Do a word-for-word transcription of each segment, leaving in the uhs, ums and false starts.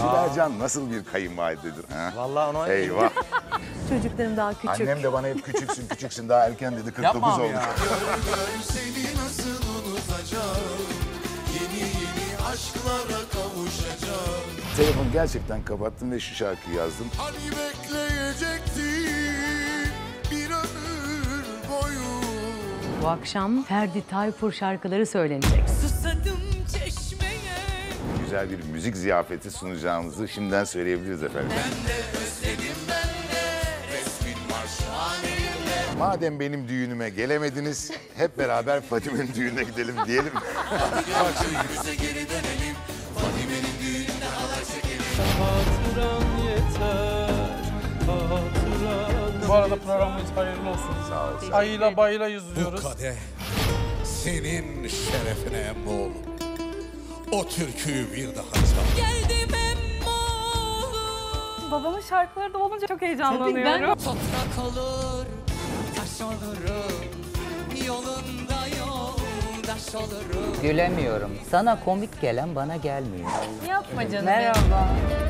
Sibel Can nasıl bir kayınvalidedir? Ha? Vallahi ona... Eyvah. Çocuklarım daha küçük. Annem de bana hep küçüksün küçüksün daha erken dedi. kırk dokuz Yapma abi olmuş. ya. Seni nasıl unutacağım? Yeni yeni aşklara kavuşacağım. Telefonu gerçekten kapattım ve şu şarkıyı yazdım. Hani bekleyecektim bir ömür boyu. Bu akşam Ferdi Tayfur şarkıları söylenecek. Susadım çeşmeye. Güzel bir müzik ziyafeti sunacağımızı şimdiden söyleyebiliriz efendim. Ben de özledim ben de resmin var şahaneyimde. Madem benim düğünüme gelemediniz, hep beraber Fadime'nin düğününe gidelim diyelim. Bak şimdi bize geri dönelim. Fadime'nin düğününde halay çekelim. Hatıran yeter, hatıran. Bu arada programımız hayırlı olsun. Sağ ol. Ayıyla bayıyla yüzlüyoruz. Bu kadeh senin şerefine emmoğlu. O türküyü bir daha çal. Geldim emmoğlu. Babamın şarkıları da olunca çok heyecanlanıyorum. Toprak olur, taş olurum. Yolunda yoldaş olurum. Gülemiyorum. Sana komik gelen bana gelmiyor. Yapma canım. Merhaba.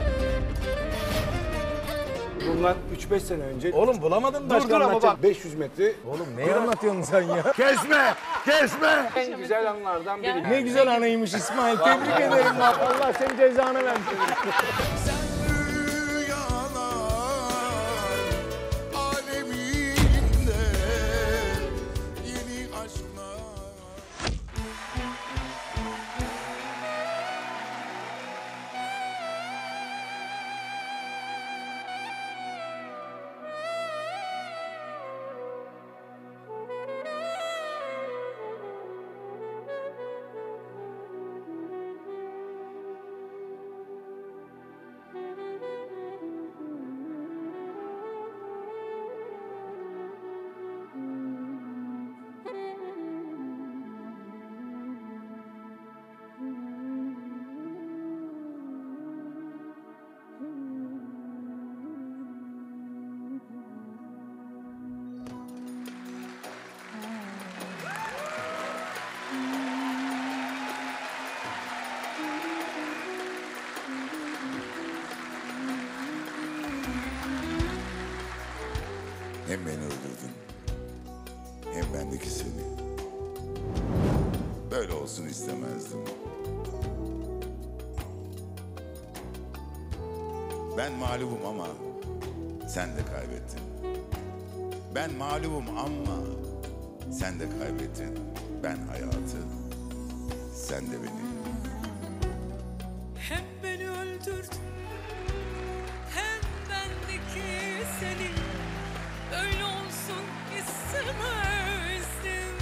Bundan üç beş sene önce... Oğlum bulamadın başka Dur dur ama anlatacak. bak beş yüz metre... Oğlum neyi anlatıyorsun sen ya? Kesme! Kesme! En güzel anlardan biri. Ne güzel anıymış İsmail. Tebrik ederim. Bak. Allah senin cezanı versin. Sen rüyalar aleminde yeni aşklar. Hem beni öldürdün, hem bendeki seni. Böyle olsun istemezdim. Ben mağlubum ama sen de kaybettin. Ben mağlubum ama sen de kaybettin. Ben hayatı, sen de beni. Hem beni öldürdün, hem bendeki seni. Öyle olsun istemezdim.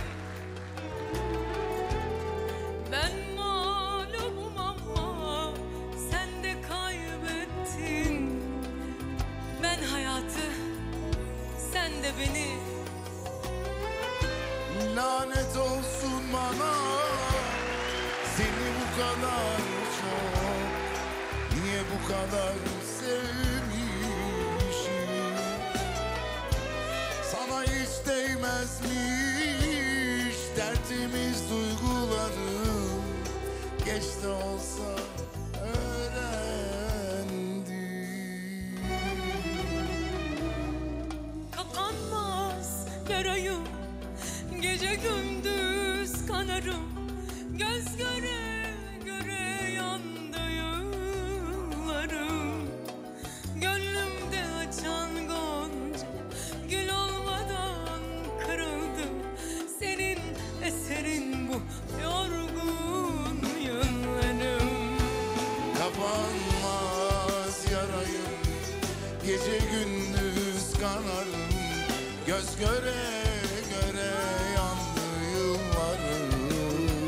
Ben mağlubum ama sen de kaybettin. Ben hayatı, sen de beni. Lanet olsun bana seni bu kadar çok. Niye bu kadar sevmişim? Sana hiç değmezmiş tertemiz duygularım. Geç de olsa öğrendim. Kapanmaz yarayım, gece gündüz kanarım. Göz göre göre yandı yıllarım. Gönlümde açan gonca gül olmadan kırıldım. Senin eserin bu yorgun yıllarım. Kapanmaz yarayım, gece gündüz kanarım. Göz göre göre yandı yıllarım.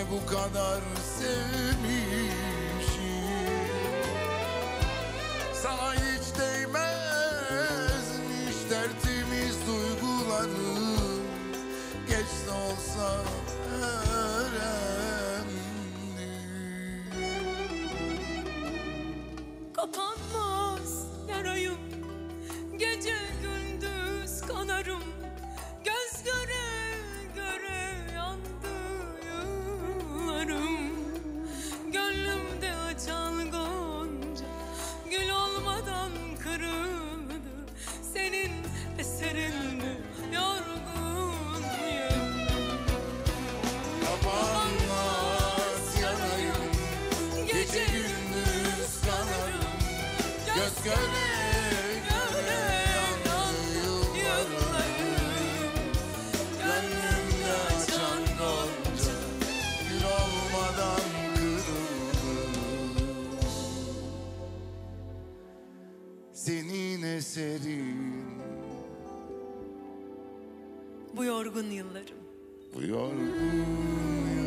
bu kadar sevmişim. Sana hiç değmezmiş tertemiz duygularım. Geç de olsa öğrendim. Kapanmaz yarayım, gece gündüz kanarım. Göz göre göre yandı yıllarım. Gönlümde açan gonca gül olmadan kırıldı. Senin eserin bu yorgunuyum. Kapanmaz yanayım, gece gündüz kanarım. Göz göre göre yandı yıllarım. Gönlümde açan gonca gül olmadan kırıldı. Senin eserin Bu yorgun yıllarım. bu yorgun.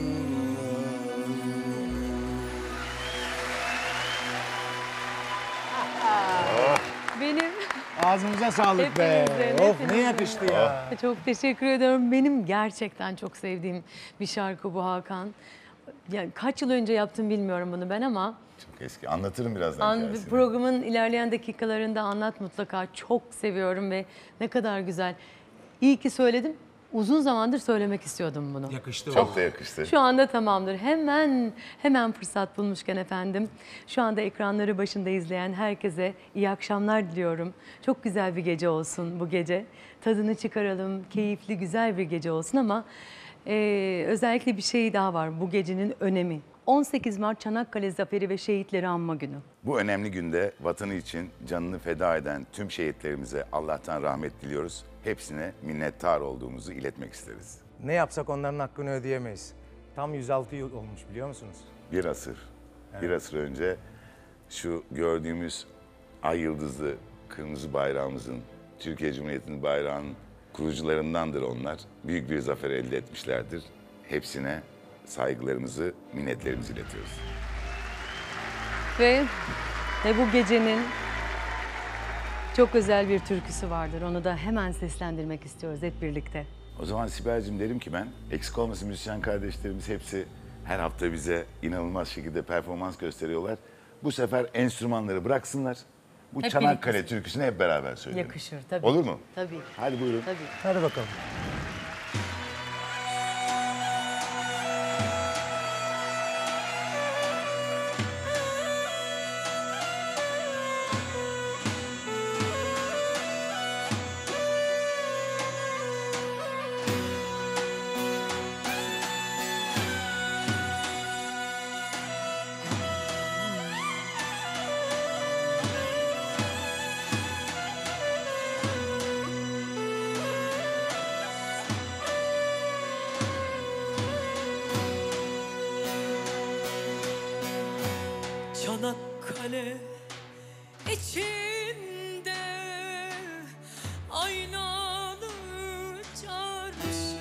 Benim Ağzınıza sağlık be. Hepinizin, Of ne hepinizin. yakıştı ya. çok teşekkür ediyorum. Benim gerçekten çok sevdiğim bir şarkı bu Hakan. Yani kaç yıl önce yaptım bilmiyorum bunu ben ama Çok eski. Anlatırım birazdan an, hikayesini. programın ilerleyen dakikalarında anlat mutlaka. Çok seviyorum ve ne kadar güzel. İyi ki söyledim. Uzun zamandır söylemek istiyordum bunu. Yakıştı. Çok da yakıştı. Şu anda tamamdır. Hemen hemen fırsat bulmuşken efendim. Şu anda ekranları başında izleyen herkese iyi akşamlar diliyorum. Çok güzel bir gece olsun bu gece. Tadını çıkaralım. Keyifli, güzel bir gece olsun ama e, özellikle bir şey daha var bu gecenin önemi. on sekiz Mart Çanakkale Zaferi ve Şehitleri Anma Günü. Bu önemli günde vatanı için canını feda eden tüm şehitlerimize Allah'tan rahmet diliyoruz. Hepsine minnettar olduğumuzu iletmek isteriz. Ne yapsak onların hakkını ödeyemeyiz. Tam yüz altı yıl olmuş biliyor musunuz? Bir asır, bir asır önce şu gördüğümüz ay yıldızlı kırmızı bayrağımızın, Türkiye Cumhuriyeti'nin bayrağının kurucularındandır onlar. Büyük bir zafer elde etmişlerdir. Hepsine saygılarımızı, minnetlerimizi iletiyoruz. Ve, ve bu gecenin çok özel bir türküsü vardır. Onu da hemen seslendirmek istiyoruz hep birlikte. O zaman Sibel'cim derim ki ben, eksik olmasın müzisyen kardeşlerimiz hepsi her hafta bize inanılmaz şekilde performans gösteriyorlar. Bu sefer enstrümanları bıraksınlar. Bu Hep Çanakkale birlikte. türküsünü hep beraber söyleyelim. Yakışır tabii. Olur mu? Tabii. Hadi buyurun. Tabii. Hadi bakalım. Çanakkale içinde aynalı çarşı.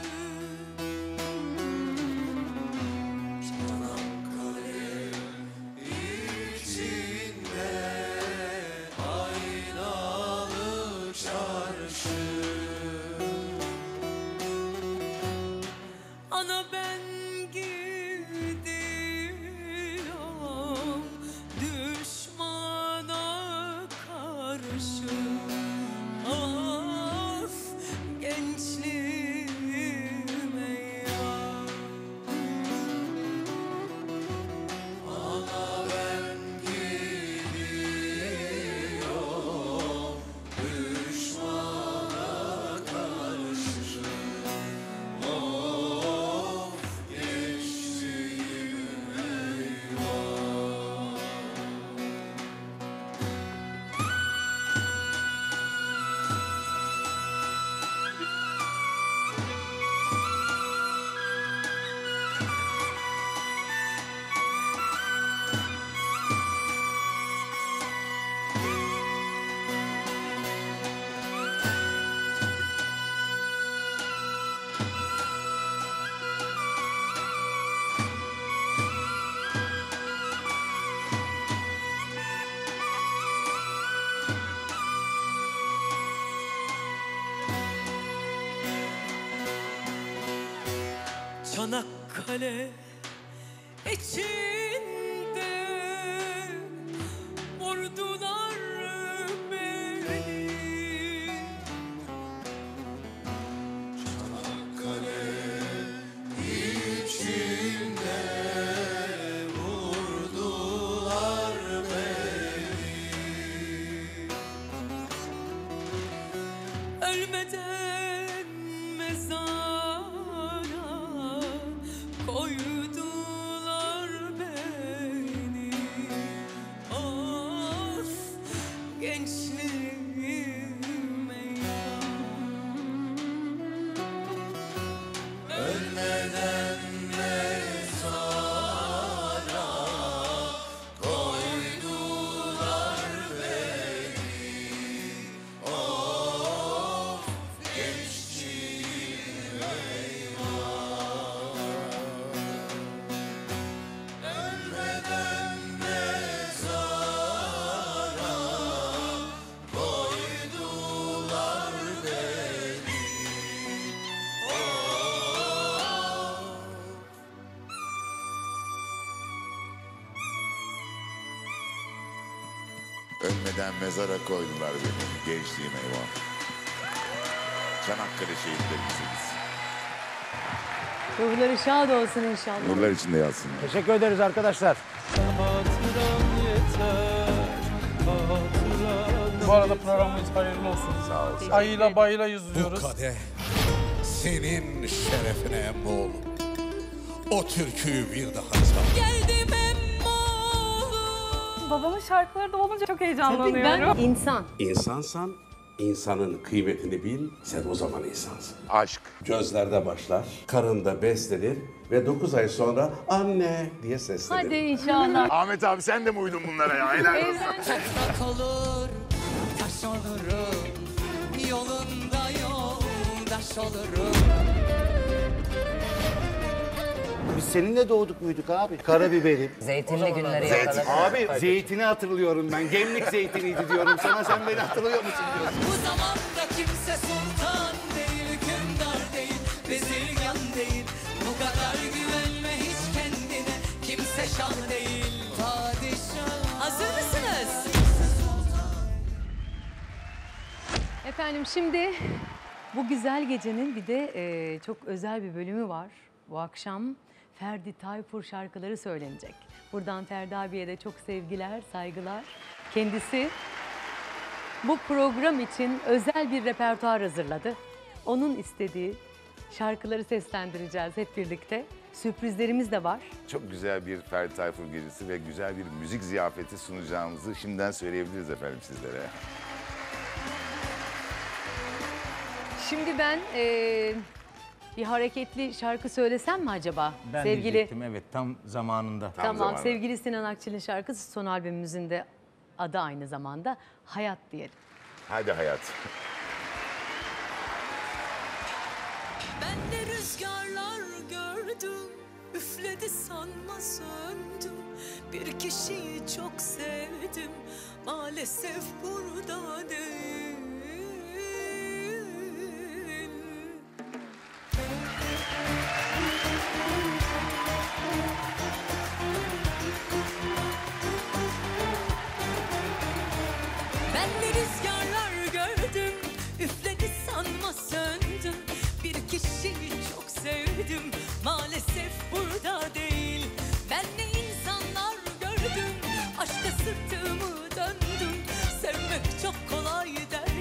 Çanakkale içinde aynalı çarşı. Ana ben gidiyorum düşmana karşı. Çanakkale içinde vurdular beni. Çanakkale içinde vurdular beni. Ölmeden mezara koydular beni. Of gençliğim eyvah. Ölmeden mezara koydular beni. Of gençliğim eyvah. Ölmeden mezara koydular beni. Ölmeden mezara koydular beni. Gençliğim eyvah. Çanakkale şehitlerimizsiniz. Ruhları şad olsun inşallah. Nurlar içinde yatsın. Teşekkür ederiz arkadaşlar. Hatıran yeter, hatıran. Bu arada programımız hayırlı olsun. Sağ ol. Ayıyla bayıyla Bu yüzüyoruz. kadeh senin şerefine emmoğlum. O türküyü bir daha çal. Geldim emmoğlu. Babamın şarkıları da olunca çok heyecanlanıyorum. Ben insan. İnsansan insanın kıymetini bil, sen o zaman insansın. Aşk. Gözlerde başlar, karında beslenir ve dokuz ay sonra anne diye seslenir. Hadi inşallah. Ahmet abi sen de mi uydun bunlara ya? Helal olsun. Toprak olur, taş olurum. Yolunda yoldaş olurum. Biz seninle doğduk muyduk abi? Karabiberim. Zeytinli günleri Zeytin. yakaladık. Abi zeytini hatırlıyorum ben. Gemlik zeytiniydi diyorum sana. Sen beni hatırlıyor musun diyorsun. Bu zamanda kimse sultan değil, hükümdar değil, bezirgan değil. Bu kadar güvenme hiç kendine, kimse şah değil, padişah. Hazır mısınız? Efendim şimdi bu güzel gecenin bir de e, çok özel bir bölümü var. Bu akşam Ferdi Tayfur şarkıları söylenecek. Buradan Ferdi abiye de çok sevgiler, saygılar. Kendisi bu program için özel bir repertuar hazırladı. Onun istediği şarkıları seslendireceğiz hep birlikte. Sürprizlerimiz de var. Çok güzel bir Ferdi Tayfur gecesi ve güzel bir müzik ziyafeti sunacağımızı şimdiden söyleyebiliriz efendim sizlere. Şimdi ben e, bir hareketli şarkı söylesem mi acaba? Ben Sevgili diyecektim evet tam zamanında. Tam Tamam, zamanı. sevgili Sinan Akçil'in şarkısı son albümümüzün de adı aynı zamanda Hayat diyelim. Hadi hayat. Ben de rüzgarlar gördüm, üfledi sanma söndüm. Bir kişiyi çok sevdim, maalesef burada değil. Ben de rüzgarlar gördüm, üfledi sanma söndüm. Bir kişiyi çok sevdim, maalesef burada değil. Ben de insanlar gördüm, aşka sırtımı döndüm. Sevmek çok kolay der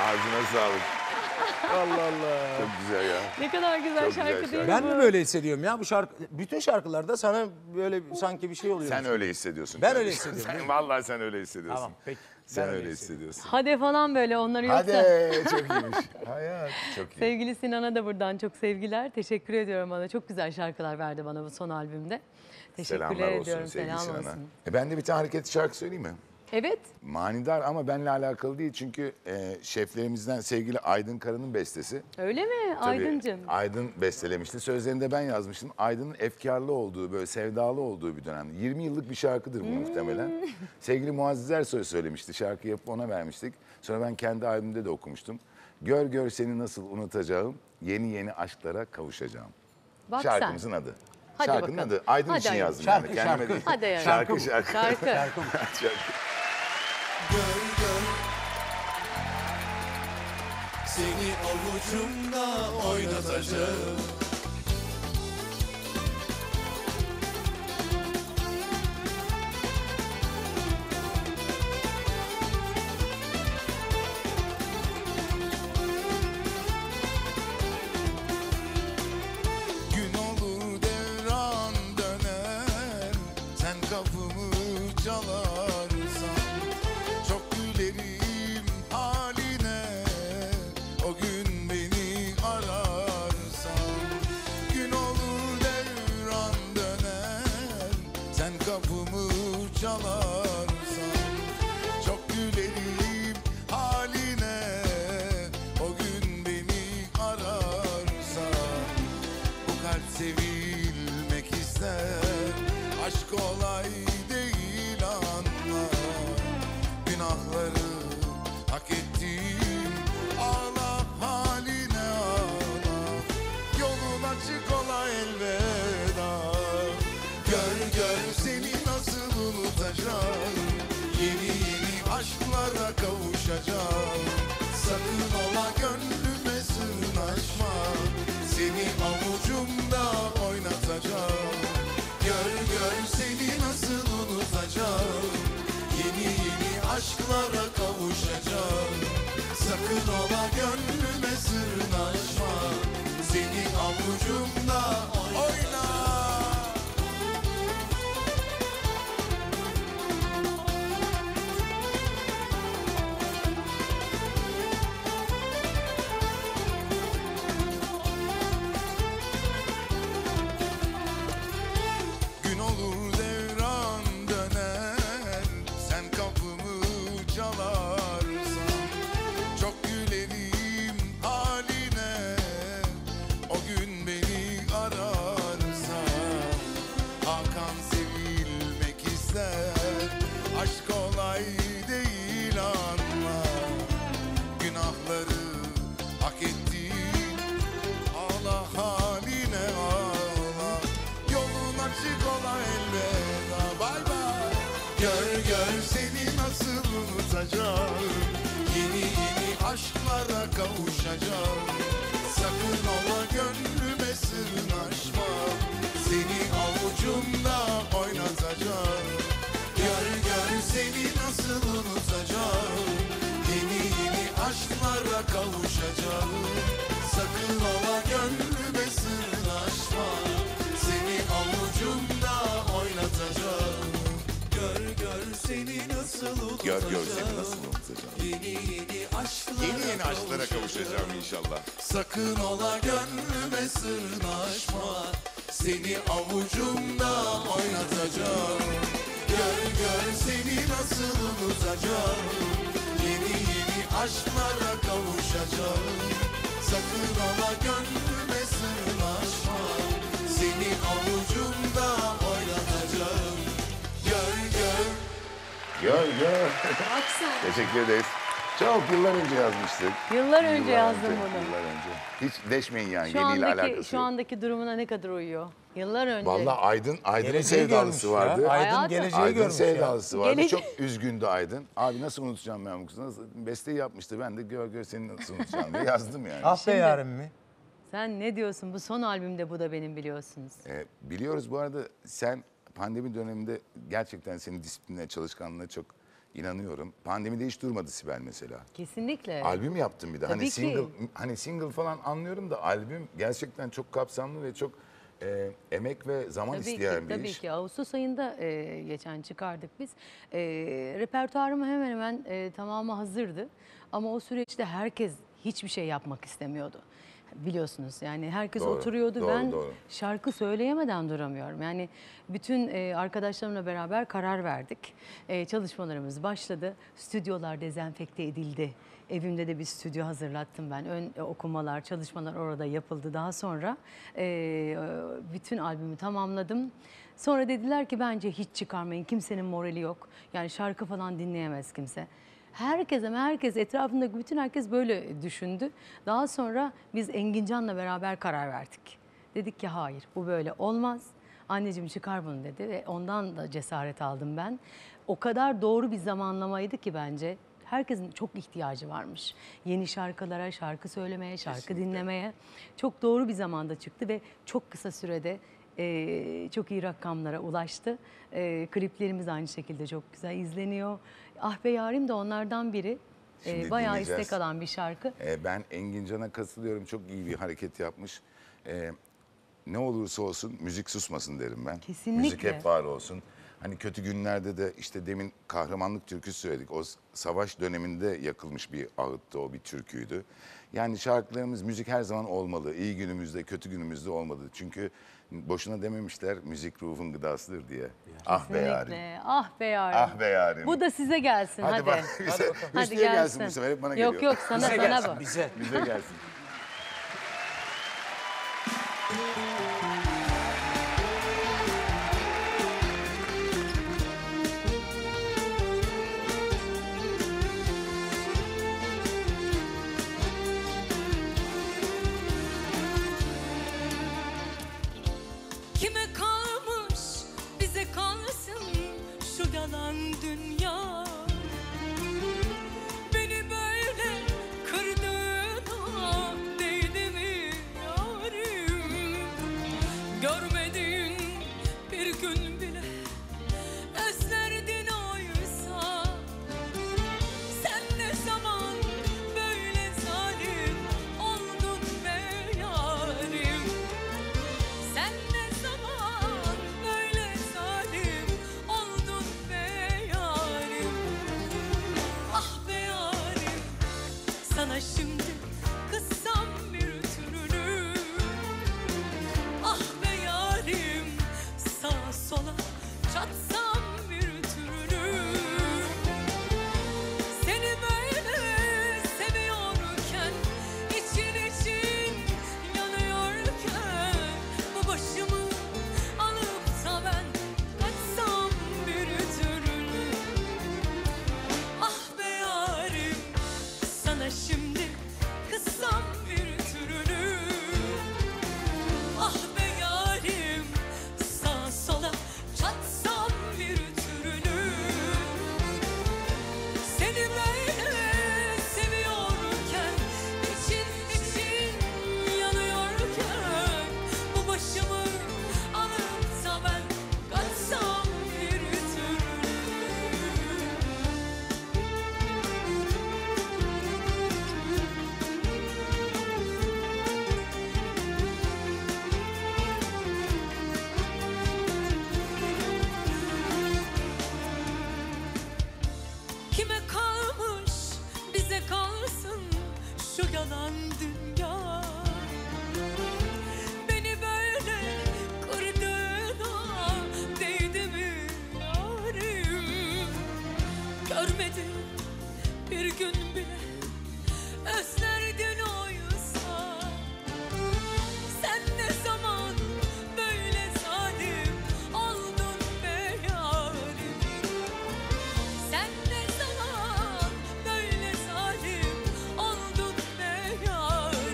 Ağzına sağlık. Allah Allah. Çok güzel ya. Ne kadar güzel Çok güzel şarkı şarkı. değil mi Ben bu? mi böyle hissediyorum ya bu şarkı? Bütün şarkılarda sana böyle sanki bir şey oluyor. Sen öyle hissediyorsun. Ben kardeşim. öyle hissediyorum, değil Sen, mi? vallahi sen öyle hissediyorsun. Tamam peki. Sen Ben öyle hissediyorum. hissediyorsun. Hadi falan böyle onları yoksa. Hadi çok iyiymiş. Hayat çok iyi. Sevgili Sinan'a da buradan çok sevgiler. Teşekkür ediyorum bana. Çok güzel şarkılar verdi bana bu son albümde. Teşekkürler Selamlar olsun ediyorum. sevgili Selam Sinan'a. olsun. E ben de bir tane hareketli şarkı söyleyeyim mi? Evet. Manidar ama benimle alakalı değil çünkü e, şeflerimizden sevgili Aydın Kara'nın bestesi. Öyle mi Tabii, Aydıncığım? Aydın bestelemişti. Sözlerini de ben yazmıştım. Aydın'ın efkarlı olduğu, böyle sevdalı olduğu bir dönem. yirmi yıllık bir şarkıdır bu muhtemelen. Sevgili Muazzez Ersoy söylemişti. Şarkı yapıp ona vermiştik. Sonra ben kendi albümümde de okumuştum. Gör gör seni nasıl unutacağım, yeni yeni aşklara kavuşacağım. Bak Şarkımızın sen. adı. Hadi Şarkının bakalım. adı. Aydın Hadi için Aydın. yazdım Şarkı, yani. Kendime şarkı. değil. Hadi yani. Şarkı, şarkı. Şarkı. Şarkı. Gör gör seni avucumda oynatacağım. Gün olur devran döner, sen kapımı çalarsan, çok gülerim haline, o gün beni ararsan. Gün olur devran döner, sen kapımı çalarsan, çok gülerim haline, o gün beni ararsan. Bu kalp sevilmek ister, aşk kolay değil anla. Günahları hak ettim, ağla haline ağla. Yolun açık ola elveda. Gör gör seni nasıl unutacağım, yeni yeni aşklara kavuşacağım. Sakın ola gönlüme sırnaşma, seni avucumda oynatacağım. Gör gör seni nasıl unutacağım, yeni yeni aşklara kavuşacağım. Sakın ola gönlüme sırnaşma, seni avucumda oyna. Gün olur devran döner, sen kapımı çalarsan, çok gülerim haline, o gün beni ararsan. Hakan sevilmek ister, aşk kolay değil anla. Günahları hak ettin, ağla haline ağla. Yolun açık ola elveda, bay bay. Gör gör seni nasıl unutacağım, yeni yeni aşklara kavuşacağım. Sakın ola gönlüme sırnaşma, seni avucumda oynatacağım. Gör gör seni nasıl unutacağım, yeni yeni aşklara kavuşacağım. Sakın ola gönlüme sırnaşma, seni avucumda oynatacağım. Gör gör seni nasıl unutacağım, Gör gör seni nasıl unutacağım. yeni yeni aşklara, Yeni yeni aşklara kavuşacağım inşallah. Sakın ola gönlüme sırnaşma, seni avucumda oynatacağım. Gör gör seni nasıl unutacağım, yeni yeni aşklara kavuşacağım. Sakın ola gönlüme sırnaşma, seni avucumda oynatacağım. Gör gör Gör gör. Baksana. Teşekkür ederiz. Çok yıllar önce yazmıştık. Yıllar önce yazdım önce, bunu. Yıllar önce. Hiç deşmeyin yani. Şu Yeniyle andaki, alakası şu yok. andaki durumuna ne kadar uyuyor? Yıllar önce. Vallahi Aydın, Aydın'ın Geleceği sevdalısı görmüş ya. vardı. Aydın Hayatım. geleceği Aydın görmüş ya. sevdalısı vardı. Gelece- Çok üzgündü Aydın. Abi nasıl unutacağım ben bu kızı? Nasıl? Besteyi yapmıştı. Ben de gör gör seni nasıl unutacağım diye yazdım yani. Ah be yarim mi? Sen ne diyorsun? Bu son albümde bu da benim biliyorsunuz. Ee, biliyoruz bu arada sen pandemi döneminde gerçekten senin disiplinine, çalışkanlığına çok İnanıyorum. Pandemide hiç durmadı Sibel mesela. Kesinlikle. Albüm yaptım bir de. Tabii Hani ki. single hani single falan anlıyorum da albüm gerçekten çok kapsamlı ve çok e, emek ve zaman Tabii isteyen ki, bir tabii iş. ki. Ağustos ayında e, geçen çıkardık biz. E, repertuarım hemen hemen e, tamamı hazırdı. Ama o süreçte herkes hiçbir şey yapmak istemiyordu. Biliyorsunuz yani herkes Doğru, oturuyordu. doğru, ben doğru. şarkı söyleyemeden duramıyorum. Yani bütün e, arkadaşlarımla beraber karar verdik. E, çalışmalarımız başladı. Stüdyolar dezenfekte edildi. Evimde de bir stüdyo hazırlattım ben. Ön e, okumalar, çalışmalar orada yapıldı. Daha sonra e, bütün albümü tamamladım. Sonra dediler ki bence hiç çıkarmayın. Kimsenin morali yok. Yani şarkı falan dinleyemez kimse. Herkes ama herkes etrafındaki bütün herkes böyle düşündü. Daha sonra biz Engin Can'la beraber karar verdik. Dedik ki hayır bu böyle olmaz. Anneciğim çıkar bunu dedi ve ondan da cesaret aldım ben. O kadar doğru bir zamanlamaydı ki bence. Herkesin çok ihtiyacı varmış. Yeni şarkılara, şarkı söylemeye, şarkı Kesinlikle. dinlemeye. Çok doğru bir zamanda çıktı ve çok kısa sürede e, çok iyi rakamlara ulaştı. E, kliplerimiz aynı şekilde çok güzel izleniyor. Ah Be Yarim de onlardan biri. Şimdi E, bayağı dinleyeceğiz. istek alan bir şarkı. E, ben Engin Can'a katılıyorum. Çok iyi bir hareket yapmış. E, ne olursa olsun müzik susmasın derim ben. Kesinlikle. Müzik hep var olsun. Hani kötü günlerde de işte demin kahramanlık türküsü söyledik. O savaş döneminde yakılmış bir ağıttı, o bir türküydü. Yani şarkılarımız, müzik her zaman olmalı. İyi günümüzde, kötü günümüzde olmalı. Çünkü boşuna dememişler müzik ruhun gıdasıdır diye. Ah be yarim. Kesinlikle. Ah be yarim. Ah be yarim. Bu da size gelsin hadi. Hadi, bak, bize, Hadi Hüsnü'ye gelsin bu sefer, hep bana geliyor. Yok yok sana Bize sana gelsin, bu. bize. Bize gelsin. Kime kalmış bize kalsın şu yalan dünya. Beni böyle kırdığına değdi mi yarim? Görmediğin bir gün bile özlerdin oysa. Sen ne zaman böyle zalim oldun be yarim? Sen ne zaman böyle zalim oldun be yarim? Ah be yarim, sana şimdi kızsam bir türlü. Ah be yarim, sağa sola çatsam bir türlü. Seni böyle seviyorken, için için yanıyorken, bu başımı alıp da ben kaçsam bir türlü. Ah be yarim, sana şimdi kızsam bir türlü. Ah be yarim, sağa sola çatsam bir türlü. Seni böyle seviyorken, için için yanıyorken, bu başımı alıp da ben kaçsam bir türlü. Kime kalmış bize kalsın şu yalan dünya. Beni böyle kırdığına değdi mi yarim? Görmedim bir gün bile özlerdin oysa. Sen ne zaman böyle zalim oldun be yarim? Sen ne zaman böyle zalim oldun be yarim?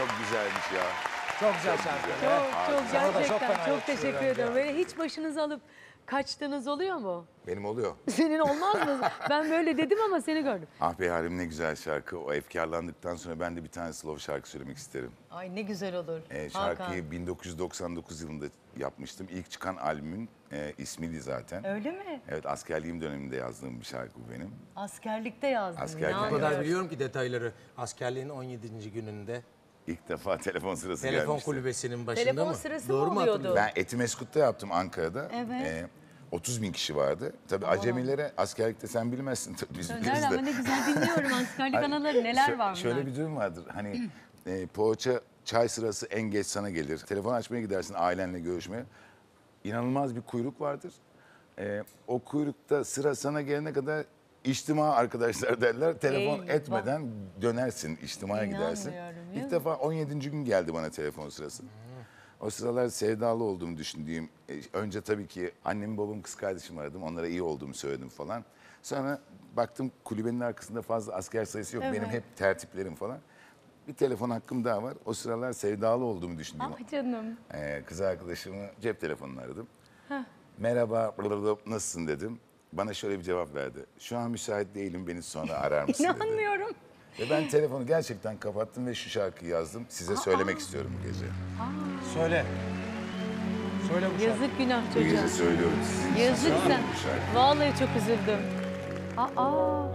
çok güzelmiş ya. Çok güzel şarkı. Çok çok Sana da çok gerçekten fena çok, yakışıyor teşekkür bence. ederim. Böyle hiç başınızı alıp kaçtığınız oluyor mu? Benim oluyor. Senin olmaz mı? Ben böyle dedim ama seni gördüm. Ah be halim ne güzel şarkı. O efkarlandıktan sonra ben de bir tane slow şarkı söylemek isterim. Ay ne güzel olur. Ee, Hakan. şarkıyı bin dokuz yüz doksan dokuz yılında yapmıştım. İlk çıkan albümün e, ismiydi zaten. Öyle mi? Evet, askerliğim döneminde yazdığım bir şarkı bu benim. Askerlikte yazdım. Askerlikte O kadar İnanmıyorum. biliyorum ki detayları. Askerliğin on yedinci gününde İlk defa telefon sırası telefon gelmişti. kulübesinin başında Telefon mı? sırası Doğru mı mu oluyordu? hatırlıyorum? Ben Etimeskut'ta yaptım Ankara'da. Evet. Ee, otuz bin kişi vardı. Tabii acemilere askerlikte sen bilmezsin tabii biz biliriz Nereden de. ama ne güzel dinliyorum askerlik Hani anaları neler şö- var bunlar. Şöyle bir durum vardır. Hani e, poğaça çay sırası en geç sana gelir. Telefon açmaya gidersin ailenle görüşmeye. İnanılmaz bir kuyruk vardır. E, o kuyrukta sıra sana gelene kadar içtima arkadaşlar derler. Telefon Eyvah. etmeden dönersin, içtimaya gidersin. İnanmıyorum, İlk ya. defa on yedinci gün geldi bana telefon sırası. O sıralar sevdalı olduğumu düşündüğüm, e, önce tabii ki annem, babam, kız kardeşim aradım. Onlara iyi olduğumu söyledim falan. Sonra baktım kulübenin arkasında fazla asker sayısı yok. Evet. Benim hep tertiplerim falan. Bir telefon hakkım daha var. O sıralar sevdalı olduğumu düşündüğüm Ah canım. e, kız arkadaşımı cep telefonunu aradım. Merhaba, blablabla, nasılsın dedim. Bana şöyle bir cevap verdi. Şu an müsait değilim, beni sonra arar mısın dedi. İnanmıyorum. Ve ben telefonu gerçekten kapattım ve şu şarkıyı yazdım. Size söylemek istiyorum bu gece. Söyle. Söyle bu şarkıyı. Yazık günah Bu çocuğa. gece söylüyorum sizin için. Yazık söylüyorum sen. bu şarkıyı. Vallahi çok üzüldüm. Aa.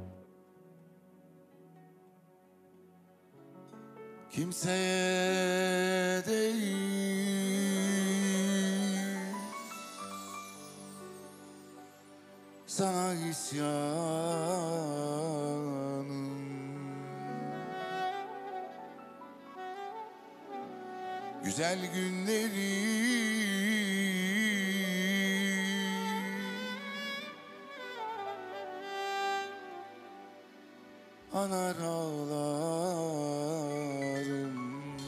Kimseye değil, sana isyanım. Güzel günleri anar ağlarım.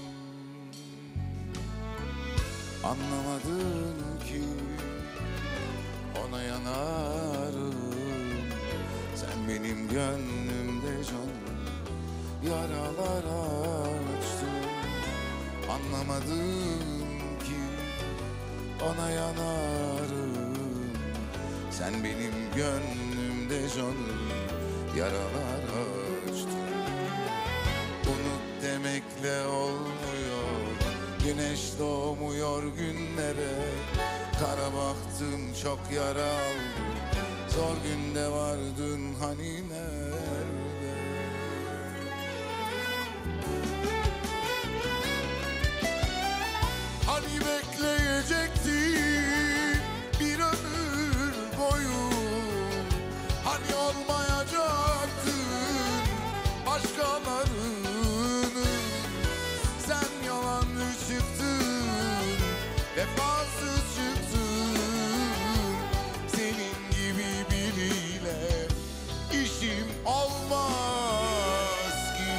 Anlamadın ki ona yanarım. Sen benim gönlümde canım yaralar açtın. Anlamadın ki ona yanarım. Sen benim gönlümde canım yaralar açtın. Unut demekle olmuyor, güneş doğmuyor günlere. Kara baktım çok yara aldım, zor günde vardın hani nerede? Hani bekleyecektin bir ömür boyu, hani olmayacaktın başkalarının. Sen yalancı çıktın, vefasız çıktın. Senin gibi biriyle işim olmaz ki.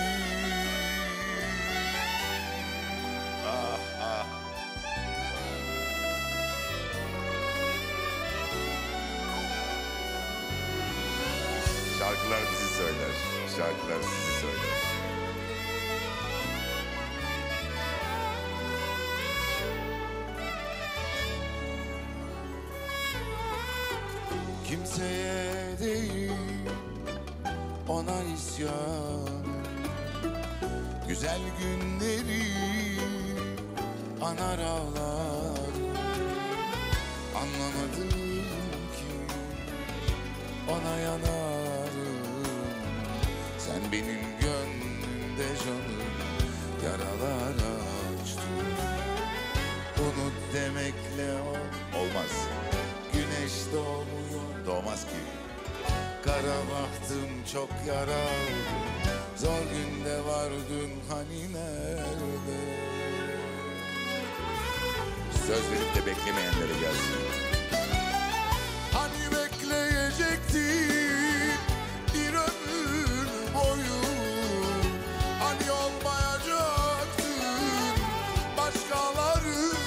Ah ah. Şarkılar bizi söyler. Şarkılar sizi söyler. Kimseye değil, ona isyan. Güzel günleri anar ağlar. Anlamadım ki ona yanarım. Sen benim gönlümde canım yaralar açtın. Unut demekle ol- olmaz. Güneş doğmuyor, doğmaz ki. Kara baktım çok yaralı, zor günde vardın hani nerede? Söz verip de beklemeyenlere gelsin. Hani bekleyecektin bir ömür boyu, hani olmayacaktın başkaları.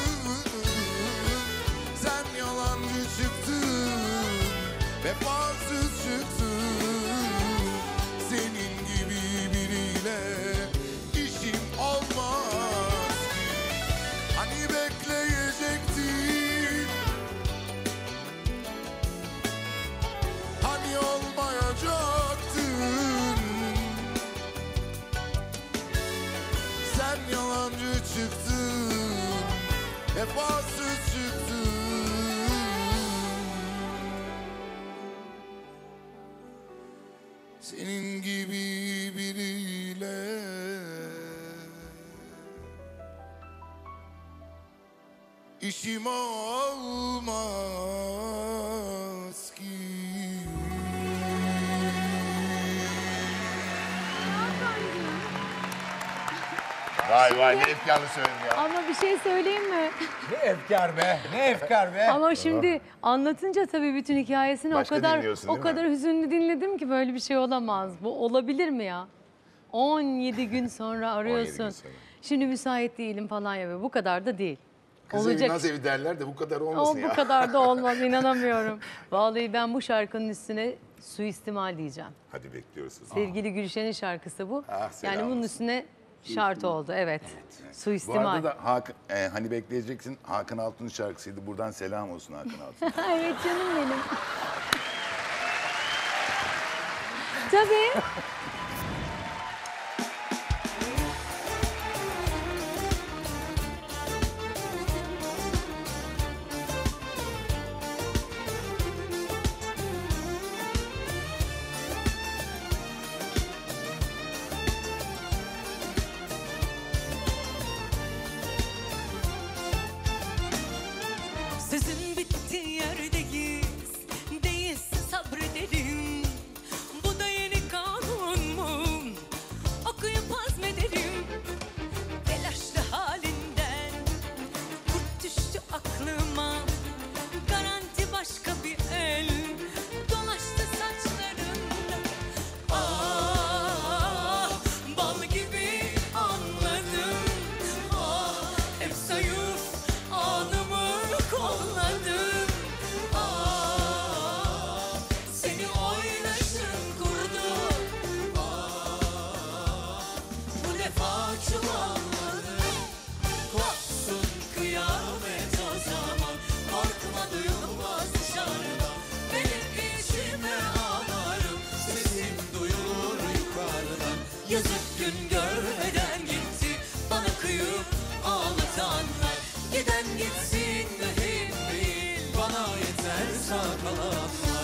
Sen yalancı çıktın, vefasız çıktın. Senin gibi biriyle işim senin gibi biriyle. İşim olmaz ki. Vay vay ne efkarlı söyledin ya. Ama bir şey söyleyeyim mi? Ne efkar be, ne efkar be. Ama şimdi anlatınca tabii bütün hikayesini Başka o kadar dinliyorsun, o değil mi? kadar hüzünlü dinledim ki böyle bir şey olamaz. Bu olabilir mi ya? on yedi gün sonra arıyorsun. gün sonra. Şimdi müsait değilim falan yapıyor. Bu kadar da değil. Kız evi naz evi derler de bu kadar O olmasın bu ya. kadar da olmaz, inanamıyorum. Vallahi ben bu şarkının üstüne suistimal diyeceğim. Hadi bekliyoruz. Sevgili Gülşen'in şarkısı bu. Ah, selam yani bunun olsun. üstüne şart oldu, evet. Bu Suistimal. arada da Hakan, e, hani bekleyeceksin Hakan Altun'un şarkısıydı. Buradan selam olsun Hakan Altun. Evet canım benim. Tabii. Sözün bittiği yerdeyiz, değilse sabredelim. Bu da yeni kanun mu? Okuyup azmederim. Telaşlı halinden kurt düştü aklıma. Garanti başka bir el dolaştı saçlarında. Ah, bal gibi anladım. Ah, hep zayıf anımı kolladım. Ah, seni oynaşım kurdu. Ah, bu defa çuvalladım. Kopsun kıyamet o zaman. Korkma duyulmaz dışarıda. Benim içime ağlarım. Sesim duyulur yukarıdan. Yazık gün görmeden gitti. Bana kıyıp ağlatanlar. Giden gitsin mühim değil. Bana yeter sağ kalanlar.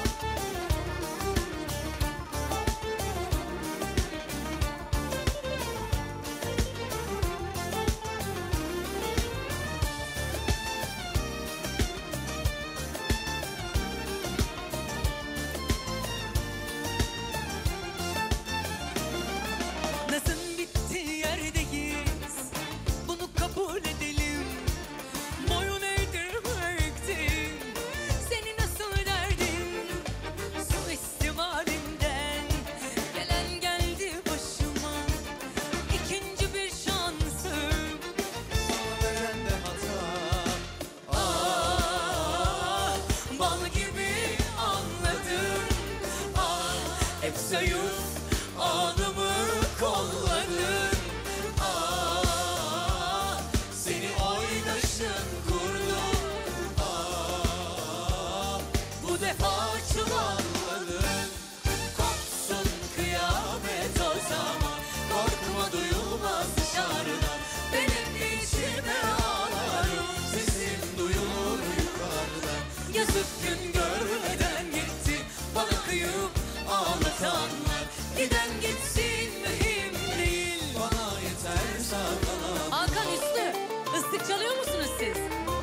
Nazın bittiği yerdeyiz. Bunu kabul edelim. Boyun eğdirmekti. Seni nasıl derdin? Suistimalinden gelen geldi başıma. İkinci bir şansım. Sana veren de hata. Ah, bal gibi anladım. Ah, hep zayıf anımı kolladım. Ah, seni oynaşın kurdu. Ah, bu defa çuvalladım. Kopsun kıyamet o zaman. Korkma duyulmaz dışarıdan. Benim içime ağlarım. Sesim duyulur yukarıdan. Yazık gün görmeden gitti. Bana kıyıp ağlatanlar. Giden gitsin mühim değil. Bana yeter sağ kalan. Hakan Üstü, ıslık çalıyor musunuz siz?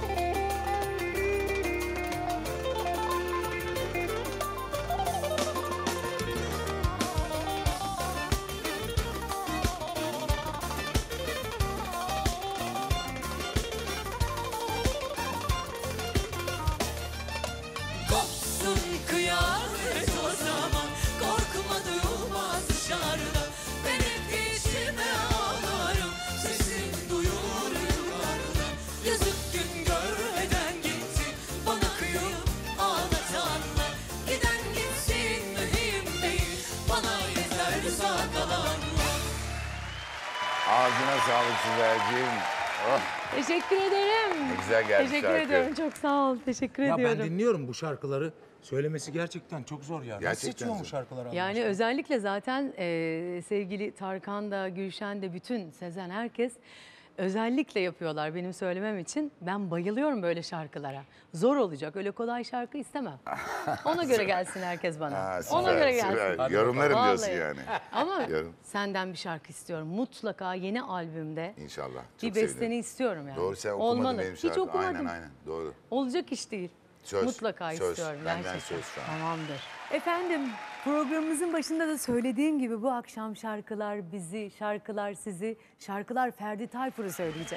Kopsun kıyamet o zaman. Korkma duyulmaz dışarıda. Ben hep içime ağlarım. Sesim duyulur yukarıdan. Yazık gün görmeden gitti. Bana kıyıp ağlatanlar. Giden gitsin mühim değil. Bana yeter sağ kalanlar. Ağzına sağlık Sibel'ciğim. Oh, Teşekkür ederim. ne güzel geldi Teşekkür şarkı. ediyorum. Çok sağ ol. Teşekkür Ya ediyorum. ben dinliyorum bu şarkıları. Söylemesi gerçekten çok zor ya. Nasıl Gerçekten seçiyorsun bu zor. şarkıları? Allah Yani aşkına? özellikle zaten e, sevgili Tarkan da, Gülşen de, bütün Sezen herkes özellikle yapıyorlar benim söylemem için. Ben bayılıyorum böyle şarkılara. Zor olacak. Öyle kolay şarkı istemem. Ona göre gelsin herkes bana. Ha, süper, Ona göre süper. gelsin. Yorumlarım Vallahi. diyorsun yani. Ama Yorum. senden bir şarkı istiyorum. Mutlaka yeni albümde İnşallah. Çok bir besteni sevinirim. istiyorum yani. Doğru, sen okumadın Olmalı. benim Hiç şarkı. okumadım. Aynen aynen doğru. Olacak iş değil. Söz, Mutlaka söz. istiyorum. Benden gerçekten. söz şu an. Tamamdır. Efendim programımızın başında da söylediğim gibi bu akşam şarkılar bizi, şarkılar sizi, şarkılar Ferdi Tayfur'u söyleyecek.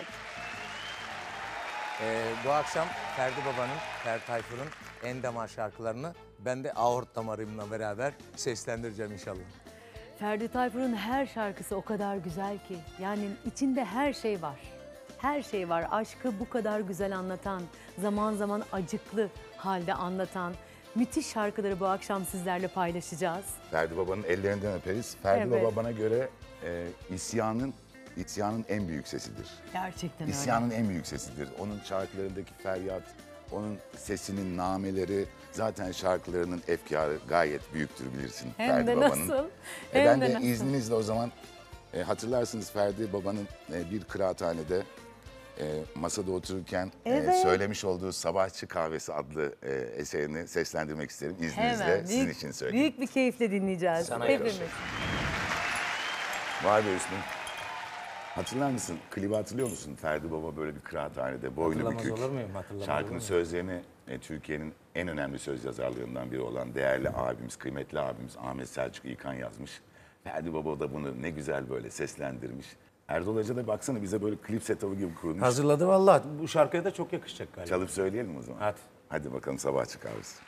Ee, bu akşam Ferdi Baba'nın, Ferdi Tayfur'un en damar şarkılarını ben de aort damarımla beraber seslendireceğim inşallah. Ferdi Tayfur'un her şarkısı o kadar güzel ki. Yani içinde her şey var. Her şey var. Aşkı bu kadar güzel anlatan, zaman zaman acıklı halde anlatan müthiş şarkıları bu akşam sizlerle paylaşacağız. Ferdi Baba'nın ellerinden öperiz. Ferdi Evet. Baba bana göre e, isyanın isyanın en büyük sesidir. Gerçekten öyle. İsyanın en büyük sesidir. Onun şarkılarındaki feryat, onun sesinin nameleri, zaten şarkılarının efkarı gayet büyüktür bilirsin Hem Ferdi de Baba'nın. nasıl? E, Hem ben de de nasıl? izninizle o zaman e, hatırlarsınız Ferdi Baba'nın e, bir kıraathanede e, masada otururken e, Evet. söylemiş olduğu Sabahçı Kahvesi adlı e, eserini seslendirmek isterim. İzninizle Hemen. sizin Büyük, için söyleyeyim. büyük bir keyifle dinleyeceğiz. Sana Hepimiz. yakışır. Vay be Hüsnü. Hatırlar mısın? Klibi hatırlıyor musun? Ferdi Baba böyle bir kıraathanede boynu Hatırlamaz bükük. olur muyum? Hatırlamaz olur Şarkının muyum? sözlerini e, Türkiye'nin en önemli söz yazarlarından biri olan değerli abimiz, kıymetli abimiz Ahmet Selçuk İlkan yazmış. Ferdi Baba da bunu ne güzel böyle seslendirmiş. Erdal Hoca da baksana bize böyle klip setup'ı gibi kurmuş. Hazırladı vallahi. Bu şarkıya da çok yakışacak galiba. Çalıp söyleyelim o zaman. Hadi. Hadi bakalım Sabahçı Kahvesi.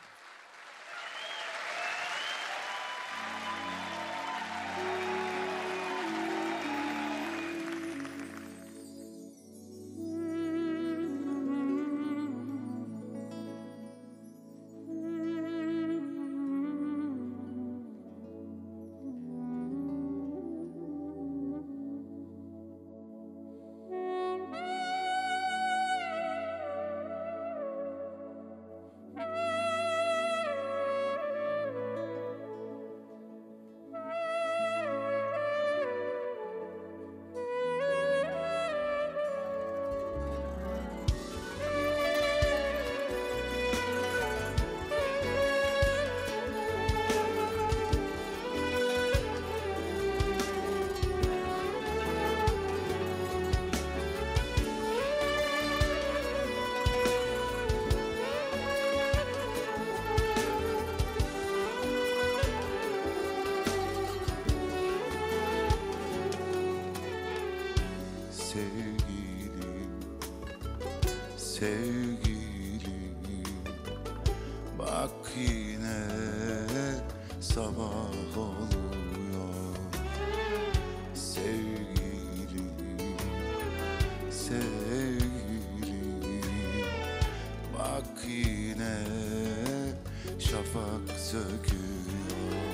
Sevgilim, sevgilim, bak yine sabah oluyor. Sevgilim, sevgilim, bak yine şafak söküyor.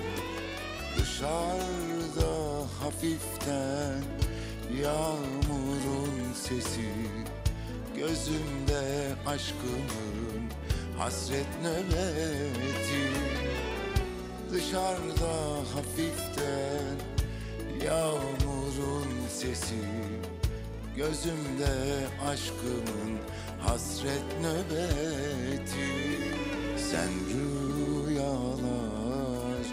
Dışarıda hafiften yağmurun sesi, gözümde aşkımın hasret nöbeti. Dışarıda hafiften yağmurun sesi, gözümde aşkımın hasret nöbeti. Sen rüyalar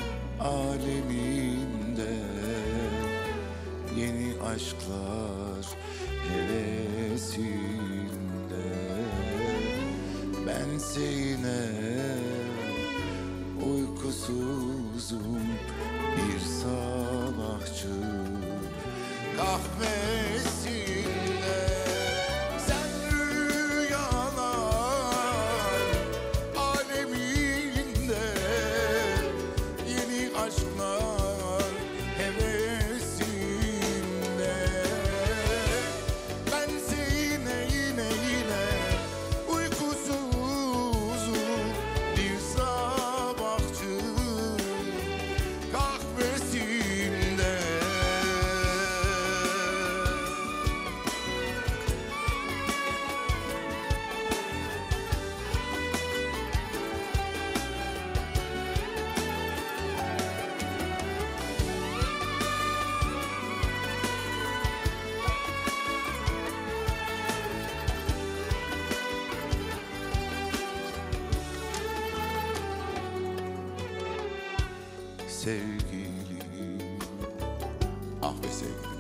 aleminde, yeni aşklar hevesinde. Bense yine uykusuzum, bir sabahçı kahvesinde. Sen rüyalar aleminde, yeni aşklar hevesinde. Bense yine yine yine uykusuzum, bir sabahçı sevgilim. Ah be sevgilim.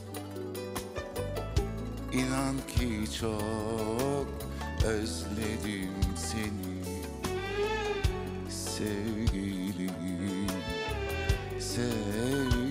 İnan ki çok özledim seni sevgilim, sevgilim.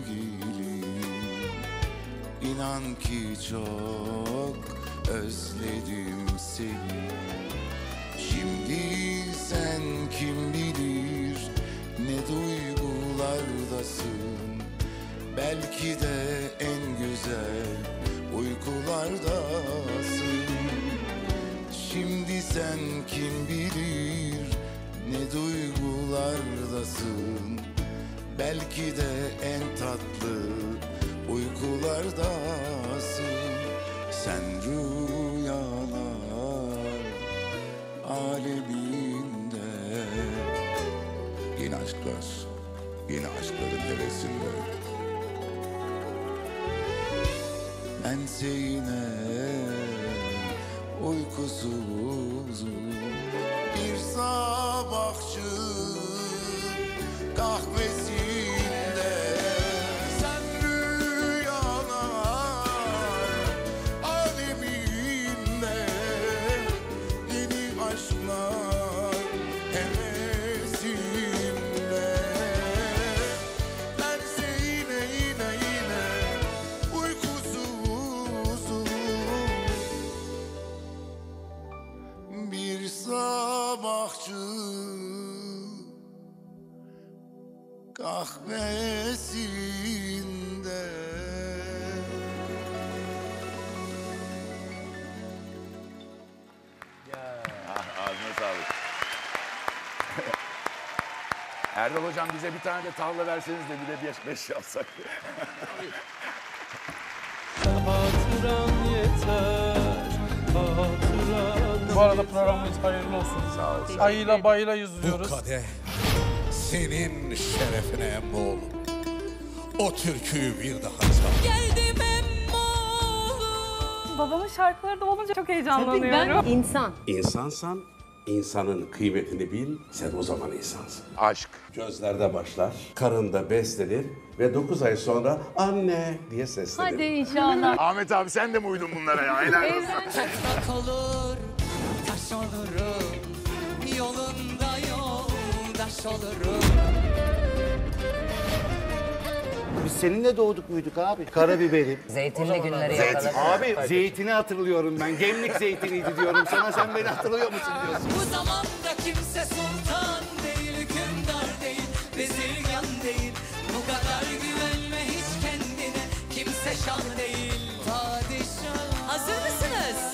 İnan ki çok özledim seni. Şimdi sen kim bilir ne duygulardasın. Belki de en güzel uykulardasın. Şimdi sen kim bilir ne duygulardasın. Belki de en tatlı uykulardasın. Sen rüyalar aleminde. Yine aşklar, yine aşkların hevesinde. Bense yine uykusuzum. Bir sabahçı kahvesinde. Sen rüyalar aleminde. Yeni aşklar hevesinde. Bense yine yine yine uykusuzum. Bir sabahçı kahvesinde. Ah, ağzına sağlık. Erdal hocam bize bir tane de tavla verseniz de bir de beş beş yapsak. Hatıran yeter, hatıran. Bu arada programımız hayırlı olsun. Sağ ol. Ayıyla bayıyla Bu yüzüyoruz. kadeh senin şerefine emmoğlum. O türküyü bir daha çal. Geldim emmoğlum. Babamın şarkıları da olunca çok heyecanlanıyorum. Ben insan. İnsansan insanın kıymetini bil, sen o zaman insansın. Aşk. Gözlerde başlar, karında beslenir ve dokuz ay sonra anne diye seslenir. Hadi inşallah. Ahmet abi sen de mi uydun bunlara ya? Helal olsun. Toprak olur, taş olurum. Yolunda yoldaş olurum. Biz seninle doğduk muyduk abi? Karabiberim. Zeytinli günleri Zeytin. yakaladık. Abi zeytini hatırlıyorum ben. Gemlik zeytiniydi diyorum sana. Sen beni hatırlıyor musun diyorsun. Bu zamanda kimse sultan değil, hükümdar değil, bezirgan değil. Bu kadar güvenme hiç kendine, kimse şah değil, padişah. Hazır mısınız?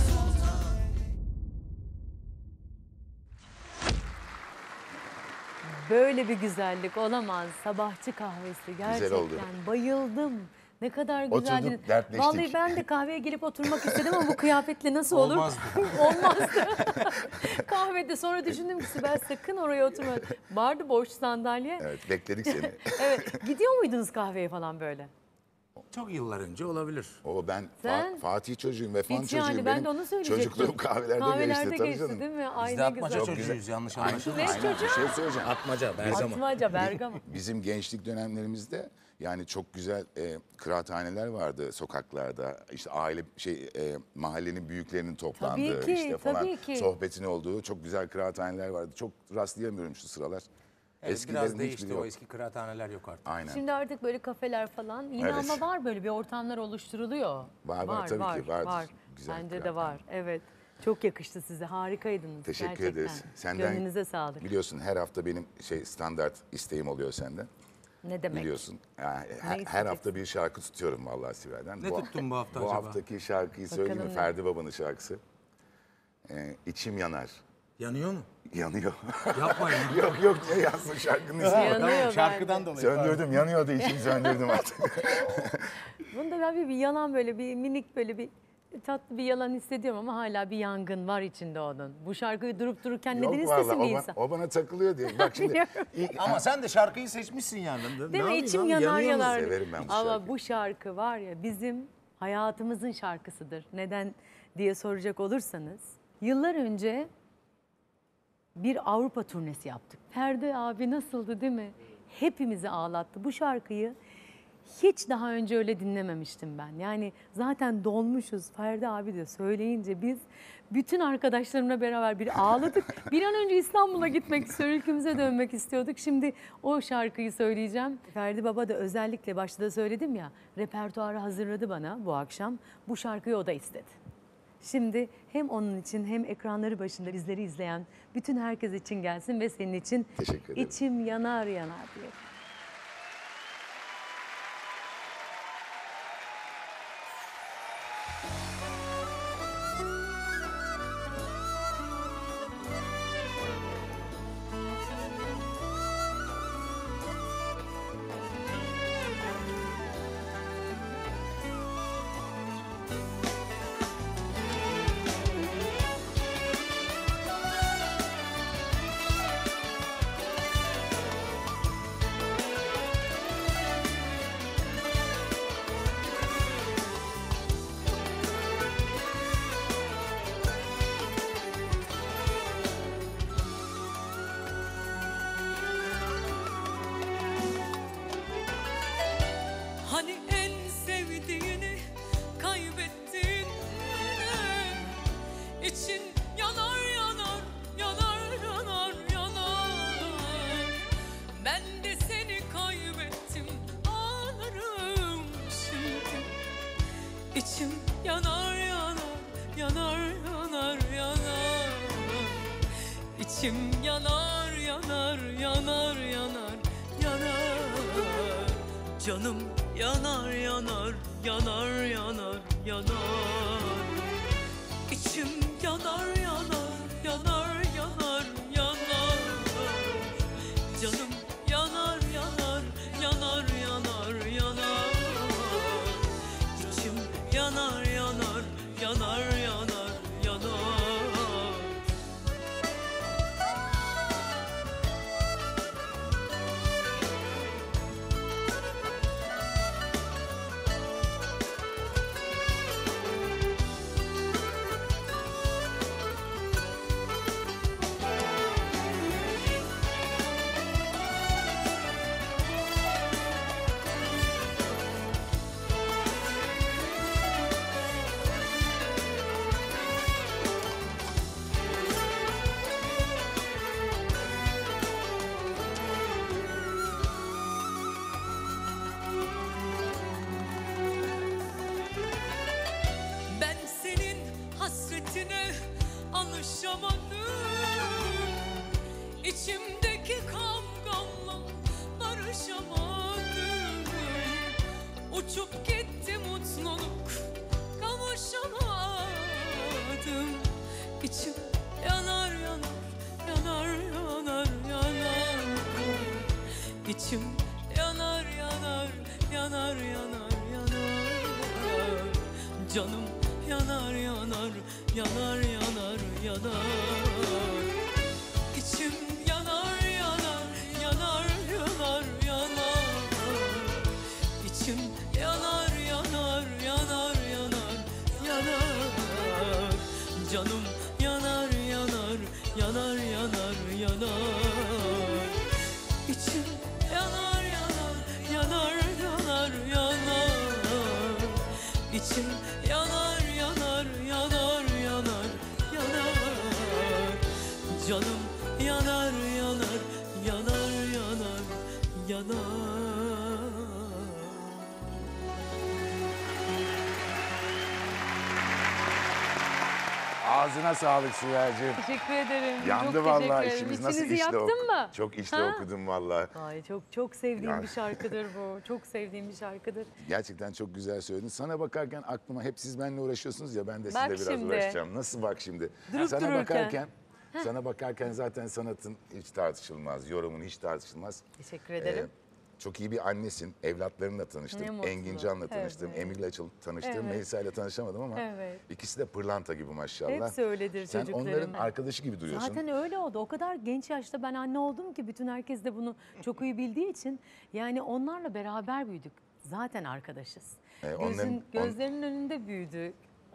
Böyle bir güzellik olamaz. Sabahçı kahvesi gerçekten oldu. bayıldım. Ne kadar güzeldi. Oturduk, dertleştik. Vallahi ben de kahveye gelip oturmak istedim ama bu kıyafetle nasıl olur? Olmazdı. Olmazdı. Kahvede sonra düşündüm ki Sibel sakın oraya oturma. Vardı boş sandalye. Evet bekledik seni. Evet. Gidiyor muydunuz kahveye falan böyle? Çok yıllar önce olabilir. O ben Sen? Fa- Fatih çocuğuyum ve fan Hiç çocuğuyum. yani, ben Benim de onu söyleyecektim. çocukluğum kahvelerde, Kahvelerde geçti tabii geçti canım. değil mi? Ay Biz ne de Atmaca güzel. çocuğuyuz yanlış Aynen, anlaşılmasın. Ne aynen. çocuğu? Bir şey söyleyeceğim. Atmaca, Bergama. Atmaca, Bergama. Bizim gençlik dönemlerimizde yani çok güzel e, kıraathaneler vardı sokaklarda. İşte aile şey e, mahallenin büyüklerinin toplandığı Tabii ki, işte falan tabii ki. sohbetin olduğu çok güzel kıraathaneler vardı. Çok rastlayamıyorum şu sıralar. Evet, Eskilerin biraz hiçbiri değişti yok. o eski kıraathaneler yok artık. Aynen. Şimdi artık böyle kafeler falan yine Evet. ama var böyle bir ortamlar oluşturuluyor. Var, var, tabii ki, vardır. Var. Güzel Bence de kıyafet. var. Evet. Çok yakıştı size. Harikaydınız. Teşekkür gerçekten. ederiz. Senden Gönlünüze sağlık. biliyorsun her hafta benim şey standart isteğim oluyor senden. Ne demek? Biliyorsun. Yani her, her isteyeceksin? hafta bir şarkı tutuyorum vallahi Sibel'den. Ne tuttun bu hafta bu acaba? haftaki şarkıyı söyleyeyim mi? Bakalım ne? Ferdi Baba'nın şarkısı. Ee, içim yanar. Yanıyor mu? Yanıyor. Yapma ya. yok yok ne yansın şarkının ismi. Yanıyor Şarkıdan bence. dolayı. Söndürdüm yanıyordu içim söndürdüm artık. Bunda ben bir, bir yalan böyle bir minik böyle bir tatlı bir yalan hissediyorum ama hala bir yangın var içinde onun. Bu şarkıyı durup dururken neden Yok vallahi istesin bir o, insan? ba- o bana takılıyor diye. Bak şimdi. Biliyorum. ilk- Ama sen de şarkıyı seçmişsin yani. Ne Değil mi? yapayım İçim abi? yanar Yanıyor musun? yanar. Severim ben bu Ama şarkıyı. bu şarkı var ya bizim hayatımızın şarkısıdır. Neden diye soracak olursanız. Yıllar önce bir Avrupa turnesi yaptık. Ferdi abi nasıldı değil mi? hepimizi ağlattı. Bu şarkıyı hiç daha önce öyle dinlememiştim ben. Yani zaten dolmuşuz. Ferdi abi de söyleyince biz bütün arkadaşlarımla beraber bir ağladık. Bir an önce İstanbul'a gitmek istiyor, ülkemize dönmek istiyorduk. Şimdi o şarkıyı söyleyeceğim. Ferdi Baba da özellikle başta da söyledim ya, repertuarı hazırladı bana bu akşam. Bu şarkıyı o da istedi. Şimdi hem onun için hem ekranları başında bizleri izleyen bütün herkes için gelsin ve senin için Teşekkür ederim. içim yanar yanar diye. Hani en sevdiğini kaybettin mi? İçin yanar yanar, yanar yanar yanar. Ben de seni kaybettim, ağlarım şimdi. İçim yanar yanar, yanar yanar yanar. İçim yanar yanar, yanar yanar yanar. Canım yanar yanar, yanar yanar yanar. İçim yanar yanar, yanar yanar yanar. Canım yanar yanar, yanar yanar yanar. İçim yanar yanar, yanar yanar yanar. Ben senin hasretine alışamadım. İçimdeki kavgamla barışamadım. Uçup gitti mutluluk, kavuşamadım. İçim yanar yanar, yanar yanar yanar. İçim yanar yanar, yanar yanar yanar. Canım yanar yanar, yanar yanar yanar. İçim yanar yanar, yanar yanar yanar. İçim yanar yanar, yanar yanar yanar. Canım yanar yanar, yanar yanar yanar. İçim yanar yanar, yanar yanar yanar. İçim yanar yanar, yanar yanar yanar. Canım yanar yanar, yanar yanar yanar. Ağzına sağlık Sibel'cim. Teşekkür ederim. Yandı çok vallahi teşekkür ederim. işimiz nasıl İçinizi işle yaktın mı? Çok işle Ha? okudum vallahi. Ay çok çok sevdiğim Ya. bir şarkıdır bu. Çok sevdiğim bir şarkıdır. Gerçekten çok güzel söyledin. Sana bakarken aklıma hep siz benimle uğraşıyorsunuz ya, ben de Bak sizle biraz şimdi. uğraşacağım. Nasıl bak şimdi? Durup sana dururken. bakarken sana bakarken zaten sanatın hiç tartışılmaz, yorumun hiç tartışılmaz. Teşekkür ederim. Ee, çok iyi bir annesin. Evlatlarınla Ne tanıştım. mutlu. Engin Can'la tanıştım. Evet. Emir'le çal- tanıştım. Evet. Melisa'yla tanışamadım ama Evet. ikisi de pırlanta gibi maşallah. Hepsi öyledir Sen çocuklarım. onların arkadaşı gibi duruyorsun. Zaten öyle oldu. O kadar genç yaşta ben anne oldum ki bütün herkes de bunu çok iyi bildiği için yani onlarla beraber büyüdük. Zaten arkadaşız. Ee, Gözün, onların- on- gözlerinin önünde büyüdük.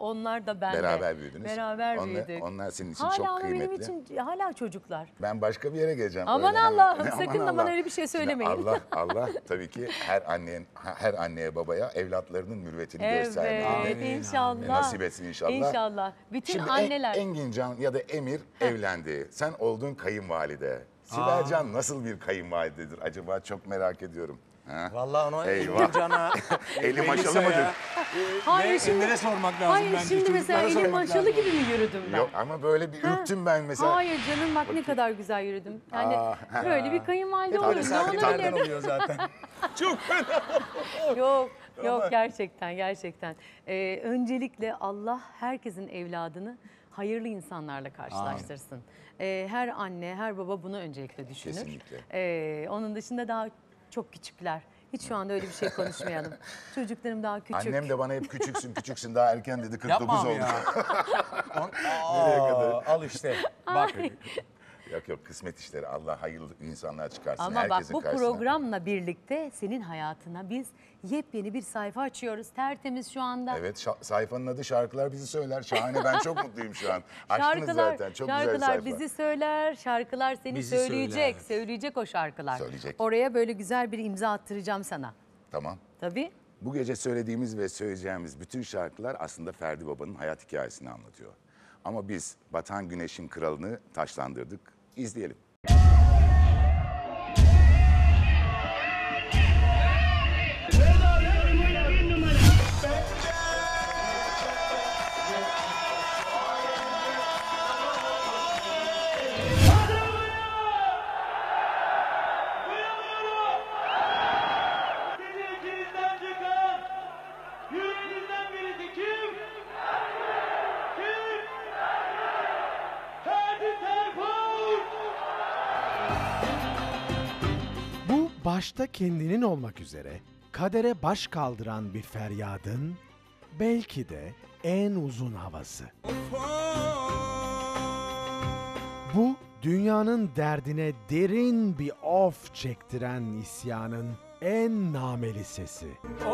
onlar da ben de. Beraber büyüdünüz. Beraber onlar, büyüdük. Onlar senin için Hala çok ama kıymetli. benim için hala çocuklar. Ben başka bir yere geleceğim. Aman Öyle hemen- Allah'ım, Aman sakın da bana Allah. öyle bir şey Şimdi söylemeyin. Allah Allah tabii ki her annenin her anneye babaya evlatlarının mürvetini Evet, göstermelerini inşallah. nasip etsin inşallah. İnşallah. Bütün Şimdi anneler. En, Engincan ya da Emir evlendi. Sen oldun kayınvalide. Sibelcan nasıl bir kayınvalidedir acaba, çok merak ediyorum. Ha? Vallahi onu Eyvah. Engincan'a Eli Melisa maşalı mıdır? ya. Hayır Ve şimdi, Emir'e sormak lazım hayır bence. şimdi mesela Çocuklara elim sormak maşalı lazım. gibi mi yürüdüm ben? Yok ama böyle bir Ha. ürktüm ben mesela. Hayır canım bak ne kadar güzel yürüdüm. Yani Aa, böyle bir kayınvalide Hadi olurum. Ne sakinlerden olabilir? oluyor zaten. Çok fena. Yok yok gerçekten gerçekten. Ee, öncelikle Allah herkesin evladını hayırlı insanlarla karşılaştırsın. Ee, her anne her baba bunu öncelikle düşünür. Kesinlikle. Ee, onun dışında daha çok küçükler. Hiç şu anda öyle bir şey konuşmayalım. Çocuklarım daha küçük. Annem de bana hep küçüksün küçüksün daha erken dedi, kırk dokuz Yapma abi oldu. ya. Nereye kadar? Aa, al işte. Bak. Yok yok, kısmet işleri. Allah hayırlı insanlar çıkarsın Ama bak herkesin bu karşısına. programla birlikte senin hayatına biz yepyeni bir sayfa açıyoruz. Tertemiz şu anda. Evet, şa- sayfanın adı Şarkılar Bizi Söyler. Şahane, ben çok mutluyum şu an. Açtınız Şarkılar, zaten, çok güzel bir şarkılar sayfa. bizi söyler, şarkılar seni Bizi söyleyecek, söyler. söyleyecek o şarkılar. Söyleyecek. Oraya böyle güzel bir imza attıracağım sana. Tamam. Tabii. Bu gece söylediğimiz ve söyleyeceğimiz bütün şarkılar aslında Ferdi Baba'nın hayat hikayesini anlatıyor. Ama biz Batan Güneş'in kralını taşlandırdık. İzleyelim. Bu başta kendinin olmak üzere kadere baş kaldıran bir feryadın belki de en uzun havası. Bu dünyanın derdine derin bir of çektiren isyanın en nameli sesi.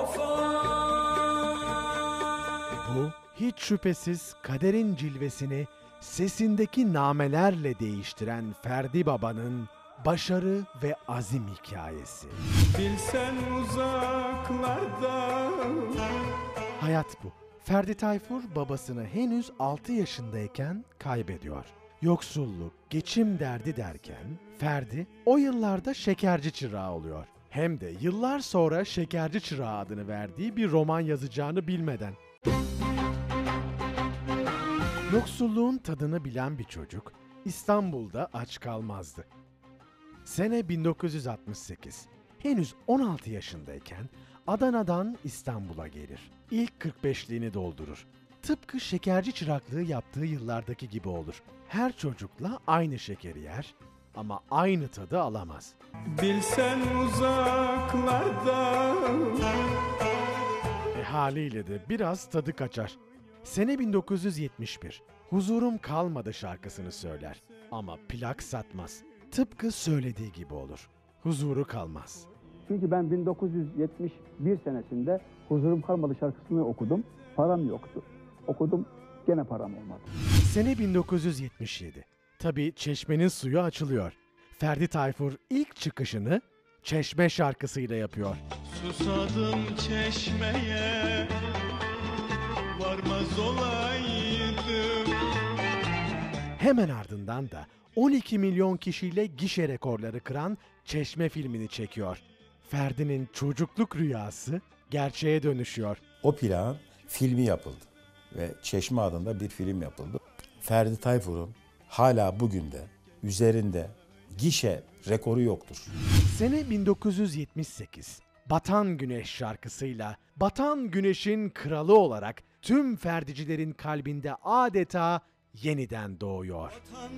Bu hiç şüphesiz kaderin cilvesini sesindeki namelerle değiştiren Ferdi Baba'nın başarı ve azim hikayesi. Bilsen uzaklarda. Hayat bu. Ferdi Tayfur babasını henüz altı yaşındayken kaybediyor. Yoksulluk, geçim derdi derken Ferdi o yıllarda şekerci çırağı oluyor. Hem de yıllar sonra Şekerci Çırağı adını verdiği bir roman yazacağını bilmeden. Yoksulluğun tadını bilen bir çocuk İstanbul'da aç kalmazdı. Sene bin dokuz yüz altmış sekiz. Henüz on altı yaşındayken Adana'dan İstanbul'a gelir. İlk kırk beşliğini doldurur. Tıpkı şekerci çıraklığı yaptığı yıllardaki gibi olur. Her çocukla aynı şekeri yer ama aynı tadı alamaz. Bilsen uzaklarda. E haliyle de biraz tadı kaçar. Sene bin dokuz yüz yetmiş bir. Huzurum kalmadı şarkısını söyler ama plak satmaz. Tıpkı söylediği gibi olur. Huzuru kalmaz. Çünkü ben bin dokuz yüz yetmiş bir senesinde Huzurum Kalmadı şarkısını okudum. Param yoktu. Okudum, gene param olmadı. Sene bin dokuz yüz yetmiş yedi. Tabii Çeşme'nin suyu açılıyor. Ferdi Tayfur ilk çıkışını Çeşme şarkısıyla yapıyor. Susadım çeşmeye, varmaz olaydım. Hemen ardından da on iki milyon kişiyle gişe rekorları kıran Çeşme filmini çekiyor. Ferdi'nin çocukluk rüyası gerçeğe dönüşüyor. O plan filmi yapıldı ve Çeşme adında bir film yapıldı. Ferdi Tayfur'un hala bugün de üzerinde gişe rekoru yoktur. Sene bin dokuz yüz yetmiş sekiz. Batan Güneş şarkısıyla Batan Güneş'in kralı olarak tüm Ferdicilerin kalbinde adeta yeniden doğuyor. Batan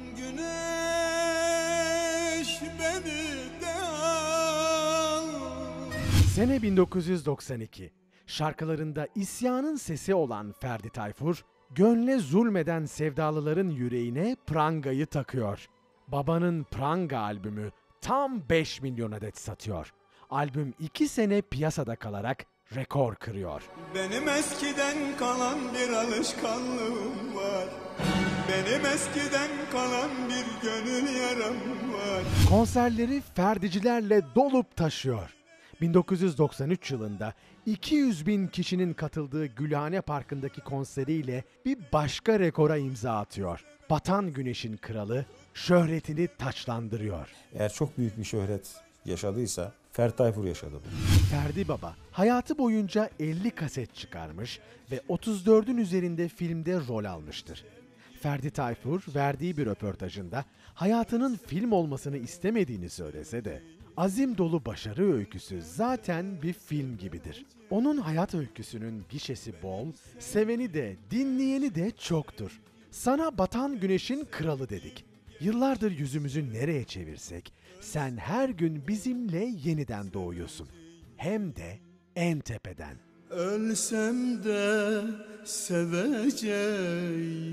güneş beni de al. Sene bin dokuz yüz doksan iki. Şarkılarında isyanın sesi olan Ferdi Tayfur, gönle zulmeden sevdalıların yüreğine prangayı takıyor. Babanın Pranga albümü tam beş milyon adet satıyor. Albüm iki sene piyasada kalarak rekor kırıyor. Benim eskiden kalan bir alışkanlığım var. Benim eskiden kalan bir gönül yaram var. Konserleri Ferdicilerle dolup taşıyor. bin dokuz yüz doksan üç yılında iki yüz bin kişinin katıldığı Gülhane Parkı'ndaki konseriyle bir başka rekora imza atıyor. Batan Güneş'in kralı şöhretini taçlandırıyor. Eğer çok büyük bir şöhret yaşadıysa Ferdi Tayfur yaşadı bunu. Ferdi Baba hayatı boyunca elli kaset çıkarmış ve otuz dördün üzerinde filmde rol almıştır. Ferdi Tayfur verdiği bir röportajında hayatının film olmasını istemediğini söylese de azim dolu başarı öyküsü zaten bir film gibidir. Onun hayat öyküsünün gişesi bol, seveni de dinleyeni de çoktur. Sana Batan Güneş'in kralı dedik. Yıllardır yüzümüzü nereye çevirsek sen her gün bizimle yeniden doğuyorsun. Hem de en tepeden. Ölsem de seveceğim.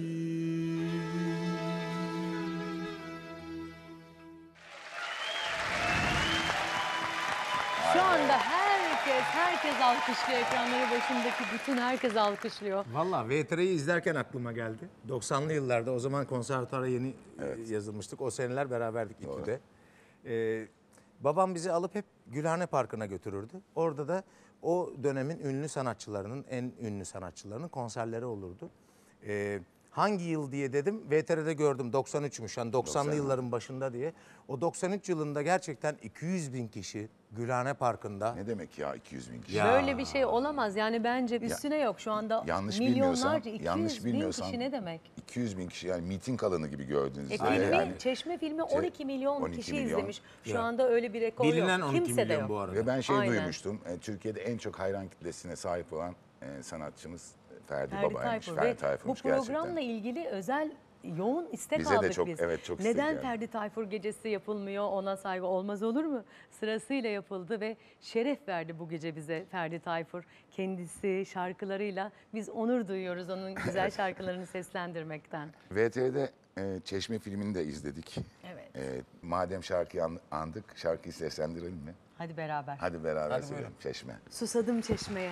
Şu anda herkes, herkes alkışlıyor. Ekranları başındaki bütün herkes alkışlıyor. Valla V T R'yi izlerken aklıma geldi. doksanlı yıllarda o zaman konservatuara yeni Evet. yazılmıştık. O seneler beraberdik İTÜ'de. Ee, babam bizi alıp hep Gülhane Parkı'na götürürdü. Orada da o dönemin ünlü sanatçılarının, en ünlü sanatçılarının konserleri olurdu. Ee, hangi yıl diye dedim, V T R'de gördüm doksan üçmüş. Yani doksanlı doksan. yılların başında diye. O doksan üç yılında gerçekten iki yüz bin kişi Gülhane Parkı'nda. Ne demek ya iki yüz bin kişi? Ya. Böyle bir şey olamaz. Yani bence üstüne yok şu anda. Yanlış Milyonlarca, bilmiyorsam, iki yanlış yüz bin bilmiyorsam kişi ne demek? iki yüz bin kişi yani miting alanı gibi gördüğünüz E, üzere. filmi, Yani Çeşme filmi on iki milyon on iki kişi milyon. izlemiş. Şu Ya. anda öyle bir rekor Bilinen yok. on iki Kimse de milyon yok. bu arada. Ve ben şey Aynen. duymuştum, e, Türkiye'de en çok hayran kitlesine sahip olan e, sanatçımız Ferdi, Ferdi Baba'ymış. Tayfur. Ferdi Ve bu Tayfur'muş programla gerçekten. ilgili özel yoğun istek Bize de aldık çok- biz. evet, çok istek Neden geldi. Ferdi Tayfur gecesi yapılmıyor? Ona saygı olmaz olur mu? Sırasıyla yapıldı ve şeref verdi bu gece bize Ferdi Tayfur. Kendisi şarkılarıyla biz onur duyuyoruz onun güzel şarkılarını seslendirmekten. V T R'de e, Çeşme filmini de izledik. Evet. E, madem şarkıyı an- andık, şarkıyı seslendirelim mi? Hadi beraber. Hadi beraber Hadi söyleyelim Çeşme. Susadım çeşmeye.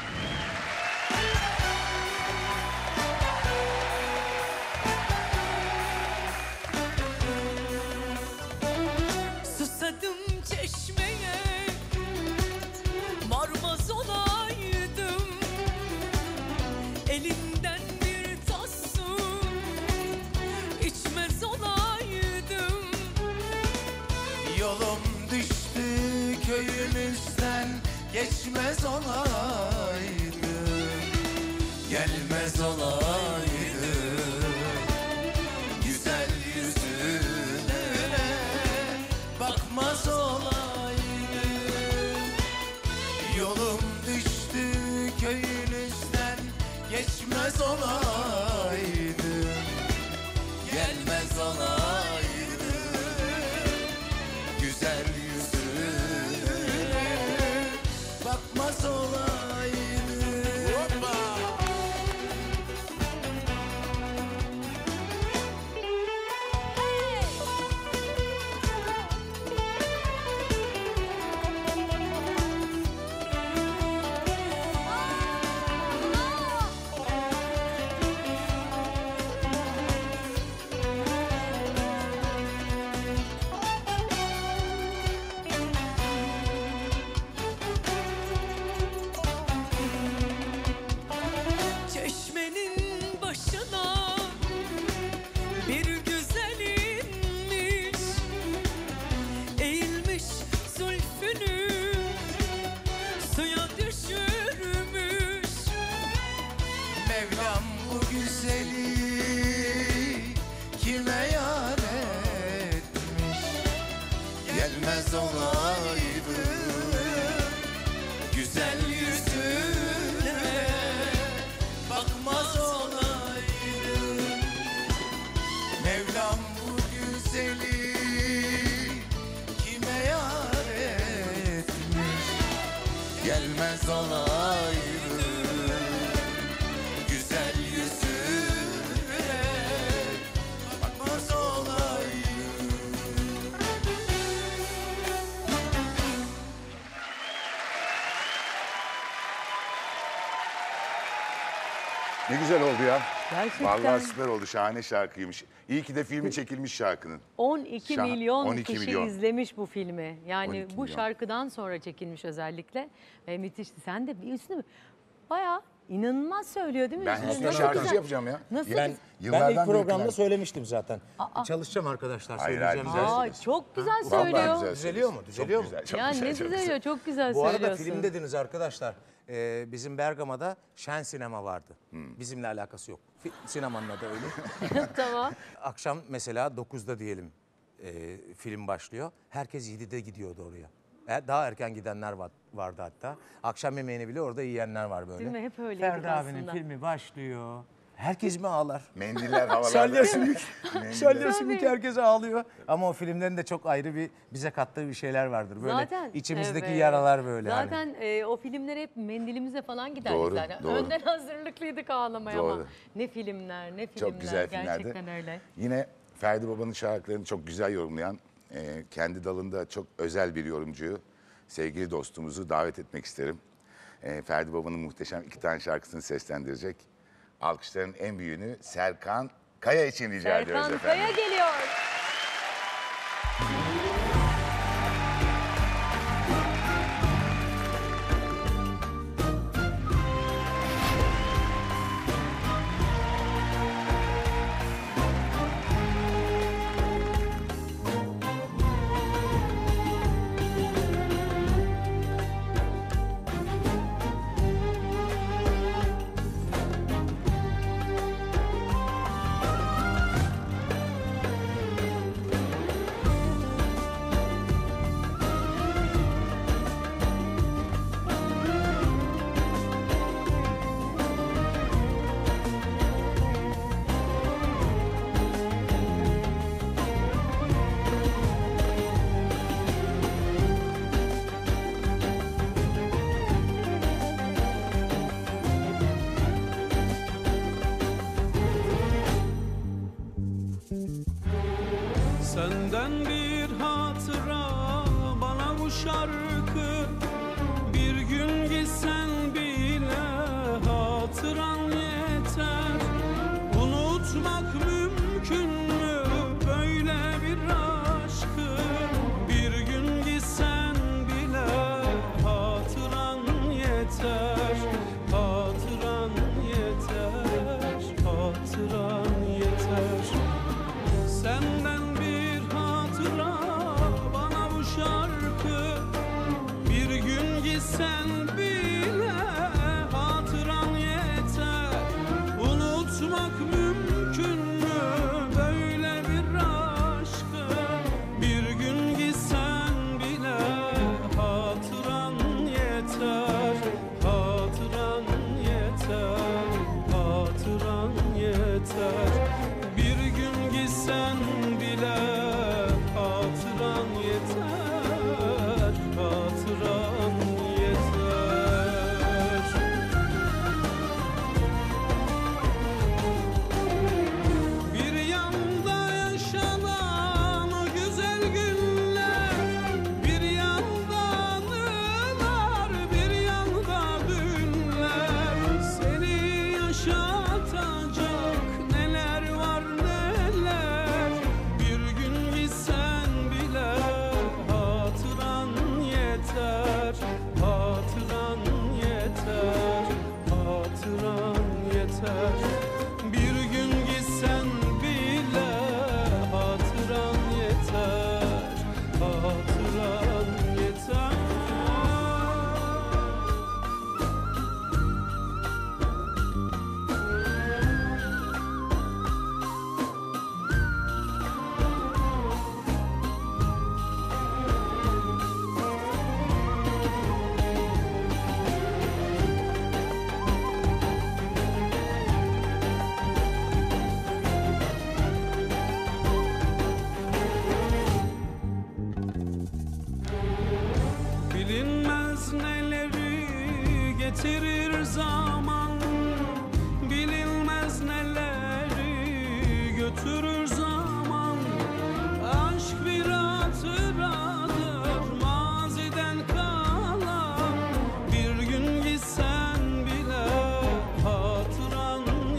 Susadım çeşmeye, varmaz olaydım. Elinden bir tas su içmez olaydım. Yolum düştü köyümüzden, geçmez olaydım, gelmez olaydım. Güzel yüzüne bakmaz olaydım. Yolum düştü köyünüzden, geçmez olaydım, gelmez olaydım. Güzel yüzüne bakmaz olaydım. Hoppa! Çeşmenin başına bir güzel inmiş, eğilmiş zülfünü suya düşürmüş. Mevlam bu güzeli kime yar etmiş, gelmez olaydı güzel yüzüne bakmaz olaydı. Mevlam bu güzeli kime yar etmiş, gelmez olaydı güzel yüzüne bakmaz olaydı. Ne güzel oldu ya. Gerçekten. Vallahi süper oldu. Şahane şarkıymış. İyi ki de filmi çekilmiş şarkının. on iki Şah- milyon on iki kişi milyon. izlemiş bu filmi. Yani on iki bu milyon. şarkıdan sonra çekilmiş özellikle. Ve müthişti. Sen de bir üstüne bayağı inanılmaz söylüyor değil mi? Ben Üstüne üstüne nasıl şarkıcı güzel- yapacağım ya. Nasıl Ben, güzel- ben Yıllardan ilk beri programda plan- söylemiştim zaten. Aa. Çalışacağım arkadaşlar, Hayır, söyleyeceğim. hayır, güzel Aa, çok güzel Vallahi söylüyor. güzel Düzeliyor mu? söylüyorsun. Düzeliyor Çok mu? güzel, çok Ya güzel, ne çok güzel, çok güzel Bu arada söylüyorsun. film dediniz arkadaşlar. Ee, bizim Bergama'da Şen Sinema vardı. Bizimle alakası yok. Fi- Sinemanın adı öyle. Tamam. Akşam mesela dokuzda diyelim e, film başlıyor. Herkes yedide gidiyordu oraya. E, daha erken gidenler var, vardı hatta. Akşam yemeğini bile orada yiyenler var böyle. Değil mi? Hep öyleydik Ferdi abinin aslında. filmi başlıyor. Herkes mi ağlar? Mendiller havalarda. Salya sümük. Mendiller. Salya sümük herkes ağlıyor. Ama o filmlerin de çok ayrı bir bize kattığı bir şeyler vardır. Böyle Zaten içimizdeki evet. yaralar böyle. Zaten hani. e, o filmler hep mendilimize falan giderdik Doğru, zaten. doğru. Önden hazırlıklıydık ağlamaya ama. Doğru. Ne filmler, ne filmler. Çok güzel filmlerdi. Gerçekten öyle. Yine Ferdi Baba'nın şarkılarını çok güzel yorumlayan, e, kendi dalında çok özel bir yorumcuyu, sevgili dostumuzu davet etmek isterim. E, Ferdi Baba'nın muhteşem iki tane şarkısını seslendirecek. Alkışların en büyüğünü Serkan Kaya için rica ediyoruz Serkan efendim. Kaya geliyor. Senden bir hatıra bana bu şarkı. Bir gün gitsen bile hatıran yeter. Unutmak mümkün mü böyle bir aşkı? Bir gün gitsen bile hatıran yeter. Hatıran yeter, hatıran yeter. Senden bir hatıra bana bu şarkı. Bir gün gitsen bile hatıran yeter. Unutmak mümkün mü böyle bir aşkı? Bir gün gitsen bile hatıran yeter. Hatıran yeter, hatıran yeter. Bir gün gitsen bile hatıran yeter, hatıran yeter. Bir yanda yaşanan o güzel günler, bir yanda anılar, bir yanda dünler. Seni yaşatacak neler var neler. Bir gün gitsen bile hatıran yeter, hatıran yeter, hatıran yeter. Bir gün gitsen bile hatıran yeter, hatıran yeter. Bilinmez neleri getirir zaman, bilinmez neleri götürür zaman. Aşk bir hatıradır maziden kalan. Bir gün gitsen bile hatıran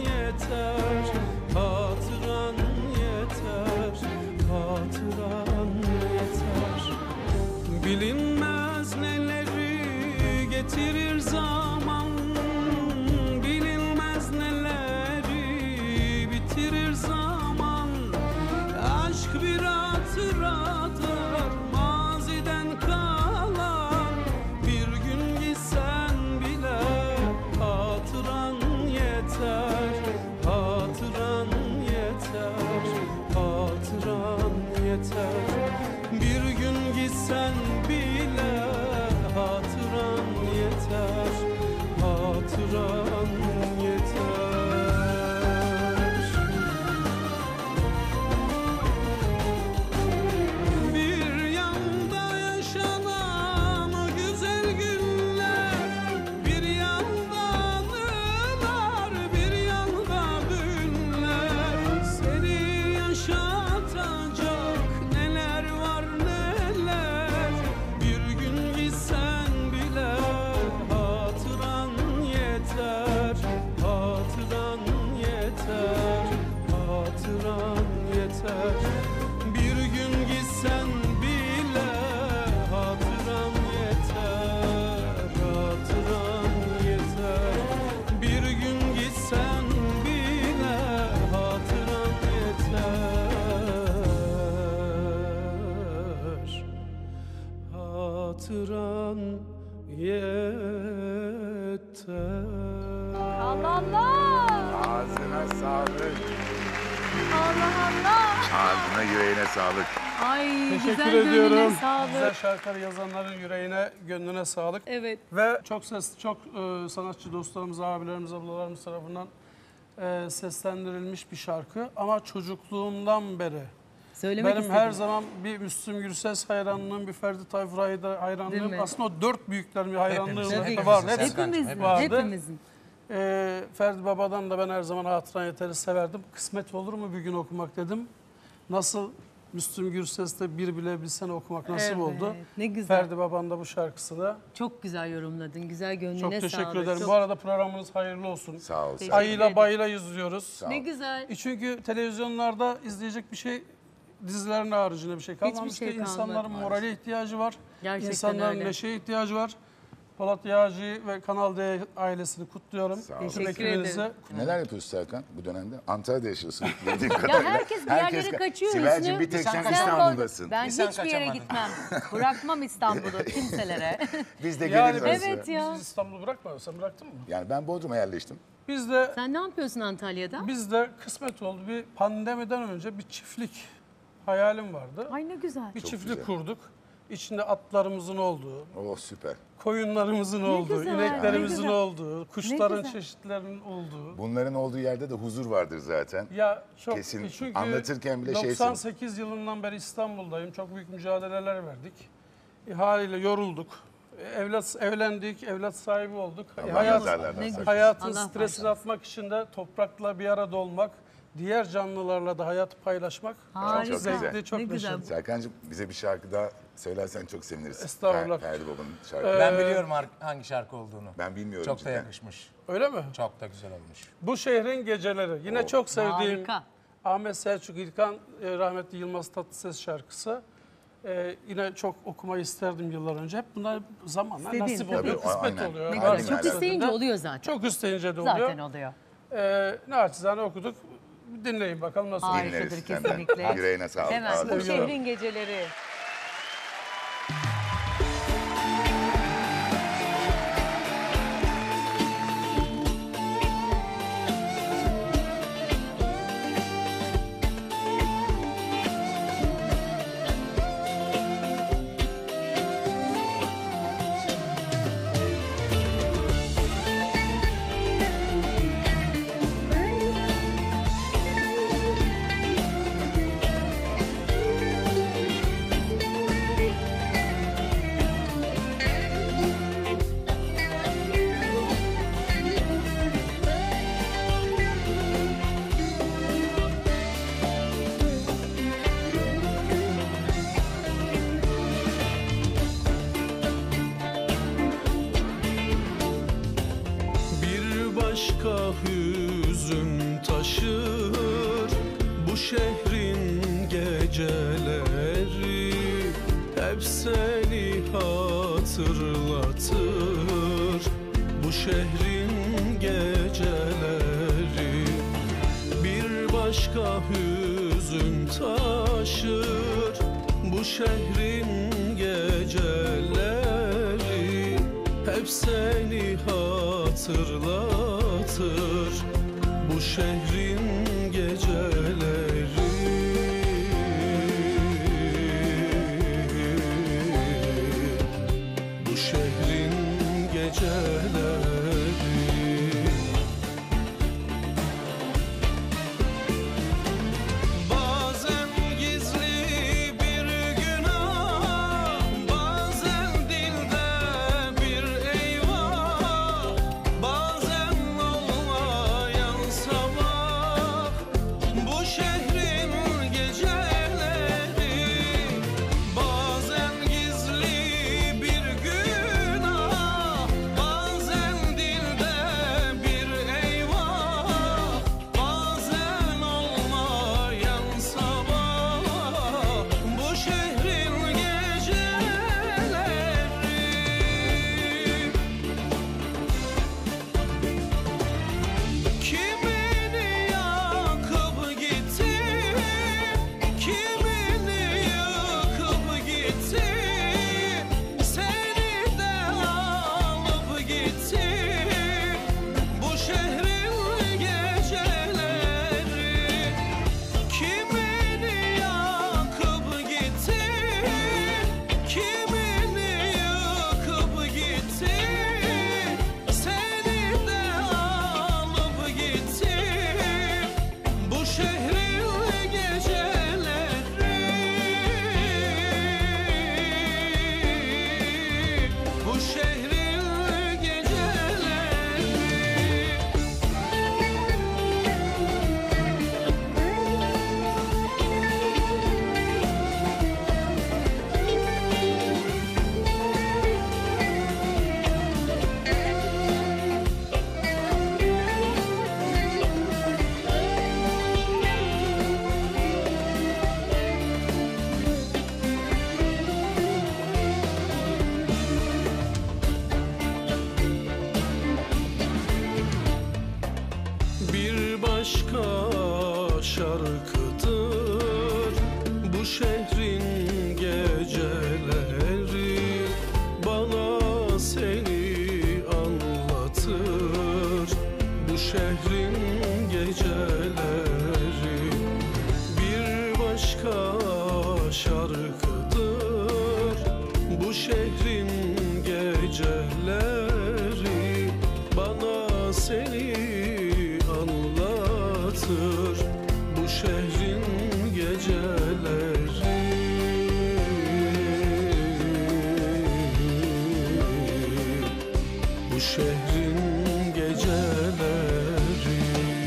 getirir zaman, bilinmez neleri bitirir zaman. Aşk bir hatıradır maziden kalan, bir gün gitsen bile hatıran yeter, hatıran yeter, hatıran yeter. Bir gün gitsen bile hatıran yeter, hatıran yeter. Bir yanda yaşanan o güzel günler, bir yanda anılar, bir yanda günler. Seni yaşatacak neler var neler. Bir gün gitsen bile hatıran yeter, hatıran yeter, hatıran yeter. Bir gün gitsen bile hatıran yeter, hatıran yeter. Bir gün gitsen bile hatıran yeter, hatıran yeter. Allah Allah. Ağzına sağlık. Allah Allah. Ağzına yüreğine sağlık. Ay Teşekkür güzel ediyorum. gönlüne sağlık. Güzel şarkıları yazanların yüreğine, gönlüne sağlık. Evet. Ve çok ses, çok e, sanatçı dostlarımız, abilerimiz, ablalarımız tarafından e, seslendirilmiş bir şarkı. Ama çocukluğumdan beri Söylemek benim istedim. her zaman bir Müslüm Gürses hayranlığım, bir Ferdi Tayfur hay- Değil hayranlığım. mi? Aslında o dört büyüklerin bir hayranlığım Hepimizin. vardı. Hepimizin, vardı. hepimizin. E, Ferdi Baba'dan da ben her zaman Hatıran Yeter'i severdim. Kısmet olur mu bir gün okumak dedim. Nasıl Müslüm Gürses'te Bir Bile Bilsen okumak nasip Evet, oldu. ne güzel. Ferdi Baba'nın da bu şarkısı da. Çok güzel yorumladın. Güzel gönlüne Çok sağlık. teşekkür ederim. Çok- Bu arada programınız hayırlı olsun. Sağ ol. Ayıyla bayıyla izliyoruz. Ne güzel. E çünkü televizyonlarda izleyecek bir şey, dizilerin haricinde bir şey kalmamış şey ki kalmadı insanların morale ihtiyacı var. Gerçekten İnsanların öyle. neşeye ihtiyacı var. Polat Yağcı ve Kanal D ailesini kutluyorum. Sağ ol. Tüm Teşekkür ekibinizi ederim. Neler yapıyorsun Serkan bu dönemde? Antalya'da yaşıyorsun. Bildiğim Ya kadarıyla. herkes bir yerlere kaçıyor Sibel'cim Hüsnü. bir tek sen Sen İstanbul'dasın. Ben Bir sen hiçbir yere kaçamadın. gitmem. Bırakmam İstanbul'u kimselere. Biz de Yani geliriz arası. Evet ya. Biz İstanbul'u bırakmadın. Sen bıraktın mı? Yani ben Bodrum'a yerleştim. Biz de Sen ne yapıyorsun Antalya'da? biz de kısmet oldu. Bir pandemiden önce bir çiftlik hayalim vardı. Ay ne güzel. Bir Çok çiftlik güzel. kurduk. İçinde atlarımızın olduğu, Oh süper. koyunlarımızın Ne olduğu, güzel, ineklerimizin ne güzel. olduğu, kuşların güzel. çeşitlerinin olduğu. Bunların olduğu yerde de huzur vardır zaten. Ya çok Kesin. çünkü Anlatırken bile şeysin. doksan sekiz yılından beri İstanbul'dayım. Çok büyük mücadeleler verdik. E, haliyle yorulduk. E, evlat evlendik, evlat sahibi olduk. E, Allah hayat, nazarlardan saklasın. hayatın Allah stresini atmak için de toprakla bir arada olmak, diğer canlılarla da hayatı paylaşmak Harika. çok zevkli, güzel. çok Ne güzel. neşeli. Serkan'cığım bize bir şarkı daha söylersen çok seviniriz. Estağfurullah. Fer- Ferdi Baba'nın şarkısı. Ben biliyorum ar- hangi şarkı olduğunu. Ben bilmiyorum. Çok da cidden. yakışmış. Öyle mi? Çok da güzel olmuş. Bu şehrin geceleri. Yine Oh. çok sevdiğim Harika. Ahmet Selçuk İlkan, e, rahmetli Yılmaz Tatlıses şarkısı. E, yine çok okumayı isterdim yıllar önce. Hep bunlar zamanla İstediğin, nasip tabii. oluyor, kısmet Aynen. oluyor. Ne Aynen. güzel. Çok Aynen. isteyince oluyor zaten. Çok isteyince de oluyor. Zaten oluyor. E, naçizane okuduk. Dinleyin bakalım nasıl. Harikadır Dinleriz senden. kesinlikle. Yüreğine sağlık. Hemen Ağzına bu sağlık. şehrin geceleri. Bir başka hüzün taşır bu şehrin geceleri, hep seni hatırlatır şehrin geceleri bir başka hüzün taşır. Bu şehrin geceleri hep seni hatırlatır. Bu şehrin geceleri bu şehrin geceleri bazen gizli bir günah, bazen dilde bir eyvah, bazen olmayan sabah. Bu şehrin geceleri bazen gizli bir günah, bazen dilde bir eyvah, bazen olmayan sabah. Bu şehrin geceleri kimini yakıp gitti, kimini yıkıp gitti, seni de alıp gitti. Bu şehrin geceleri kimini yakıp gitti, kimini yıkıp gitti, seni de alıp gitti. Bu şehrin geceleri bu şehrin geceleri bir başka şarkıdır bu şehrin geceleri, bana seni anlatır. Bu şehrin geceleri bir başka şarkıdır bu şehrin geceleri, bana seni anlatır. Bu şehrin geceleri bu şehrin geceleri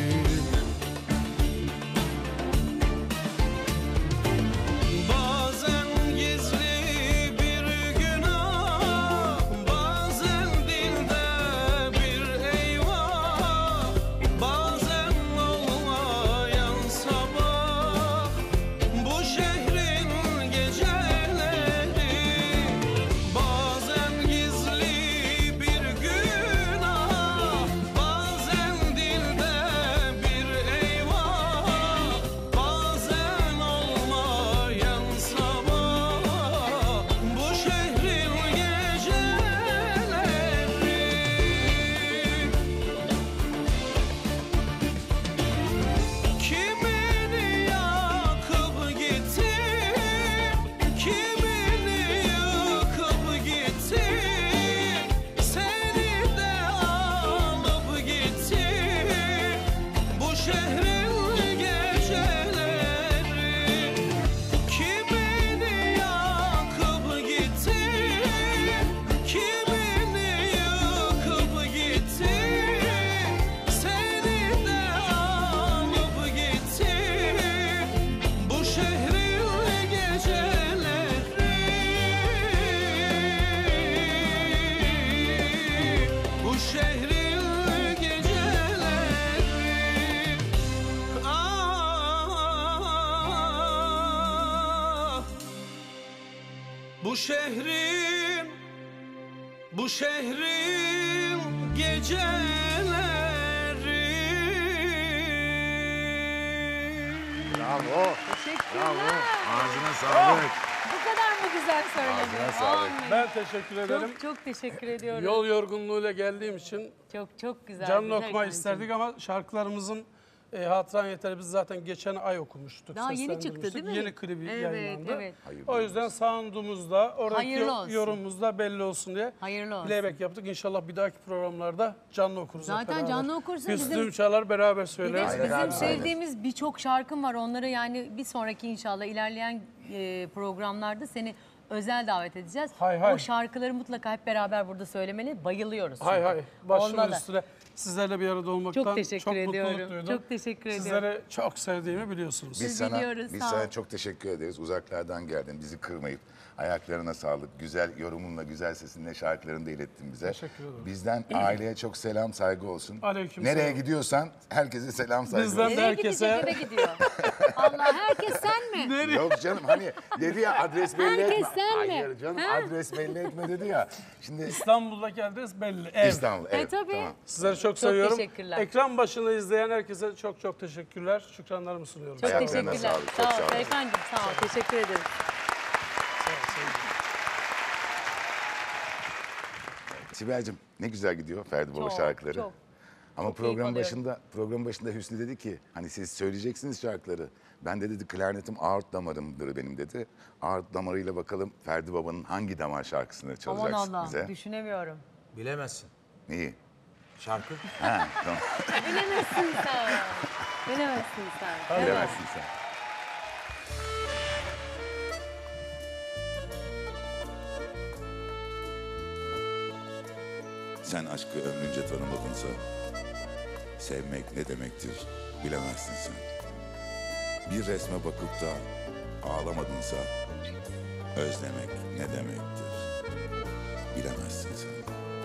bazen gizli bir günah, bazen dilde bir eyvah, bazen olmayan sabah. Bu şehrin geceleri bazen gizli bir günah, bazen dilde bir eyvah, bazen olmayan sabah. Bu şehrin geceleri kimini yakıp gitti, kimini yıkıp gitti, seni de alıp gitti. Bu şehrin geceleri kimini yakıp gitti, kimini yıkıp gitti, seni de alıp gitti. Bu şehrin geceleri bu şehrin geceleri ah bu şehrin bu şehrin Bravo. Teşekkürler. Bravo. Ağzına sağlık. Bu kadar mı güzel söyledin? sağlık. Amin. Ben teşekkür ederim. Çok çok teşekkür ediyorum. Yol yorgunluğuyla geldiğim için Çok çok güzel. canlı güzel okumayı Ekrem'cim. isterdik ama şarkılarımızın e, hatıran yeter biz zaten geçen ay okumuştuk. Daha yeni çıktı, seslendirmiştik. değil mi? Yeni klibi Evet, yayınlandı. evet. O yüzden sound'umuzda, oradaki Hayırlı olsun. yorumumuzda belli olsun diye Hayırlı olsun. playback yaptık. İnşallah bir dahaki programlarda canlı okuruz. hep Zaten beraber. canlı okursun. Hüsnü Bizim- Çağlar beraber Bir de söyleriz. bizim sevdiğimiz birçok şarkın var. Onları yani bir sonraki inşallah ilerleyen e, programlarda seni özel davet edeceğiz. Hay hay. O şarkıları mutlaka hep beraber burada söylemeli. Bayılıyoruz. Hay çünkü. hay. Başımın Olmalı. üstüne. Sizlerle bir arada olmaktan Çok teşekkür çok ediyorum. mutluluk duydum. Çok teşekkür ediyorum. Sizleri çok sevdiğimi biliyorsunuz. Biz sana, biliyoruz, biz sağ sana ol. çok teşekkür ederiz. Uzaklardan geldin, bizi kırmayıp ayaklarına sağlık. Güzel yorumunla, güzel sesinle şarkılarını da ilettin bize. Teşekkür ederim. Bizden aileye çok selam, saygı olsun. Aleyküm Nereye selam. gidiyorsan herkese selam, saygı Bizden olsun. de herkese. Eve gidiyor. Allah herkes sen mi? Yok canım hani dedi ya adres belli Herkes etme. sen mi? Hayır canım Ha? adres belli etme dedi ya. Şimdi İstanbul'daki adres belli. Ev. İstanbul, E evet. tabii. Tamam. Sizleri çok, Çok seviyorum. teşekkürler. Ekran başında izleyen herkese çok çok teşekkürler. Şükranlarımı sunuyorum. Çok Ayaklarına teşekkürler. sağlık, çok Sağ sağ ol olun. Serkan'cığım sağ ol. Teşekkür ederim. Sibel'cim ne güzel gidiyor Ferdi Baba Çok, şarkıları. çok. Ama Çok keyif program alıyorum. başında program başında Hüsnü dedi ki hani siz söyleyeceksiniz şarkıları. Ben de dedi klarnetim aort damarımdır benim dedi. Aort damarıyla bakalım Ferdi Baba'nın hangi damar şarkısını Aman çalacaksın Allah bize. düşünemiyorum. Bilemezsin. Neyi? Şarkı. Ha, tamam. Bilemezsin sen. Bilemezsin sen. Bilemezsin sen. Sen aşkı ömrünce tanımadınsa, sevmek ne demektir bilemezsin sen. Bir resme bakıp da ağlamadınsa, özlemek ne demektir bilemezsin sen.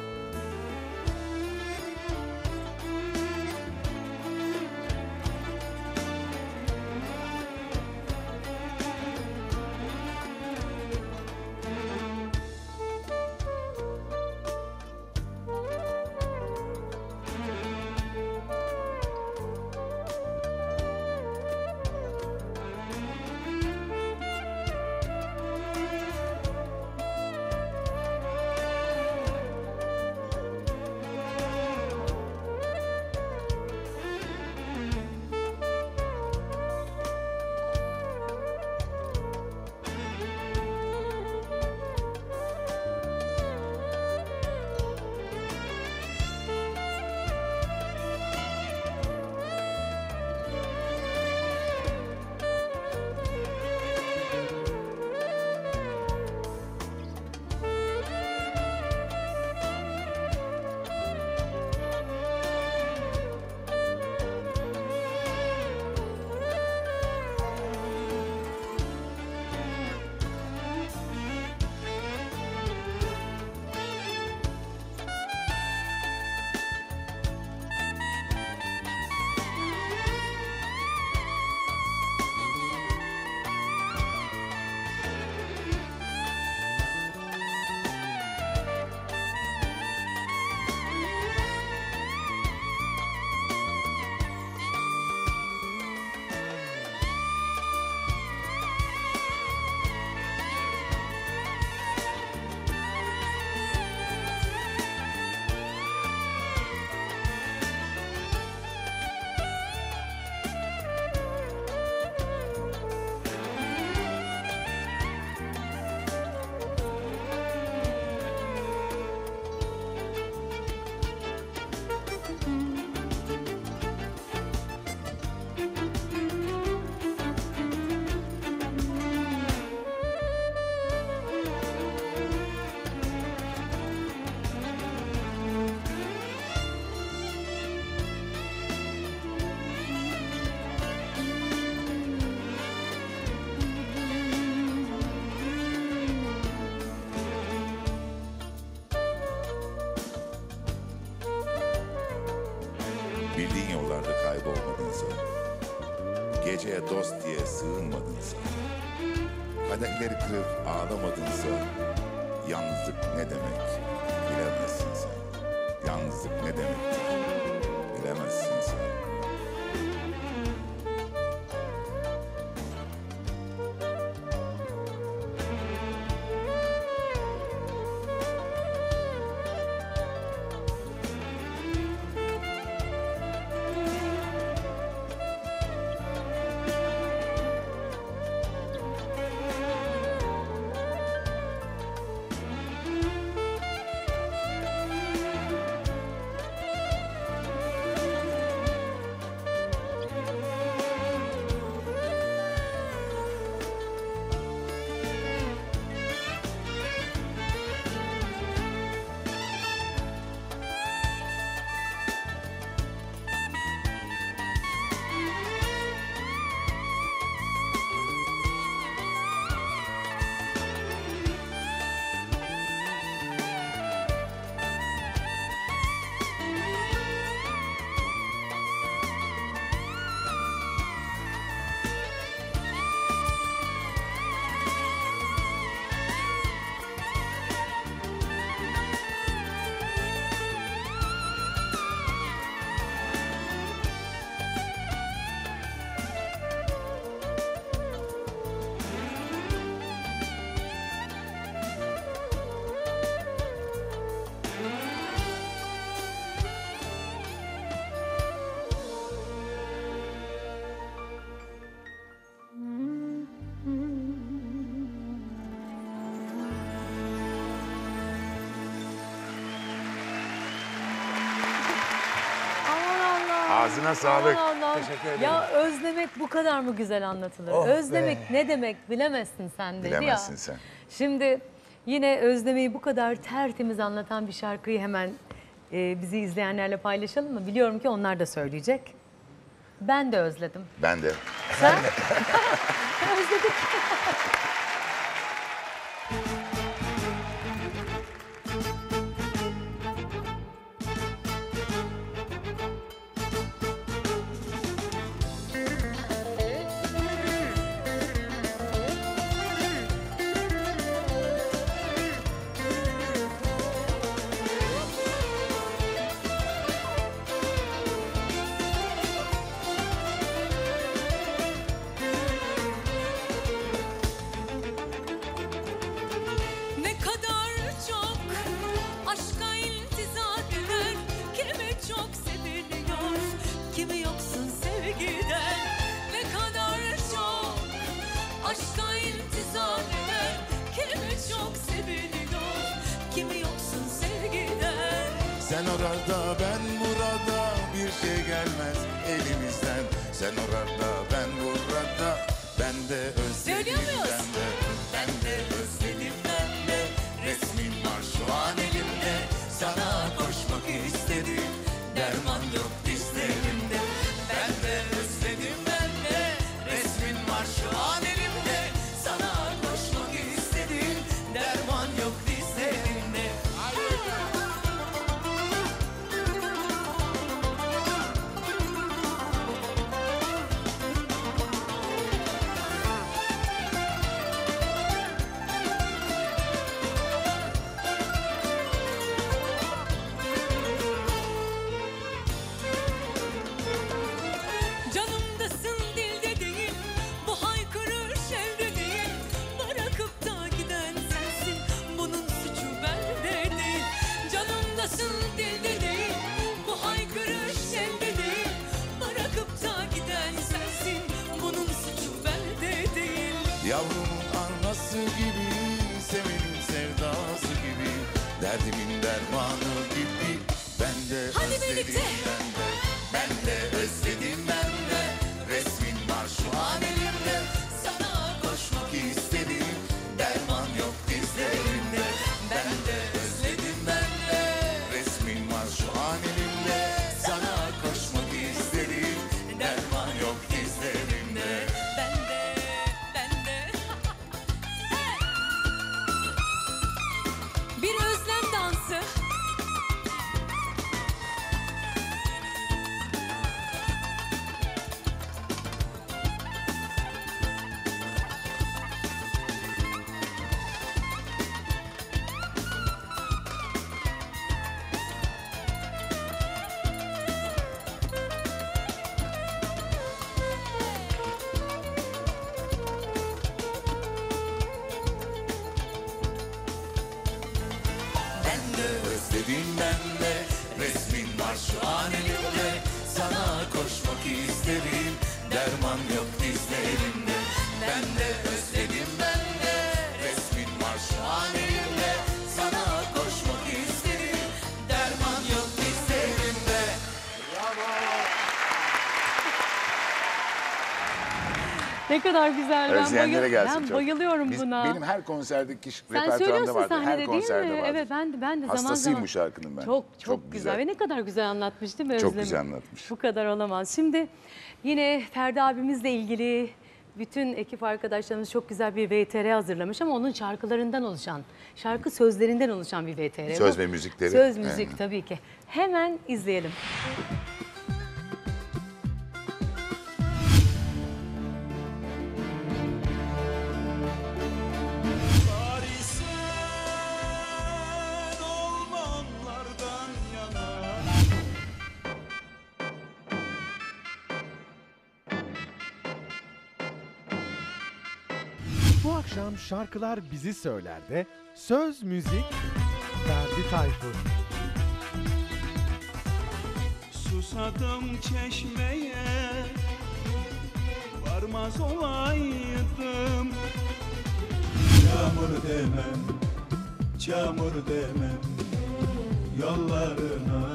Bildiğin yollarda kaybolmadınsa, geceye dost diye sığınmadınsa, kadehleri kırıp ağlamadınsa, yalnızlık ne demek bilemezsin sen. Yalnızlık yalnızlık ne demektir? Bilemezsin sen. Ağzına sağlık. Aman Allah'ım. Teşekkür ederim. Ya özlemek bu kadar mı güzel anlatılır? Oh özlemek be. ne demek bilemezsin sen dedi Bilemezsin ya. sen. Şimdi yine özlemeyi bu kadar tertemiz anlatan bir şarkıyı hemen e, bizi izleyenlerle paylaşalım mı? Biliyorum ki onlar da söyleyecek. Ben de özledim. Ben de. Sen? Özledik. Ne kadar çok aşka iltizat eder, kimi çok seviliyor, kimi yoksun sevgiden. Ne kadar çok aşka iltizat eder, kimi çok seviliyor, kimi yoksun sevgiden. Sen orada ben burada, bir şey gelmez elimizden. Sen orada ben burada, ben de özledim. Söylüyor muyuz? Ben de, ben de özledim ben de. Resmin var şu an elimde, sana koşmak istedim. Derman yok dizlerimde. Ben de özledim ben de. Resmin var şu an elimde, sana koşmak istedim. Derman yok dizlerimde. Canımdasın dilde değil, bu haykırış elde değil. Bırakıp da giden sensin, bunun suçu bende değil. Canımdasın dilde değil, bu haykırış elde değil. Bırakıp da giden sensin, bunun suçu bende değil. Yavrumun anası gibi, sevenin sevdası gibi, derdimin dermanı gibi. Ben de Hadi özledim birlikte. ben de, ben de özledim ben de. Resmin var şu an elimde, sana koşmak istedim. Derman yok dizlerimde. Ben de özledim ben de. Resmin var şu an elimde, sana koşmak istedim. Derman yok dizlerimde. Ben de, ben de. Bir özlem dansı Ne kadar güzel. Ben, Özleyenlere bayıl- gelsin ben çok. bayılıyorum Biz- buna. Benim her konserdeki Sen repertuarımda söylüyorsun vardır. sahnede Her değil konserde mi? vardır. Evet ben de ben de zaman Hastasıyım zaman. bu şarkının ben. Çok çok, Çok güzel. güzel. Ve ne kadar güzel anlatmış değil mi Özlem? Çok güzel anlatmış. Bu kadar olamaz. Şimdi yine Ferdi abimizle ilgili bütün ekip arkadaşlarımız çok güzel bir V T R hazırlamış ama onun şarkılarından oluşan, şarkı sözlerinden oluşan bir V T R. Söz Bu- ve müzikleri. Söz müzik Evet. tabii ki. Hemen izleyelim. Bari sen olmanlardan yana. Bu akşam Şarkılar Bizi Söyler'de söz müzik Ferdi Tayfur. Susadım çeşmeye, varmaz olaydım. Çamur demem, çamur demem, yollarına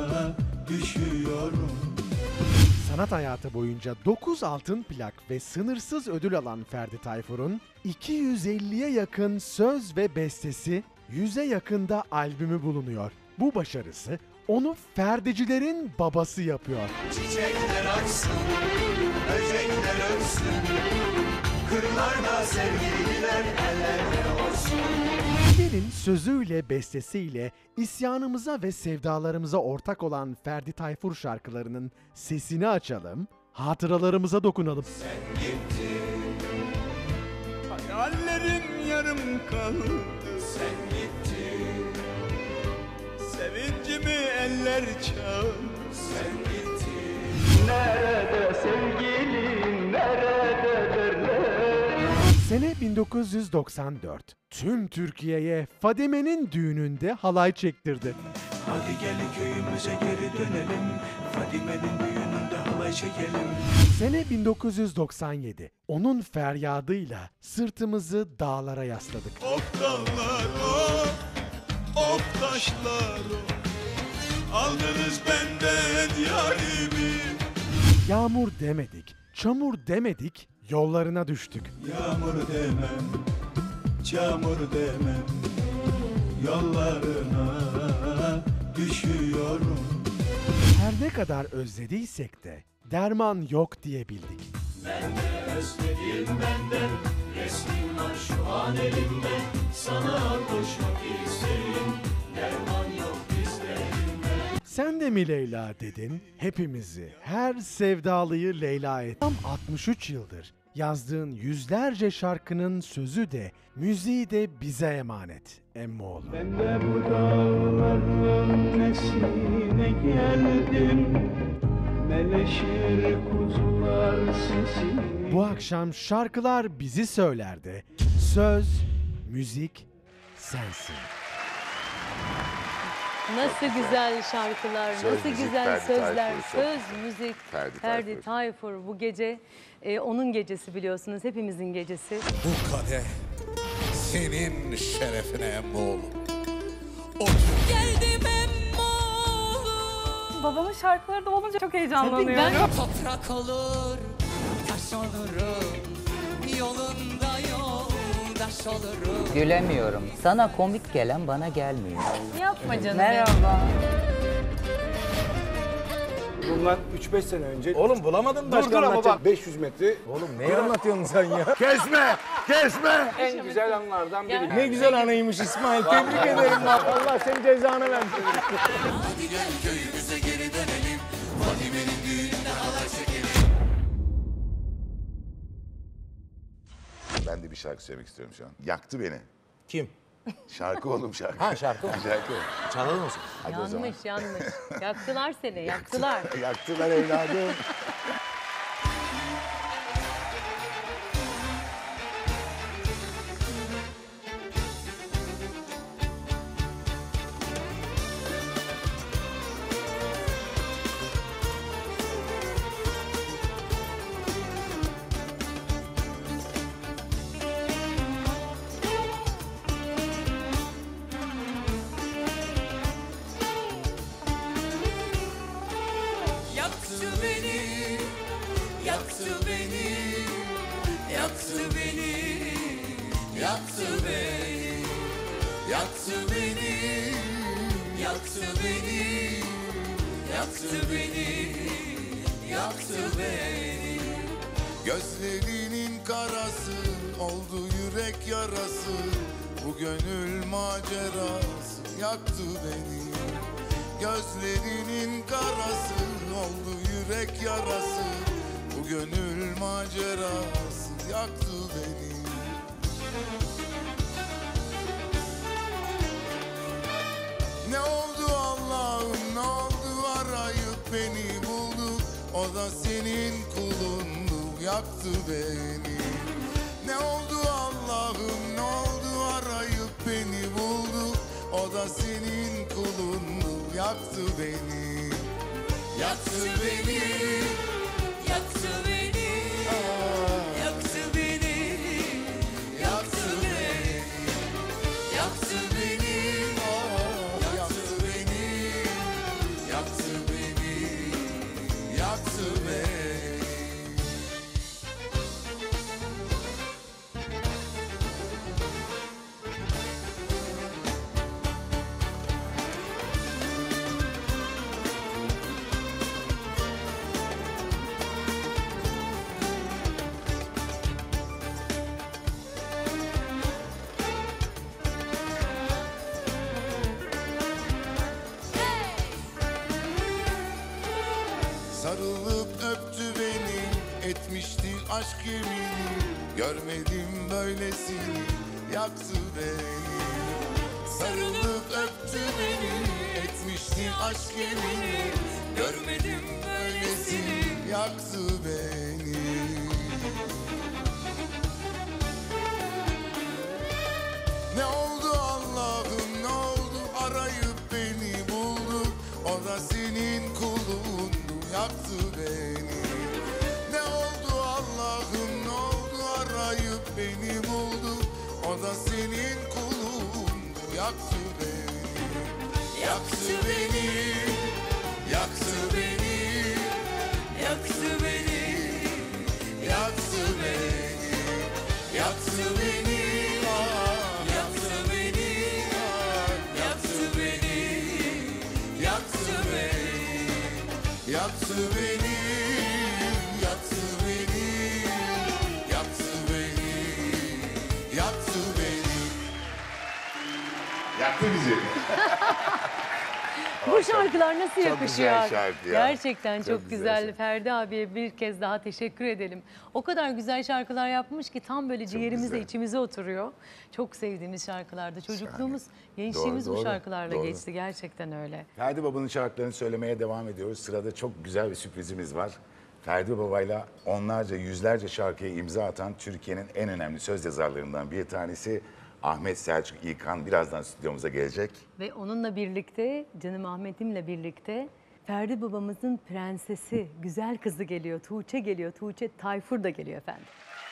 düşüyorum. Sanat hayatı boyunca dokuz altın plak ve sınırsız ödül alan Ferdi Tayfur'un iki yüz elliye yakın söz ve bestesi, yüze yakında albümü bulunuyor. Bu başarısı onu Ferdicilerin babası yapıyor. Çiçekler açsın, böcekler ölsün, kırlarda sevgililer ellerde olsun. Gelin sözüyle, bestesiyle isyanımıza ve sevdalarımıza ortak olan Ferdi Tayfur şarkılarının sesini açalım, hatıralarımıza dokunalım. Sen gittin, hayallerim yarım kaldı. Sen gittin, sevincimi eller çaldı. Sen gittin, nerede sevgilim, nerede derler. Sene bin dokuz yüz doksan dört. Tüm Türkiye'ye Fadime'nin düğününde halay çektirdi. Hadi gel köyümüze geri dönelim, Fadime'nin düğününde halay çekelim. Sene bin dokuz yüz doksan yedi. Onun feryadıyla sırtımızı dağlara yasladık. Ok dağlar o, ok taşlar o, aldınız benden yarimi. Yağmur demedik, çamur demedik, yollarına düştük. Yağmur demem, çamur demem, yollarına düşüyorum. Her ne kadar özlediysek de derman yok diyebildik. Ben de özledim benden, resmin var şu an elimde. Sana koşmak isterim, derman yok dizlerimde. Sen de mi Leyla dedin? Hepimizi, her sevdalıyı Leyla et. Tam altmış üç yıldır yazdığın yüzlerce şarkının sözü de, müziği de bize emanet Emmoğlu. Ben de bu dağların nesine geldim, meleşir kuzular sesini. Bu akşam Şarkılar Bizi Söyler'de söz, müzik sensin. Nasıl güzel şarkılar, Söz, nasıl müzik, güzel Ferdi sözler, Tayfur, çok söz, güzel. müzik, Ferdi Ferdi Tayfur. Tayfur. Bu gece e, onun gecesi biliyorsunuz, hepimizin gecesi. Bu kadeh senin şerefine emmoğlu. Otur. Geldim emmoğlu. Babamın şarkıları da olunca çok heyecanlanıyorum. Ben toprak olur, taş olurum. Yolunda yoldaş olurum. Gülemiyorum. Sana komik gelen bana gelmiyor. Yapma canım. Merhaba. Bundan üç beş sene önce... Oğlum bulamadın mı başka Dur dur ama anlatacak? bak beş yüz metre. Oğlum ne anlatıyorsun sen ya? Kesme! Kesme! En güzel anlardan biri. Ne güzel anıymış İsmail. Tebrik ederim. Allah senin cezanı versin. Hadi gel köyümüze geri dönelim, Fadime'nin düğününde halay çekelim. Ben de bir şarkı söylemek istiyorum şu an. Yaktı beni. Kim? Şarkı oğlum şarkı. Ha şarkı mı? Şarkı. Çalalım mısın? Hadi o zaman. Yanlış, yanlış. Yaktılar seni, yaktılar. Yaktılar evladım. Yaktı beni, yaktı beni, yaktı beni, yaktı beni, yaktı beni, yaktı beni, yaktı beni, yaktı beni. Gözlerinin karası oldu yürek yarası, bu gönül macerası yaktı beni. Gözlerinin karası oldu yürek yarası, bu gönül macerası yaktı beni. Ne oldu Allah'ım, ne oldu arayıp beni buldu, o da senin kulundu, yaktı beni. Ne oldu Allah'ım, ne oldu arayıp beni buldu, o da senin kulundu, yaktı beni. Yaktı beni, yaktı beni, yaktı beni, yaktı beni, yaktı beni, yaktı beni, yaktı beni, yaktı beni. Sarılıp öptü beni, etmişti aşk yemini, görmedim böylesini, yaktı beni. Sarılıp öptü beni, etmişti aşk yemini, görmedim böylesini, yaktı beni. Ne oldu Allah'ım, ne oldu arayıp beni buldu, o da senin kulun, yaktı beni. Ne oldu Allah'ım, ne oldu arayıp beni buldu, o da senin kulun, yaktı beni. Yaktı beni, yaktı beni, yaktı beni, yaktı beni, yaktı beni, yaktı beni, yaktı beni, yaktı beni, yaktı beni, yaktı beni, yaktı beni, yaktı beni. Yaktı bizi. Bu şarkılar nasıl Çok yakışıyor? güzel şarkı ya. Gerçekten çok, Çok güzel güzel. şarkı. Ferdi abiye bir kez daha teşekkür edelim. O kadar güzel şarkılar yapmış ki tam böyle ciğerimize, güzel. içimize oturuyor. Çok sevdiğimiz şarkılardı. Çocukluğumuz, gençliğimiz Doğru, bu doğru, şarkılarla doğru. geçti. Gerçekten öyle. Ferdi Baba'nın şarkılarını söylemeye devam ediyoruz. Sırada çok güzel bir sürprizimiz var. Ferdi Baba'yla onlarca, yüzlerce şarkıya imza atan Türkiye'nin en önemli söz yazarlarından bir tanesi Ahmet Selçuk İlkan birazdan stüdyomuza gelecek. Ve onunla birlikte, canım Ahmet'imle birlikte Ferdi babamızın prensesi, güzel kızı geliyor. Tuğçe geliyor. Tuğçe Tayfur da geliyor efendim.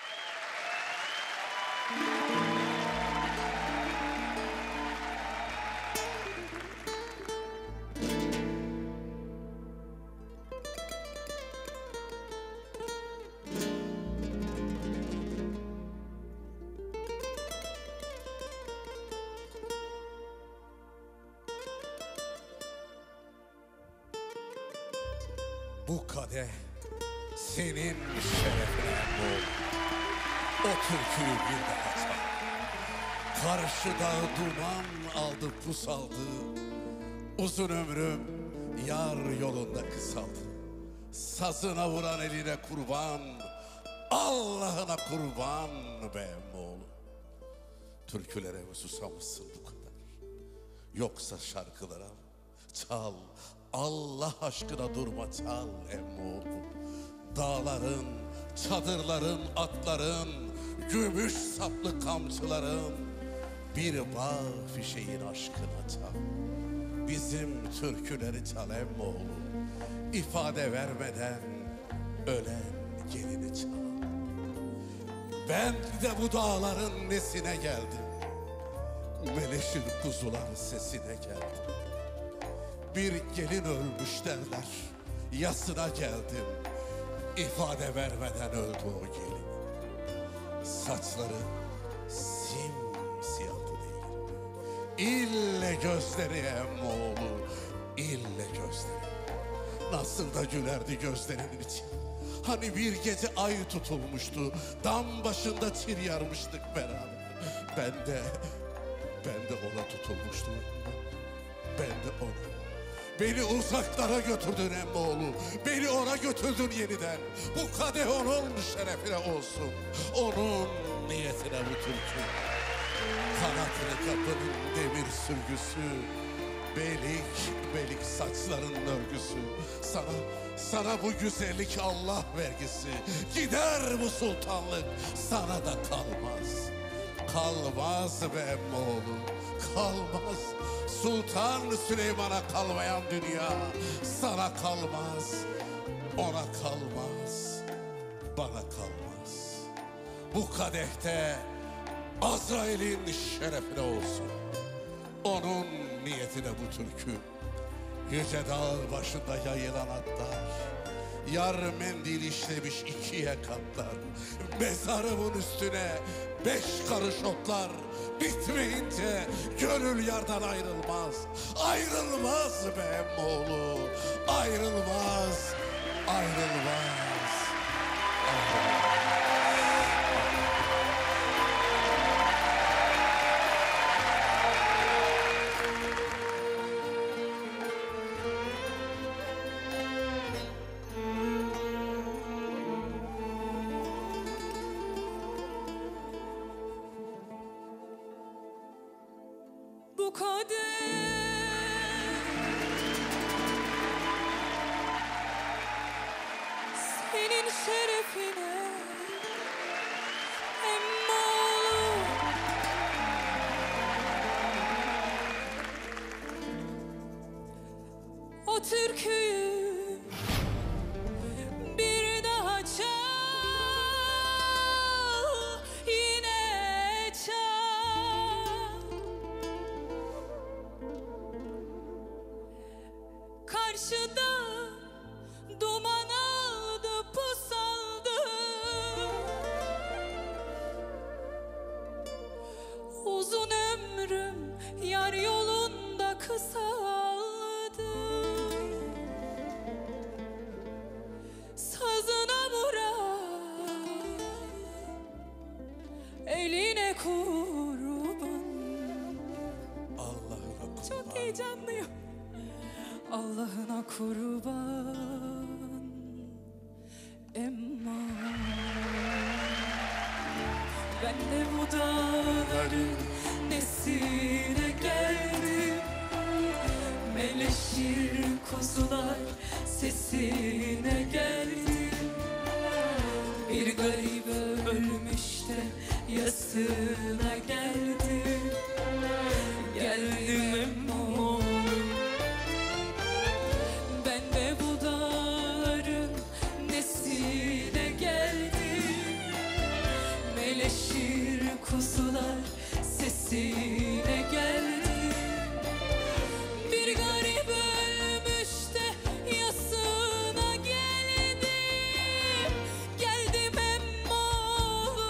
Bu kadeh senin şerefine bu. O türküyü bir daha çal. Karşıda duman aldı pusaldı. Uzun ömrüm yar yolunda kısaldı. Sazına vuran eline kurban, Allah'ına kurban be oğlum. Türkülere mi susamışsın bu kadar? Yoksa şarkılara çal, Allah aşkına durma çal emmoğlu. Dağların, çadırların, atların, gümüş saplı kamçıların, bir bağ fişeğin aşkına çal. Bizim türküleri çal emmoğlu. İfade vermeden ölen gelini çal. Ben de bu dağların nesine geldim, meleşir kuzular sesine geldim. Bir gelin ölmüş derler, yasına geldim. İfade vermeden öldü o gelin. Saçları simsiyahtı değil. İlle gözleri emmoğlu, ille gözleri. Nasıl da gülerdi gözlerinin için. Hani bir gece ay tutulmuştu, dam başında çir yarmıştık beraber. Ben de, ben de ona tutulmuştum. Ben de ona. Beni uzaklara götürdün emmoğlu, beni ona götürdün yeniden. Bu kadeh onun şerefine olsun, onun niyetine bu türkü. Kanatlı kapının demir sürgüsü, belik belik saçlarının örgüsü. Sana, sana bu güzellik Allah vergisi. Gider bu sultanlık, sana da kalmaz. Kalmaz be emmoğlu, kalmaz. Sultan Süleyman'a kalmayan dünya sana kalmaz, ona kalmaz, bana kalmaz. Bu kadehte Azrail'in şerefine olsun, onun niyetine bu türkü. Yüce dağ başında yayılan atlar, yar mendil işlemiş ikiye katlar. Mezarımın üstüne beş karış otlar, bitmeyince gönül yardan ayrılmaz. Ayrılmaz be emmoğlu, ayrılmaz, ayrılmaz, ayrılmaz. Bu kadeh senin şerefine emmoğlu. O türküyü bir daha çal, yine çal. Karşıda duman aldı, pus aldı. Uzun ömrüm yar yolunda kısaldı. Sazına vuran eline kurban. Allah'ına kurban. Çok heyecanlıyım. Allah'ına kurban emma. Ben de bu dağların nesine geldim. Meleşir kuzular sesine geldim. Bir garip ölmüş de yasına geldim. Geldim emmoğlu. Ben de bu dağların nesine geldim. Meleşir kuzular sesine geldim. Bir garip ölmüş de yasına geldim. Geldim emmoğlu.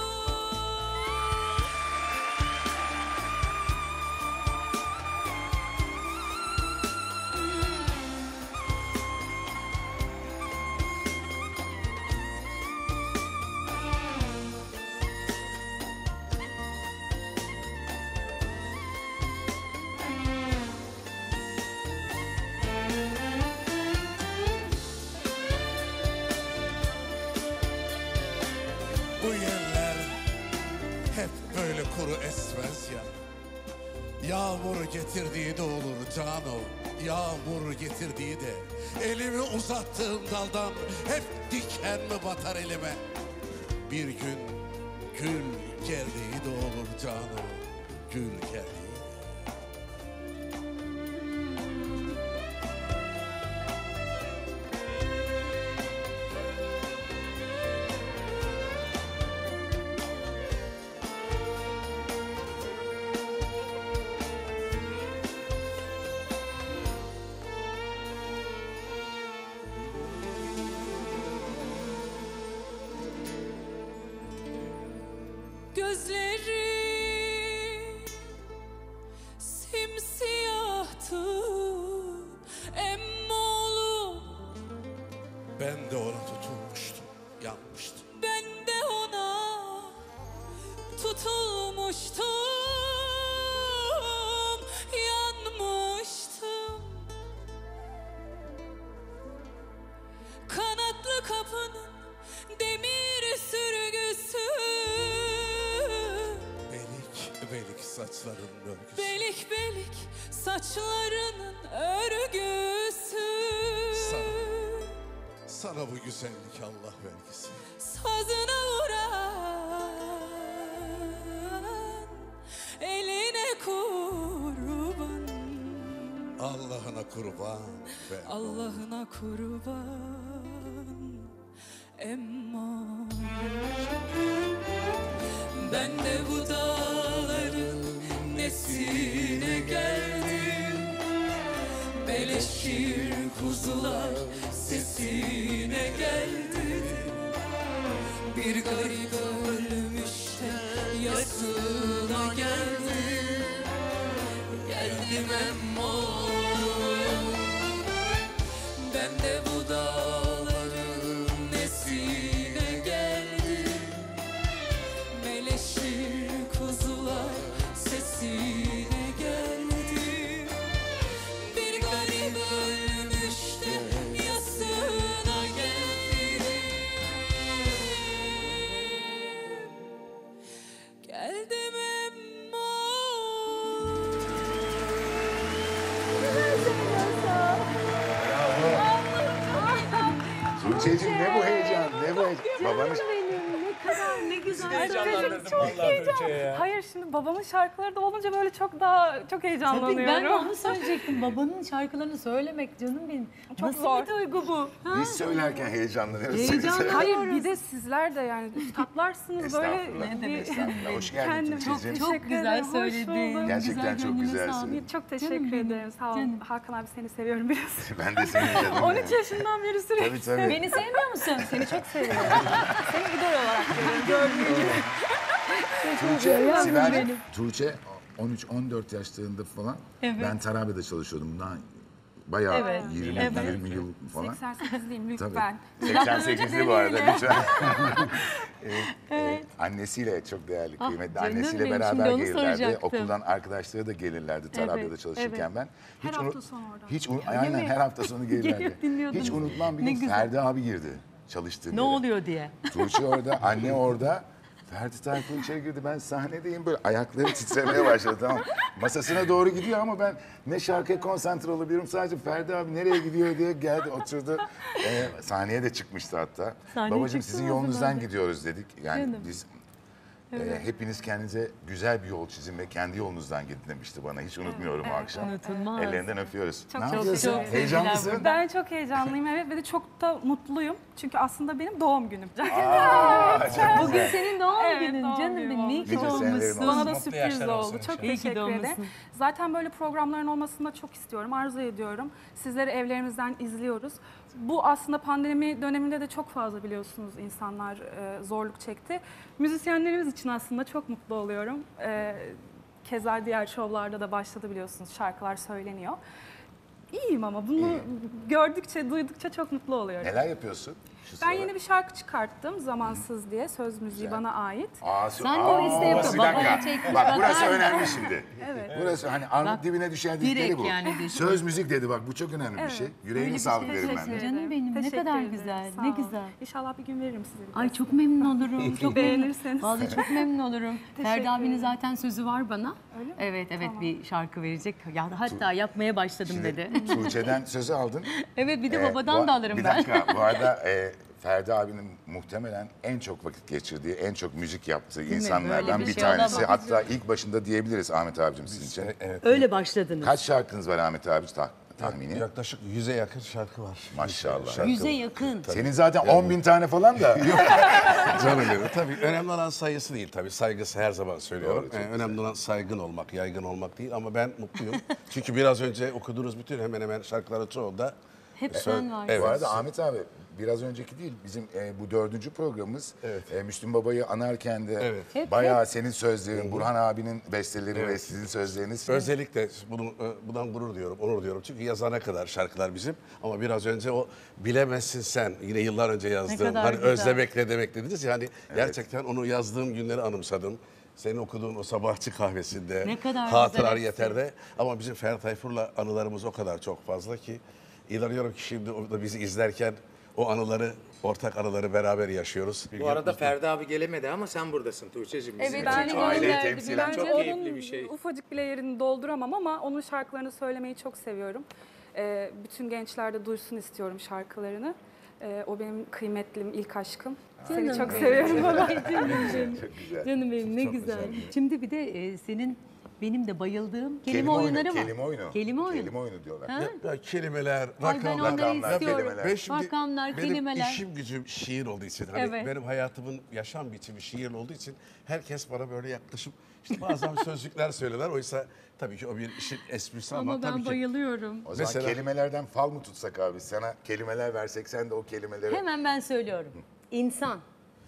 Bu yerler hep böyle kuru esmez ya. Yağmur getirdiği de olur cano, yağmur getirdiği de. Elimi uzattığım daldan hep diken mi batar elime? Bir gün gül geldiği de olur cano, gül geldiği. gözleri simsiyahtı emmoğlu. Ben de ona tutulmuştum, yanmıştım. Ben de ona tutulmuştum, yanmıştım. Kanatlı kapının demir sürgüsü, Belik belik saçlarının örgüsü. belik belik saçlarının örgüsü. Sana, sana bu güzellik Allah vergisi. Sazına vuran eline kurban, Allah'ına kurban ben. Allah'ına kurban emma. Ben de bu dağların nesine geldim, beleşir kuzular sesine geldim. Bir garip ölmüş de yasına geldim, geldim emmoğlu. Ben de bu dağların nesine geldim, meleşir kuzular sesine geldim. Bir garip ölmüş de yasına geldim, geldim Tuğçe'cim ne bu heyecan, ne bu heyecan? Babanız... Ne kadar ne güzel. Heyecanlandırdım Çok vallahi heyecan. Tuğçe'ye ya. Hayır şimdi babamın şarkıları da olunca böyle çok daha çok heyecanlanıyorum. Tabii ben de onu söyleyecektim. Babanın şarkılarını söylemek canım benim. Çok Nasıl zor. bir duygu bu? Ha? Biz söylerken heyecanlanıyoruz. Heyecan. Hayır bir de sizler de yani üstadlarsınız böyle. Estağfurullah. bir- Estağfurullah. Hoş geldin Kendim çok Tuğçe'cim. teşekkür Çok güzel ederim. Hoş söyledin. bulduk. Gerçekten çok güzel gönlüne söyledin. sağlık. Çok Canım teşekkür benim, ederim. Sağ ol. canım. Hakan abi seni seviyorum biraz. Ben de seni canım. on üç yaşından beri sürekli. Tabii tabii. Beni sevmiyor musun? Seni çok seviyorum. Seni idol olarak görüyorum. Gördüğüm gibi. Tuğçe, Yavrum Sibel, benim. Tuğçe on üç on dört yaşlarında falan Evet. ben Tarabya'da çalışıyordum. Bundan bayağı Evet. yirmi Evet. yirmi yıl falan. seksen sekizliyim lütfen. Tabii. seksen sekizli bu arada lütfen. Ee, Evet. e, annesiyle çok değerli, Ah, kıymetli canım annesiyle benim, beraber şimdi onu gelirlerdi. soracaktım. Okuldan arkadaşları da gelirlerdi Tarabya'da Evet, çalışırken evet. ben. Her unu- hafta sonu orada. Hiç un- Öyle aynen mi? her hafta sonu gelirlerdi. Gelip dinliyordunuz. Hiç unutmam bir Ne gün güzel. Ferdi abi girdi çalıştığım Ne yere. oluyor diye. Tuğçe orada, anne orada. Ferdi Tayfur içeri girdi. Ben sahnedeyim böyle ayakları titremeye başladı tamam. Masasına doğru gidiyor ama ben ne şarkıya konsantre olabiliyorum. Sadece Ferdi abi nereye gidiyor diye geldi oturdu. Ee, sahneye de çıkmıştı hatta. Sahneye Babacığım çıktı sizin o yolunuzdan zaman da. gidiyoruz dedik. Yani Canım. biz Evet. e, hepiniz kendinize güzel bir yol çizin ve kendi yolunuzdan gidin demişti bana. Hiç unutmuyorum o akşam. Unutulmaz. Ellerinden öpüyoruz. Çok ne çok yapıyorsun? teşekkür Heyecanlısın. Ben çok heyecanlıyım evet ve de çok da mutluyum. Çünkü aslında benim doğum günüm. Aa, çok Bugün güzel. senin doğum Evet, günün doğum canım günüm benim. İyi olmuş. ki Nice senelerin doğmuşsun. olsun. Bana da Mutlu sürpriz yaşlar olsun oldu. Çok inşallah. İyi ki teşekkür ederim. doğmuşsun. Zaten böyle programların olmasını da çok istiyorum, arzu ediyorum. Sizleri evlerimizden izliyoruz. Bu aslında pandemi döneminde de çok fazla biliyorsunuz insanlar e, zorluk çekti. Müzisyenlerimiz için aslında çok mutlu oluyorum. E, keza diğer şovlarda da başladı biliyorsunuz, şarkılar söyleniyor. İyiyim ama bunu İyi. gördükçe, duydukça çok mutlu oluyorum. Neler yapıyorsun? Şu Ben sıralar? yeni bir şarkı çıkarttım, Zamansız diye. Söz müziği Güzel. bana ait. Aa, Sen de aa, o listeyi yap- bir babaya dakika. çekmiş, Bak burası bakar önemli mısın? şimdi. Evet. Burası hani armut Bak, dibine düşer direkt dedikleri bu. yani dedi. Söz müzik dedi bak bu çok önemli bir Evet. şey. Öyle Yüreğine bir sağlık şey. derim ben de. Teşekkür Canım benim, ne Teşekkür kadar ederim. güzel, Sağ ne ol. güzel. İnşallah bir gün veririm size. bir Ay beste. çok memnun olurum. Çok Beğenirseniz. memnun. Vallahi çok memnun olurum. Ferdi abinin ederim. zaten sözü var bana. Öyle mi? Evet evet Tamam. bir şarkı verecek. Ya hatta yapmaya başladım dedi. Şimdi Tuğçe'den sözü aldın. Evet bir de Ee, babadan bu- da alırım bir ben. dakika bu arada e, Ferdi abinin muhtemelen en çok vakit geçirdiği, en çok müzik yaptığı mi? insanlardan Böyle bir bir şey tanesi. olamaz. Hatta ilk başında diyebiliriz Ahmet abicim sizin için. Öyle başladınız. Kaç şarkınız var Ahmet abi ta- tahmini? Yaklaşık yüze yakın şarkı var. Maşallah. Yüze yakın. Senin zaten on bin tane falan da. Canım benim. Tabii önemli olan sayısı değil tabii. Saygısı her zaman söylüyorum. Doğru, çok Ee, önemli olan saygın olmak, yaygın olmak değil ama ben mutluyum. Çünkü biraz önce okuduğunuz bütün hemen hemen şarkıların çoğunda Hep sen varsın. Evet. Bu arada Ahmet abi biraz önceki değil bizim e, bu dördüncü programımız e, Müslüm Baba'yı anarken de Evet. Hep, bayağı hep. senin sözlerin, Burhan abinin besteleri Evet. ve sizin sözleriniz. Özellikle bunu, bundan gurur diyorum, onur diyorum. Çünkü yazana kadar şarkılar bizim. Ama biraz önce o bilemezsin sen, yine yıllar önce yazdığım. kadar Hani güzel. özlemek ne demek dediniz ya. Hani gerçekten onu yazdığım günleri anımsadım. Senin okuduğun o sabahçı kahvesinde, Ne kadar hatırar güzel yeterde. Ama bizim Ferdi Tayfur'la anılarımız o kadar çok fazla ki inanıyorum ki şimdi o da bizi izlerken o anıları, ortak anıları beraber yaşıyoruz. Bu arada Ferdi abi gelemedi ama sen buradasın Tuğçe'cim. Evet, ben beni aileyi gönderdi. temsilen Bence çok onun keyifli bir şey. ufacık bile yerini dolduramam ama onun şarkılarını söylemeyi çok seviyorum. Ee, bütün gençler de duysun istiyorum şarkılarını. Ee, o benim kıymetlim, ilk aşkım. Seni Canım çok benim. seviyorum baba. Canım benim. Çok güzel. Canım benim ne Çok güzel. güzel. Şimdi bir de e, senin benim de bayıldığım kelime, Kelime oyunu, oyunları var. kelime oyunu. Kelime oyunu. Kelime oyunu diyorlar. Ha? Ya, ya kelimeler, Ay ben rakamlar. onları rakamlar, istiyorum. kelimeler. Ben şimdi- Rakamlar, benim kelimeler. işim gücüm şiir olduğu için, hani Evet. benim hayatımın yaşam biçimi şiir olduğu için herkes bana böyle yaklaşıp işte bazen sözcükler söylerler. Oysa tabii ki o bir işin esprisi ama, Ama tabii ben ki bayılıyorum. O zaman Mesela- kelimelerden fal mı tutsak abi? Sana kelimeler versek sen de o kelimeleri... Hemen ben söylüyorum. İnsan.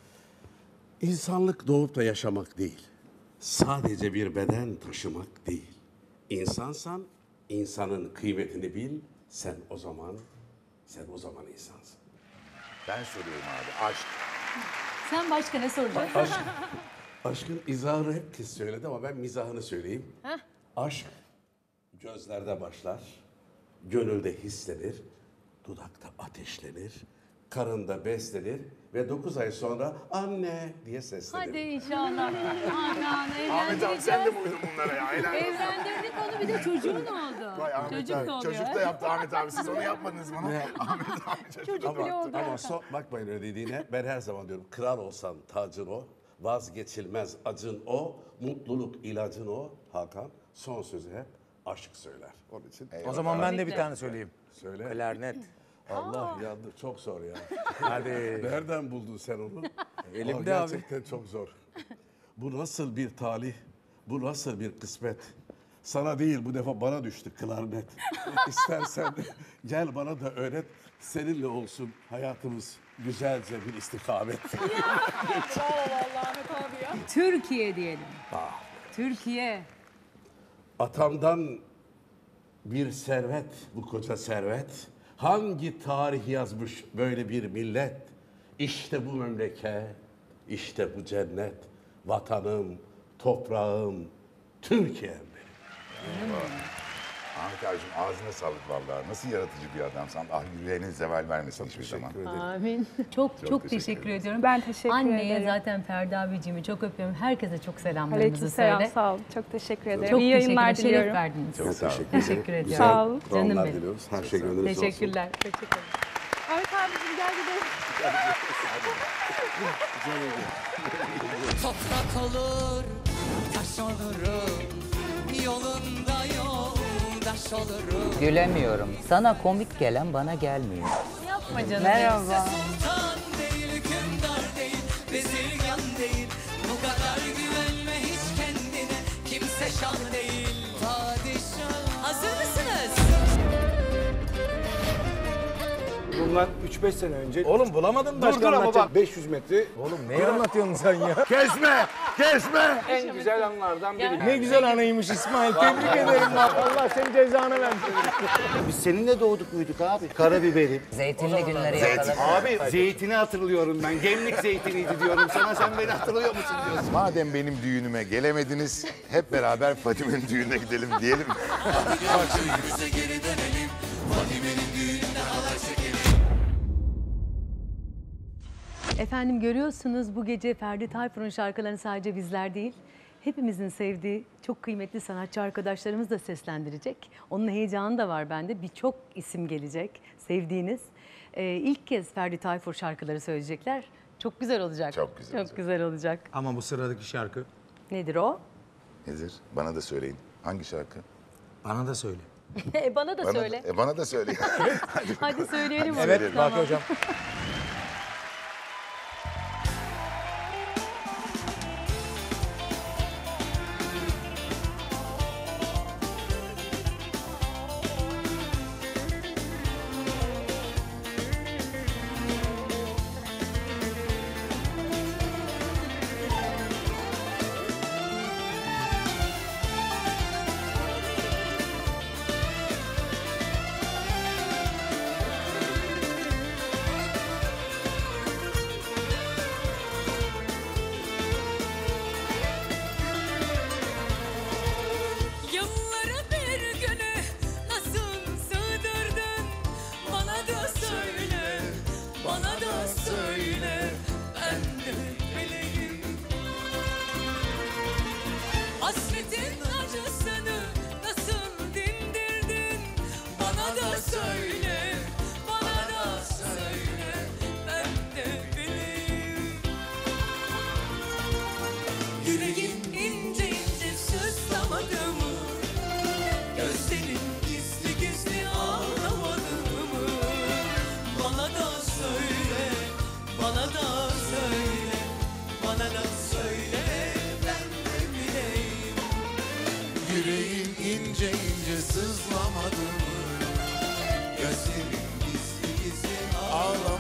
İnsanlık doğup da yaşamak değil. Sadece bir beden taşımak değil. İnsansan insanın kıymetini bil. Sen o zaman, sen o zaman insansın. Ben soruyorum abi, aşk. Sen başka ne soracaksın? Aşk, aşkın izahını herkes söyledi ama ben mizahını söyleyeyim. Heh. Aşk gözlerde başlar, gönülde hislenir, dudakta ateşlenir, karında beslenir ve dokuz ay sonra anne diye seslenir. Hadi inşallah. Aman Ahmet abi sen de evlendireceğiz. mi uydun bunlara ya? Helal olsun. Evlendirdik onu bir de çocuğun oldu. Vay Ahmet Çocuk abi. da oluyor. Çocuk da yaptı Ahmet abi. Siz onu yapmadınız bana. Ne? Ahmet abi çocuk. Çocuk bile Ama, oldu. ama so, bakmayın öyle dediğine. Ben her zaman diyorum kral olsan tacın o, vazgeçilmez acın o, mutluluk ilacın o. Hakan son sözü hep aşk söyler. Onun için. O zaman ben de bir tane söyleyeyim. Söyle. Klarnet. Allah yandı çok zor ya. Hadi. Nereden buldun sen onu? Elimde Aa, abi. gerçekten çok zor. Bu nasıl bir talih, bu nasıl bir kısmet. Sana değil bu defa bana düştü klarnet. İstersen gel bana da öğret. Seninle olsun hayatımız güzelce bir istikamet. Bravo vallahi Ahmet abi ya. Türkiye diyelim. Ah. Türkiye. Atamdan bir servet, bu koca servet. Hangi tarih yazmış böyle bir millet? İşte bu memleket, işte bu cennet. Vatanım, toprağım, Türkiye'm benim. Ahmet abicim ağzına sağlık vallahi. Nasıl yaratıcı bir adamsan. Ah yüreğinin zeval vermesin hiçbir zaman. Amin. Çok çok, teşekkür teşekkür, ederim. ediyorum. Ben teşekkür Anneye ederim. zaten Ferdi abicimi çok öpüyorum. Herkese çok selamlarımızı Aleykümselam, söyle. sağ olun. Çok teşekkür ederim. Çok İyi yayınlar teşekkür ederim. diliyorum. Şeref verdiniz. Çok teşekkür ederim. Teşekkür ediyorum. Güzel Sağ olun. Canım programlar benim. diliyoruz. Her şey gönlünüzce olsun. Teşekkürler. Teşekkürler. Ahmet abicim gel gidelim. Toprak olur, taş olurum, yolunda yoldaş olurum. Gülemiyorum. Sana komik gelen bana gelmiyor. Yapma canım. Merhaba. Sultan değil, hükümdar değil, bezirgan değil. Bu kadar güvenme hiç kendine, kimse şan değil. Padişah. Hazır mısınız? Bundan üç beş sene önce... Oğlum bulamadın mı? Dur dur ama bak beş yüz metre. Oğlum ne anlatıyorsun sen ya? Kesme! Kesme! En güzel anlardan biri. Ne güzel anıymış İsmail. Tebrik ederim bak. Allah senin cezanı versin. Biz seninle doğduk muyduk abi? Karabiberi. Zeytinli günleri Zeytin. yakaladım. Abi zeytini hatırlıyorum ben. Gemlik zeytiniydi diyorum sana. Sen beni hatırlıyor musun diyorsun. Madem benim düğünüme gelemediniz, hep beraber Fatime'nin düğününe gidelim diyelim. Bize geri dönelim. Fatime'nin düğününde halay çekelim. Efendim görüyorsunuz bu gece Ferdi Tayfur'un şarkılarını sadece bizler değil, hepimizin sevdiği çok kıymetli sanatçı arkadaşlarımız da seslendirecek. Onun heyecanı da var bende. Birçok isim gelecek sevdiğiniz. Ee, ilk kez Ferdi Tayfur şarkıları söyleyecekler. Çok güzel olacak. Çok güzel Çok olacak. güzel olacak. Ama bu sıradaki şarkı Nedir o? Nedir? Bana da söyleyin. Hangi şarkı? bana da söyle. e, bana da Bana söyle. Da, e, bana da söyleyin. Hadi söyleyelim onu. Evet bak Tamam. hocam.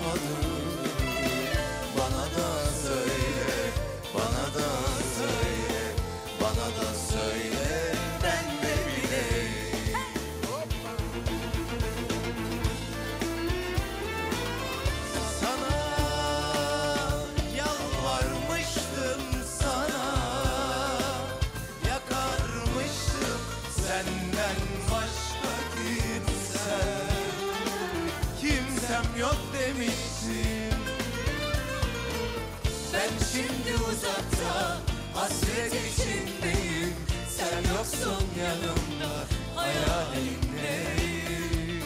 anlamadım. Bana da söyle, bana da söyle, bana da söyle, ben de bileyim. Sana yalvarmıştım, sana yakarmıştım, senden başka kimsem, kimsem yok demiştim. Ben şimdi uzakta, hasret içindeyim. Sen yoksun yanımda, hayalimdeyim.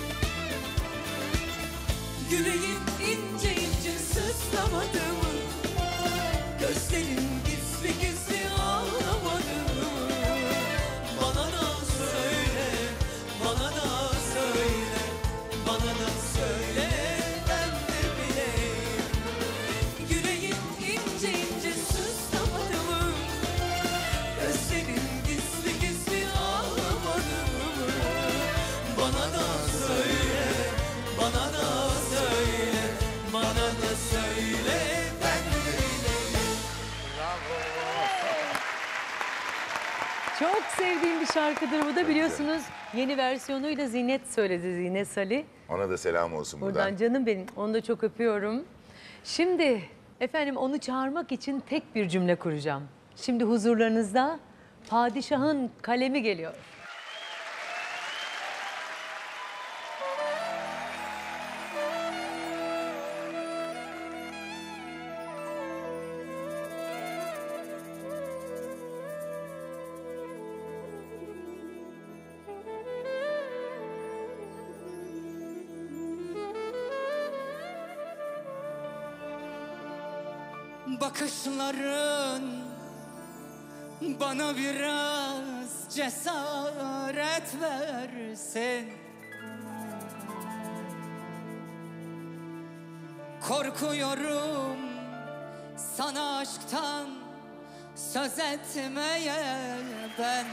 Yüreğim ince ince sızlamadı mı? Gözlerim gizli gizli ağlamadı mı? Bana da söyle, bana da söyle, bana da söyle, ben de bileyim. Yüreğim ince ince sızlamadı mı? Gözlerim gizli gizli ağlamadı mı? Bana da söyle, bana da söyle, bana da söyle, ben de bileyim. Çok sevdiğim bir şarkıdır bu da, biliyorsunuz yeni versiyonuyla Zinet söyledi, Zinet Salih. Ona da selam olsun buradan. Buradan canım benim, onu da çok öpüyorum. Şimdi efendim onu çağırmak için tek bir cümle kuracağım. Şimdi huzurlarınızda padişahın kalemi geliyor. Bakışların bana biraz cesaret versin. Korkuyorum sana aşktan söz etmeye ben.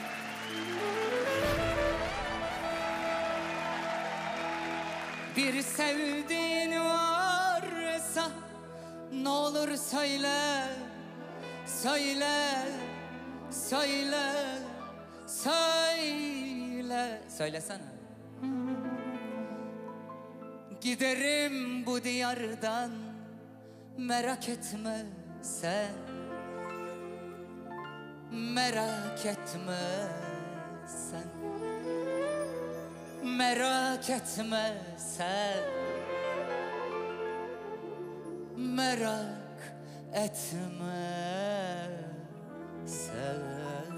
Bir sevdiğin varsa ne olur söyle, söyle, söyle, söyle. Söylesene. Giderim bu diyardan, merak etme sen. Merak etme sen. Merak etme sen. Merak etme sen.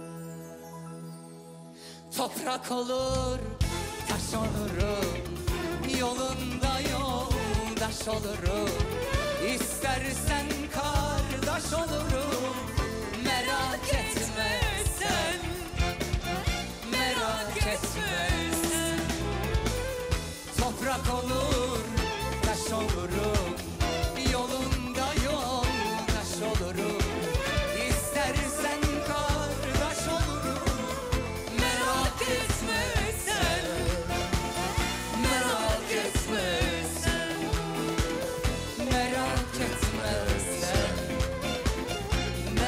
Toprak olur, taş olurum, yolunda yoldaş olurum. İstersen kardeş olurum. Merak etme sen. Merak etme sen. Toprak olur, taş olurum, yolunda yoldaş olurum. İstersen kardeş olurum. Merak etme sen. Merak etme sen. Merak etme sen.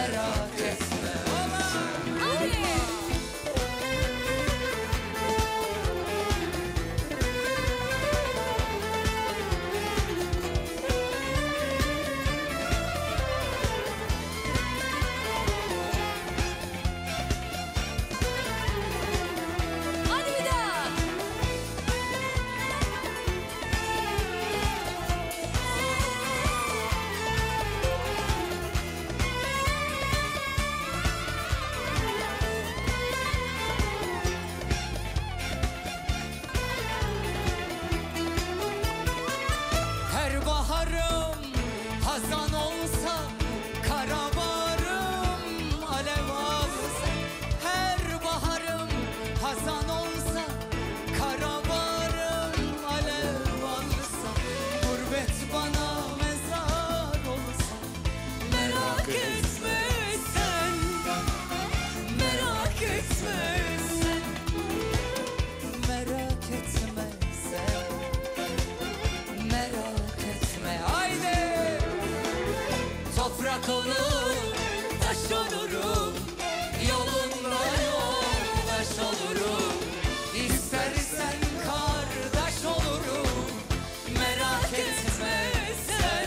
Toprak olur, taş olurum, yolunda yoldaş olurum. İstersen kardeş olurum, merak etme sen,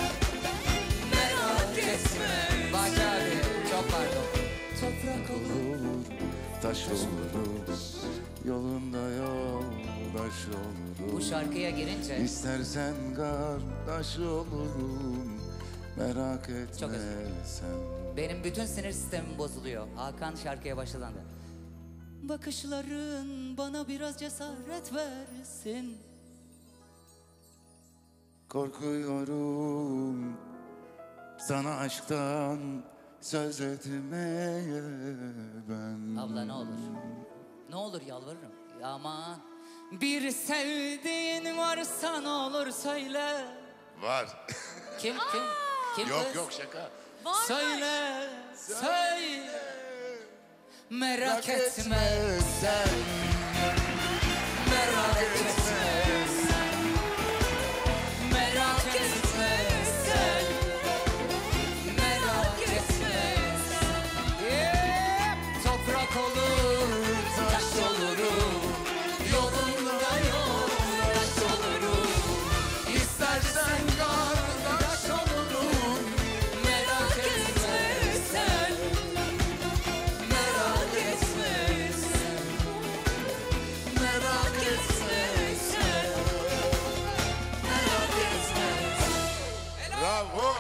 merak etme. Bak abi, çok pardon. Toprak olur, Taş olur, yolunda yoldaş olurum. Bu şarkıya girince- İstersen kardeş olurum, merak etme Çok özür dilerim. sen. Benim bütün sinir sistemim bozuluyor. Hakan şarkıya başladığında. bakışların bana biraz cesaret versin. Korkuyorum sana aşktan söz etmeye ben. Abla ne olur. Ne olur yalvarırım. Ya aman. Bir sevdiğin varsa ne olur söyle. Var. Kim kim? Kim Yok kız? yok şaka. Söyle, söyle. Merak Merak etme etme sen. Merak etme sen. Merak etme sen. Merak etme sen. Yeah. Toprak olur, taş olurum. Yolunda yoldaş olurum. İstersen kardeş olurum. Merak etme sen. Merak etme sen. Merak etme sen. Merak etme sen. Bravo.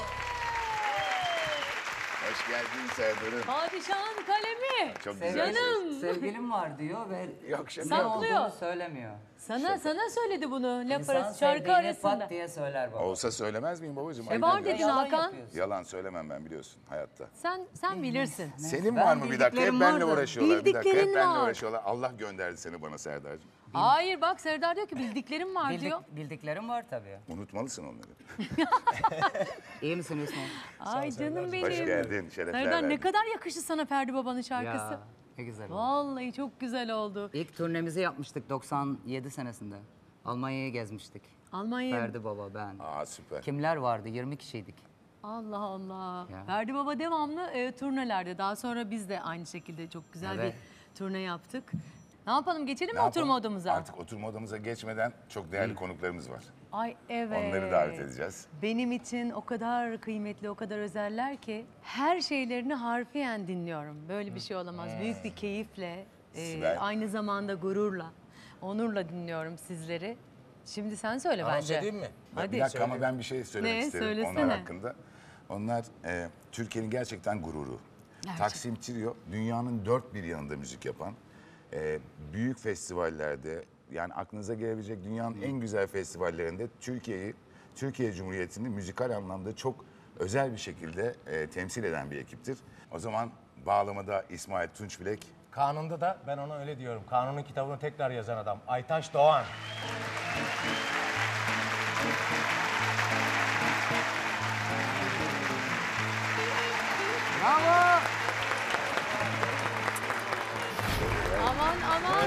Hoş geldin Serdar'ım. Padişahın kalemi. Çok güzel. Canım. Sevgilim var diyor ve Yok şaka. ne Saklıyor. olduğunu söylemiyor. Sana sana söyledi bunu laf İnsan arası şarkı sevdiğini arasında. pat diye söyler baba. Olsa söylemez miyim babacığım? E Ayıp var ediyorum. dedin Hakan. Yalan söylemem ben biliyorsun hayatta. Sen sen bilirsin. Senin Ben var mı bir dakika? Hep bildiklerim benimle vardı. uğraşıyorlar. Bir dakika hep Bildiklerin benimle var. uğraşıyorlar. Allah gönderdi seni bana Serdar'cığım. Hayır bak Serdar diyor ki bildiklerim var Bildik- diyor. Bildiklerim var tabii. Unutmalısın onları. İyi misin Hüsnü? Ay canım benim. Hoş geldin, şerefler Serdar ne verdin. kadar yakıştı sana Ferdi Baba'nın şarkısı. Ya ne güzel oldu. Vallahi çok güzel oldu. İlk turnemizi yapmıştık doksan yedi senesinde. Almanya'yı gezmiştik. Almanya. Ferdi Baba, ben. Aa süper. Kimler vardı? yirmi kişiydik. Allah Allah. Ya. Ferdi Baba devamlı e, turnelerde. Daha sonra biz de aynı şekilde çok güzel Evet. bir turne yaptık. Ne yapalım geçelim Ne mi oturma yapalım? odamıza? Artık oturma odamıza geçmeden çok değerli konuklarımız var. Ay evet. Onları davet edeceğiz. Benim için o kadar kıymetli, o kadar özeller ki her şeylerini harfiyen dinliyorum. Böyle bir şey olamaz. Büyük bir keyifle, e, Sibel. aynı zamanda gururla, onurla dinliyorum sizleri. Şimdi sen söyle Anons bence. edeyim mi? Hadi. Bir dakika ama ben bir şey söylemek Ne? isterim Söylesene. onlar hakkında. Onlar e, Türkiye'nin gerçekten gururu. Gerçekten. Taksim Trio dünyanın dört bir yanında müzik yapan, e, büyük festivallerde, yani aklınıza gelebilecek dünyanın en güzel festivallerinde Türkiye'yi, Türkiye Cumhuriyeti'ni müzikal anlamda çok özel bir şekilde e, temsil eden bir ekiptir. O zaman bağlamada İsmail Tunçbilek. Kanunda da ben ona öyle diyorum. Kanunun kitabını tekrar yazan adam. Aytaç Doğan. Bravo. Aman aman.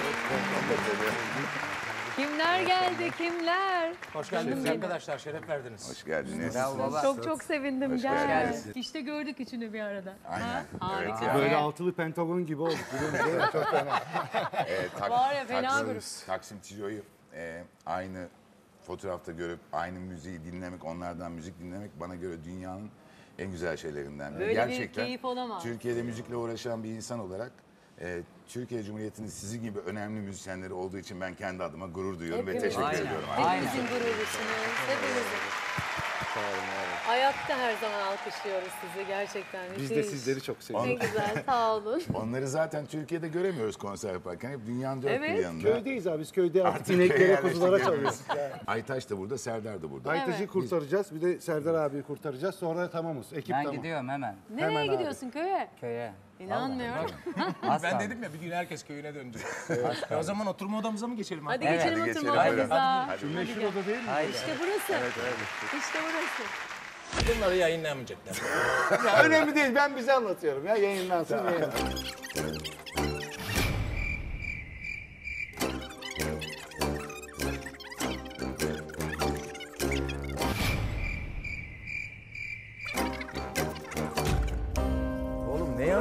Kimler geldi kimler? Hoş Canım geldiniz benim. arkadaşlar. Şeref verdiniz. Hoş geldiniz. Çok çok sevindim. Hoş Gel. geldiniz. İşte gördük üçünü bir arada. Aynen. Ha? Harika. Evet ya. Böyle altılı pentagon gibi olduk biliyor musun? Değil mi? Çok fena. E, tak- Var ya, fena Taksim- grup. Taksim Trio'yu e, aynı fotoğrafta görüp aynı müziği dinlemek, onlardan müzik dinlemek bana göre dünyanın en güzel şeylerinden biri. Böyle bir Gerçekten keyif olamaz. Türkiye'de müzikle uğraşan bir insan olarak e, Türkiye Cumhuriyeti'nin sizin gibi önemli müzisyenleri olduğu için ben kendi adıma gurur duyuyorum ve Hepimiz. teşekkür Aynen. ediyorum. Hepimizin gururlusunuz. Hepimizin. Ayakta her zaman alkışlıyoruz sizi gerçekten. Biz de Müthiş. sizleri çok Ne seviyoruz. güzel sağ olun. Onları zaten Türkiye'de göremiyoruz konser yaparken. Hep dünyanın dört bir Evet. yanında. Köydeyiz abi biz köyde artık, Artık ineklere köye kuzulara yerleştik çalıyoruz. yani. Aytaç da burada, Serdar da burada. Aytaç'ı Evet. kurtaracağız bir de Serdar abiyi kurtaracağız sonra tamamız ekip Ben tamam. gidiyorum hemen. Nereye Hemen abi. gidiyorsun köye? Köye. İnanmıyorum. Ben dedim ya bir gün herkes köyüne dönecek. E o zaman oturma odamıza mı geçelim? Hadi abi? geçelim Hadi oturma geçelim, odamıza. hadi. Şu meşhur oda değil mi? Haydi. İşte burası. Evet, evet. İşte burası. Bunları yayınlamayacaklar. Ya önemli değil ben bize anlatıyorum ya yayınlansın yayınlansın.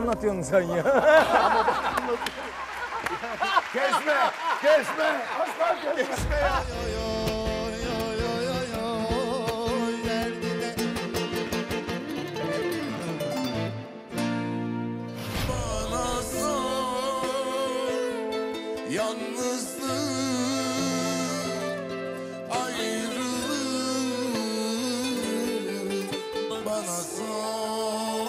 anlatıyorsun sen ya? Kesme, kesme. Aslan kesme ya. Bana sor yalnızlık, ayrılık bana sor.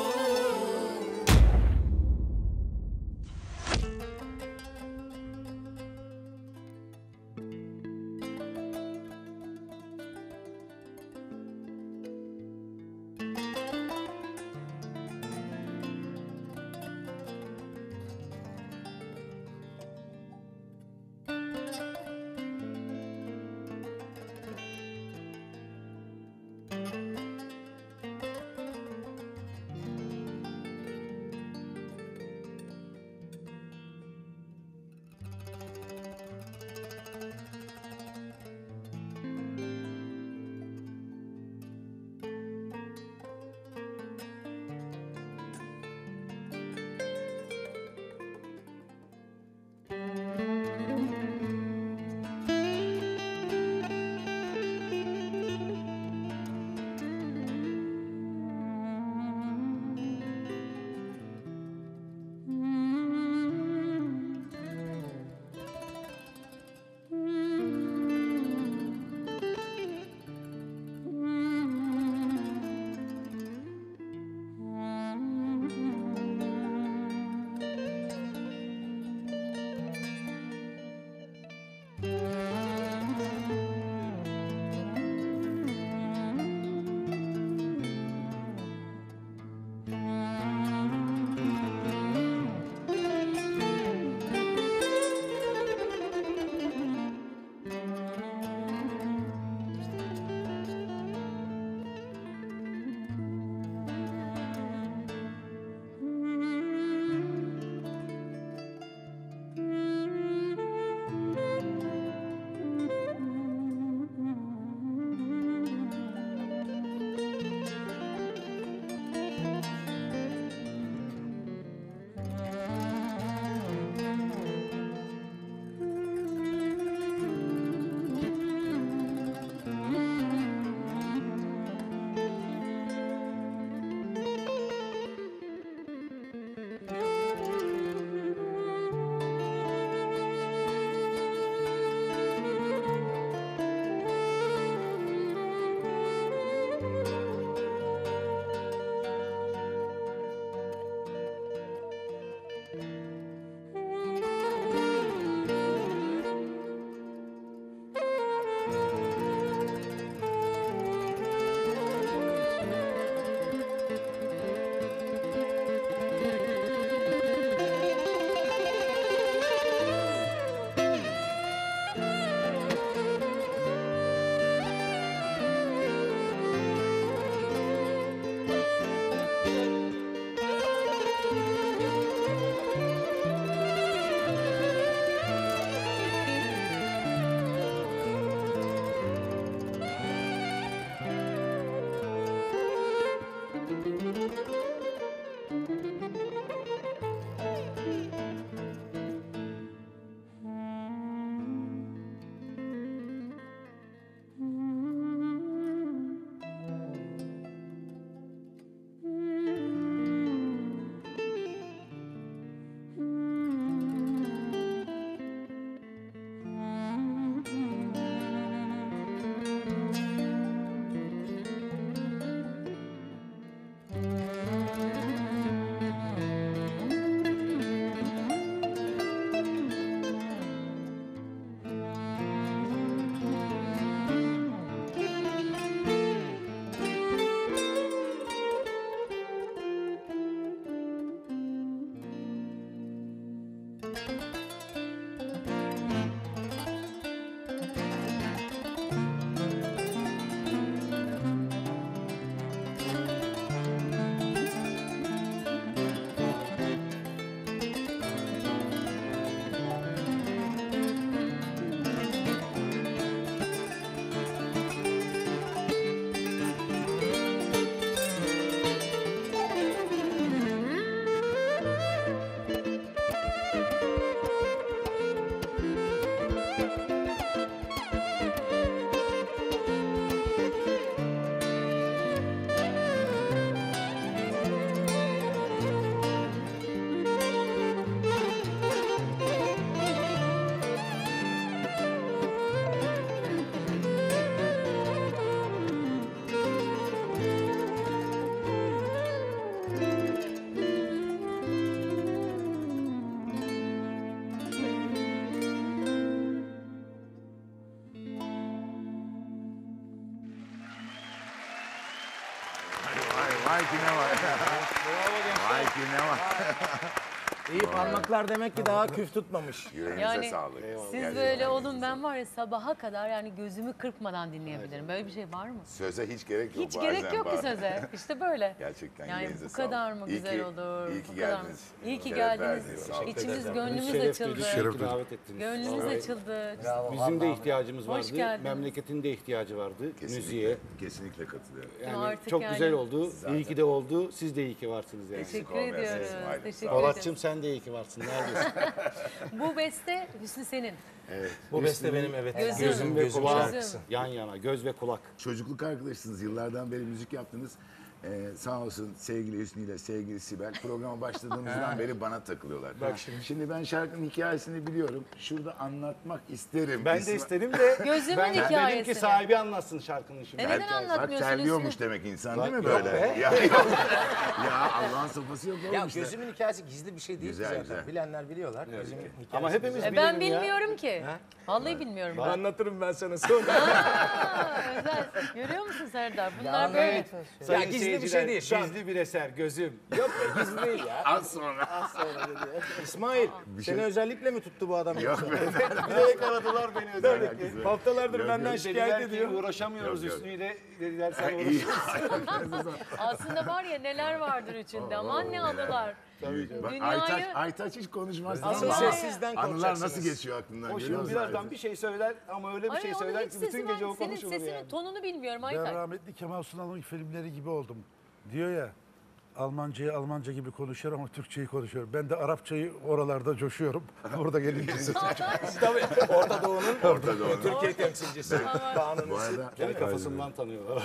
Vay ki ne var. Vay ki ne var. İyi parmaklar demek ki daha küf tutmamış. Yüreğinize Yani sağlık. siz Gerçekten. böyle olun, ben var ya sabaha kadar yani gözümü kırpmadan dinleyebilirim. Böyle bir şey var mı? Söze hiç gerek yok. Hiç gerek bazen yok ki bazen. söze. İşte böyle. Gerçekten Yani yüreğinize bu kadar mı sağlık. İyi güzel ki- olur? iyi ki bu kadar mı? geldiniz. İyi ki Şeref geldiniz. verdiniz. Sağ olun. İçimiz, Biz gönlümüz şeref açıldı. duyduk, iyi ki davet ettiniz. Gönlümüz Vallahi. açıldı. Bizim de ihtiyacımız Hoş vardı. geldiniz. Memleketin de ihtiyacı vardı Kesinlikle, müziğe. kesinlikle katılıyorum. Yani Artık çok yani- güzel oldu. Zaten. İyi ki de oldu. Siz de iyi ki varsınız yani. Teşekkür Kolay gelsin. ediyoruz. Haydi, Teşekkür sağ olun. ederiz. Polat'cığım sen de iyi ki varsın. Neredesin? Bu beste Hüsnü senin. Evet. Bu beste benim, evet. Gözüm. Gözüm ve Gözüm kulak şarkısı. yan yana. Göz ve kulak. Çocukluk arkadaşsınız. Yıllardan beri müzik yaptınız. Ee, sağ olsun sevgili Hüsnü ile sevgili Sibel programa başladığımızdan beri bana takılıyorlar. Bak şimdi. Şimdi ben şarkının hikayesini biliyorum. Şurada anlatmak isterim. Ben İsmi- de isterim de Gözümün ben dedim hikayesini. ki sahibi anlatsın şarkının şimdi. E neden Bak anlatmıyorsun terliyormuş Hüsnü? demek insan Bak, değil mi yok böyle? be. Ya, ya Allah'ın sopası yok oğlum Ya işte. gözümün hikayesi gizli bir şey değil Güzel, ki zaten. güzel. Bilenler biliyorlar. Gözümün hikayesi Ama hepimiz güzel. E ben bilelim ya. bilmiyorum ki. Vallahi bilmiyorum. ben. Anlatırım ben sana sonra. Aa, özel. Görüyor musun Serdar? Bunlar böyle. Evet. Ya Sayın gizli bir şey seyirciler, değil şu an. Gizli bir eser gözüm. Yok be gizli değil ya. Az sonra. İsmail Bir seni şey- özellikle mi tuttu bu adam? Yok be. Bilerek aradılar beni özellikle. Alakası yok. Haftalardır Yok, benden yok. şikayet Dediler ki ediyor. uğraşamıyoruz Yok, yok. üstüyle dediler sen İyi. uğraşıyorsun. Aslında var ya neler vardır içinde. Aman ne anılar. Bak Dünyayı- Aytaç, Aytaç hiç konuşmaz. Asıl Ama sessizden Anılar korkacaksınız. nasıl geçiyor aklından? O görüyor şimdi musun birazdan Aytaç? bir şey söyler ama öyle bir Ay, şey onun söyler hiç ki sesi bütün ben gece o senin konuşulur sesinin yani. tonunu bilmiyorum Ben Aytaç. rahmetli Kemal Sunal'ın filmleri gibi oldum. Diyor ya, Almancayı Almanca gibi konuşuyor ama Türkçeyi konuşuyorum. Ben de Arapçayı oralarda coşuyorum. Burada gelince sesim Tabii Orta Doğu'nun Orta Doğu'nun. Türkiye temsilcisi. Kaan'ın Bu arada Kendi kafasından tanıyorlar.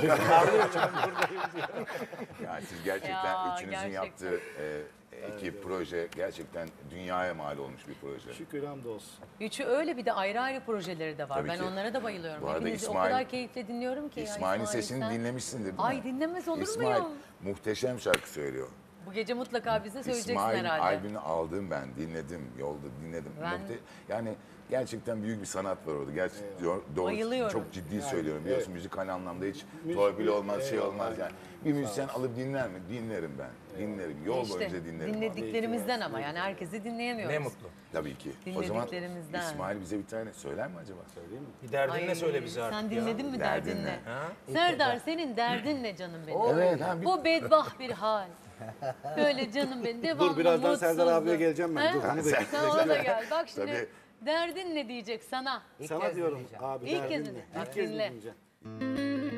yani siz gerçekten Ya, üçünüzün gerçekten. yaptığı e, iki proje gerçekten dünyaya mal olmuş bir proje. Şükür hamdolsun. Üçü öyle, bir de ayrı ayrı projeleri de var. Tabii ben ki. onlara da bayılıyorum. Bu arada Hepinizi İsmail- o kadar keyifle dinliyorum ki. ya İsmail'in İsmail, sesini sen- dinlemişsindir değil mi? Ay dinlemez olur İsmail muyum? muhteşem şarkı söylüyor. Bu gece mutlaka bize söyleyeceksin İsmail'in herhalde. albümünü aldım ben, dinledim, yolda dinledim. Ben- Muhte- yani gerçekten büyük bir sanat var orada. Gerçi doğru, doğru- Bayılıyorum. çok ciddi Yani, söylüyorum. Biliyorsun evet. müzikal anlamda hiç Müzik- torpil olmaz, şey Evet, olmaz aynen. yani. Bir müzisyen alıp dinler mi? Dinlerim ben. Dinlerim. Yol İşte boyunca dinlerim. dinlediklerimizden ama yani herkesi dinleyemiyoruz. Ne mutlu. Tabii ki. O zaman Dinlediklerimizden. İsmail bize bir tane söyler mi acaba? Söyleyeyim mi? Bir derdin ne Ay, söyle bize artık Sen ya. dinledin mi Derdin derdin ne? ne? Ha? Serdar senin derdin ne canım benim? Evet, ha, bir- Bu bedbaht bir hal. Böyle canım benim devamlı Dur birazdan Serdar mutsuzluk. abiye geleceğim ben. He? Dur onu bekle. Sen ona da gel. Bak şimdi Tabii. derdin ne diyecek sana? Sana diyorum abi İlk derdin kez ne? mi? İlk kez mi Dinle. dinleyeceksin?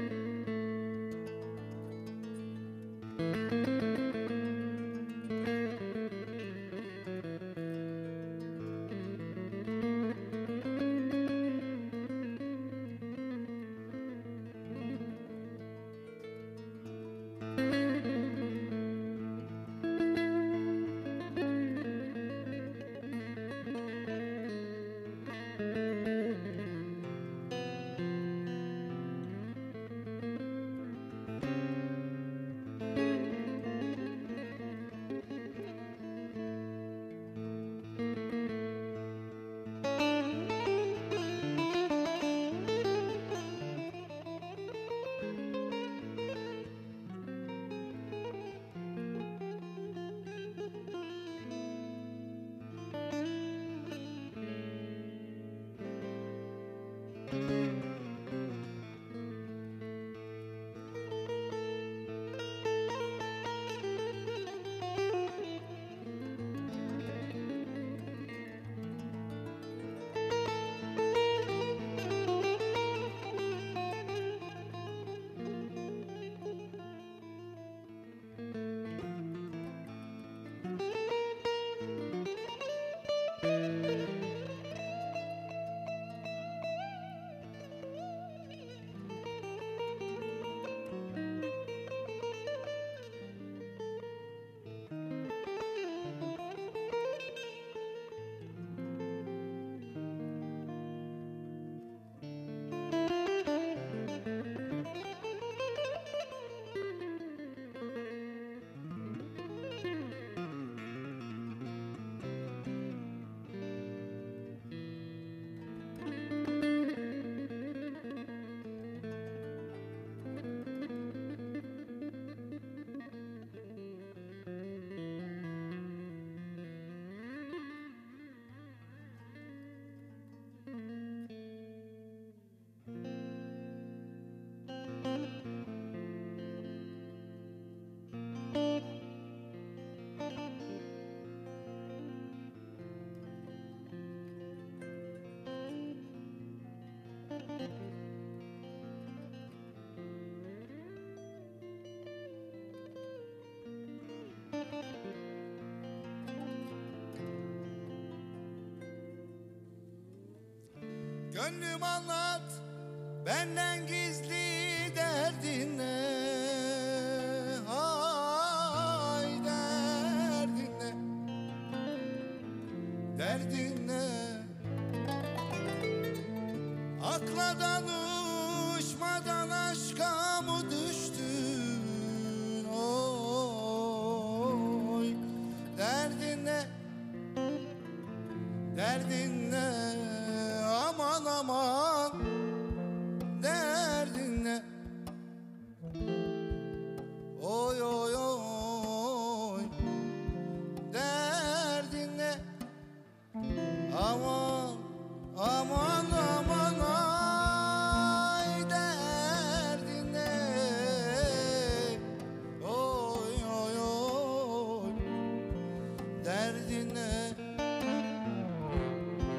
Gönlüm anlat benden gizli derdin ne? Ay derdin ne? Derdin ne? Akla danışmadan aşka mı düştün? Oy derdin ne? Derdin ne? Aman aman derdin ne? Oy oy oy derdin ne? Aman aman aman ay derdin ne? Oy oy oy derdin ne?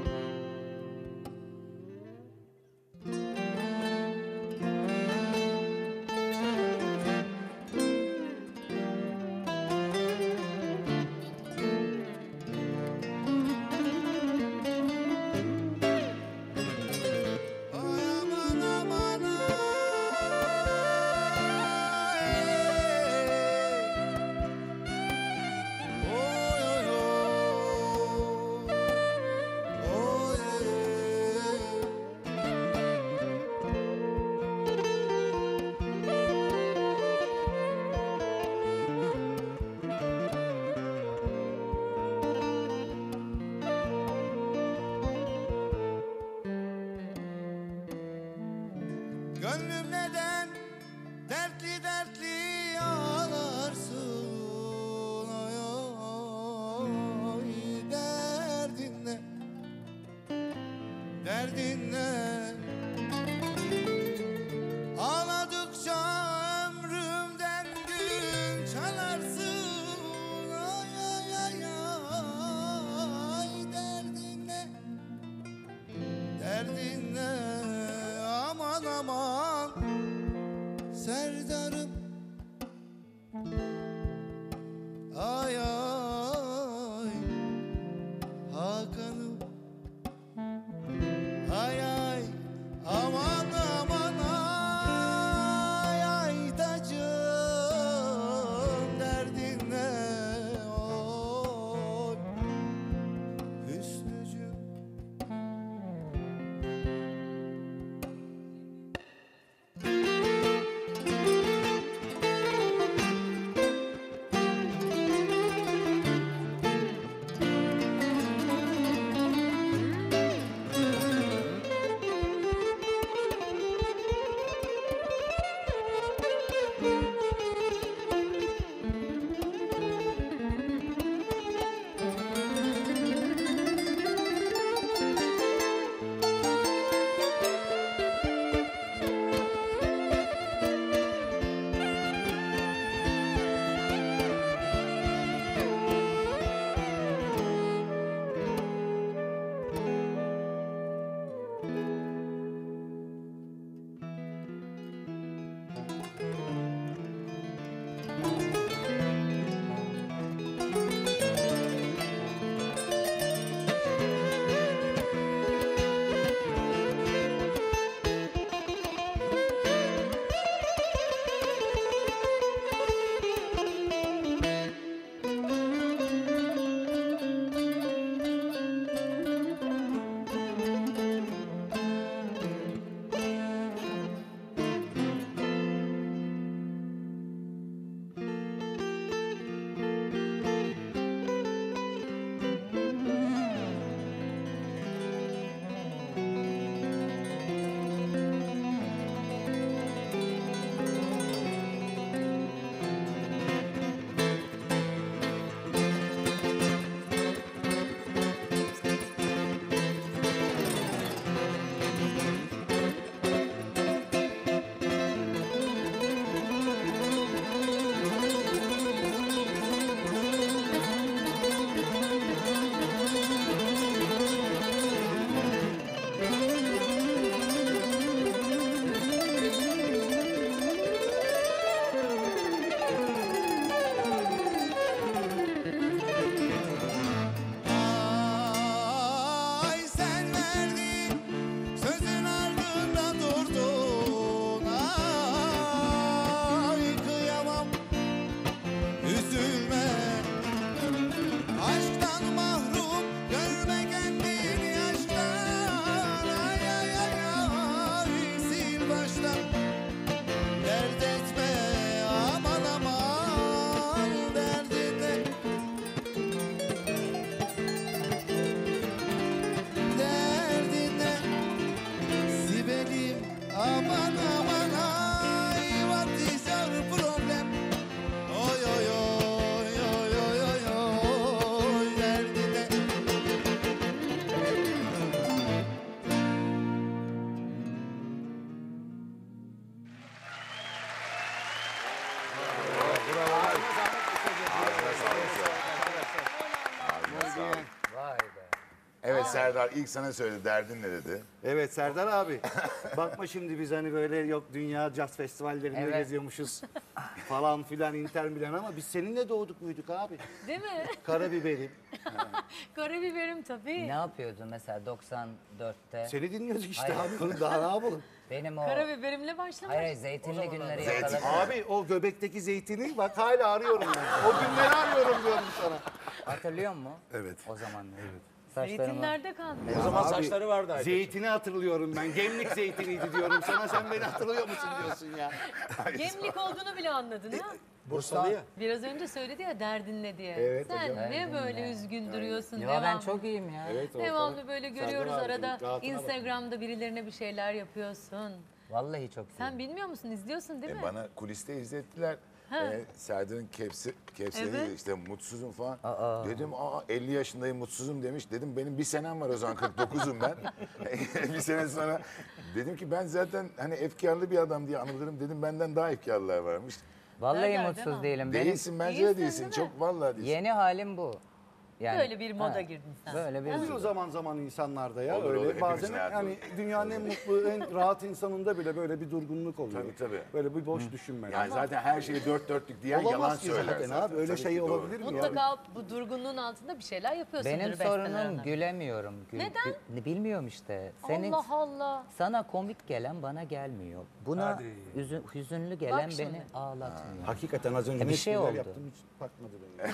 Serdar ilk sana söyledi. Derdin ne dedi? Evet Serdar abi. Bakma şimdi biz hani böyle yok dünya caz festivallerinde Evet. geziyormuşuz falan filan Inter Milan ama biz seninle doğduk muyduk abi? Değil mi? Karabiberim. Karabiberim tabii. Ne yapıyordun mesela doksan dörtte? Seni dinliyorduk işte Hayır. abi. Bunu daha ne yapalım? Benim o... Karabiberimle başlamış. Hayır, zeytinli günleri Zeytin. yakaladım. Abi o göbekteki zeytini bak hala arıyorum ben. O günleri arıyorum diyorum sana. Hatırlıyor musun? Evet. O zaman evet. Zeytin nerede kaldı? O zaman saçları vardı Aytaç. Zeytini hatırlıyorum ben. Gemlik zeytiniydi diyorum sana. Sen beni hatırlıyor musun diyorsun ya. Gemlik olduğunu bile anladın ha? Bursalı ya. Biraz önce söyledi ya derdin ne diye. Evet Sen hocam. ne böyle üzgün duruyorsun Ya devamlı. ben çok iyiyim ya. Evet, Devamlı böyle görüyoruz Serdar abi, arada rahatına bak. Instagram'da birilerine bir şeyler yapıyorsun. Vallahi çok iyiyim. Sen bilmiyor musun? İzliyorsun değil E, mi? bana kuliste izlettiler. Ha. E, Serdar'ın kepsi, kepsleri Evet. işte mutsuzum falan. Dedim aa elli yaşındayım mutsuzum demiş. Dedim benim bir senem var o zaman kırk dokuzum ben. Bir sene sonra dedim ki ben zaten hani efkarlı bir adam diye anılırım. Dedim benden daha efkarlılar varmış. Vallahi Serdar, mutsuz değil mi? değilim. Benim Değilsin bence İyisin, de değilsin. değil mi? Çok vallahi değilsin. yeni halim bu. Yani, Böyle bir moda ha, girdin sen. Böyle bir Oluyor zaman zaman insanlarda ya Olur, öyle. olur. Bazen Hepimizin hayatı yani olur. dünyanın en mutlu, en rahat insanında bile böyle bir durgunluk oluyor. Tabii, tabii. Böyle bir boş düşünme. Yani zaten her şeyi dört dörtlük diyen Olamaz yalan ki söyler zaten abi. Öyle Tabii şey ki doğru. olabilir mi ya? Mutlaka bu durgunluğun altında bir şeyler yapıyorsundur Benim besteler sorunum olarak. gülemiyorum. Gül- Neden? gül- bilmiyorum işte. Senin Allah Allah. sana komik gelen bana gelmiyor. Buna Hadi. üzü- hüzünlü gelen Bak beni şimdi. ağlatmıyor. Hakikaten az önce E, bir şey espriler oldu. yaptım hiç bakmadı beni.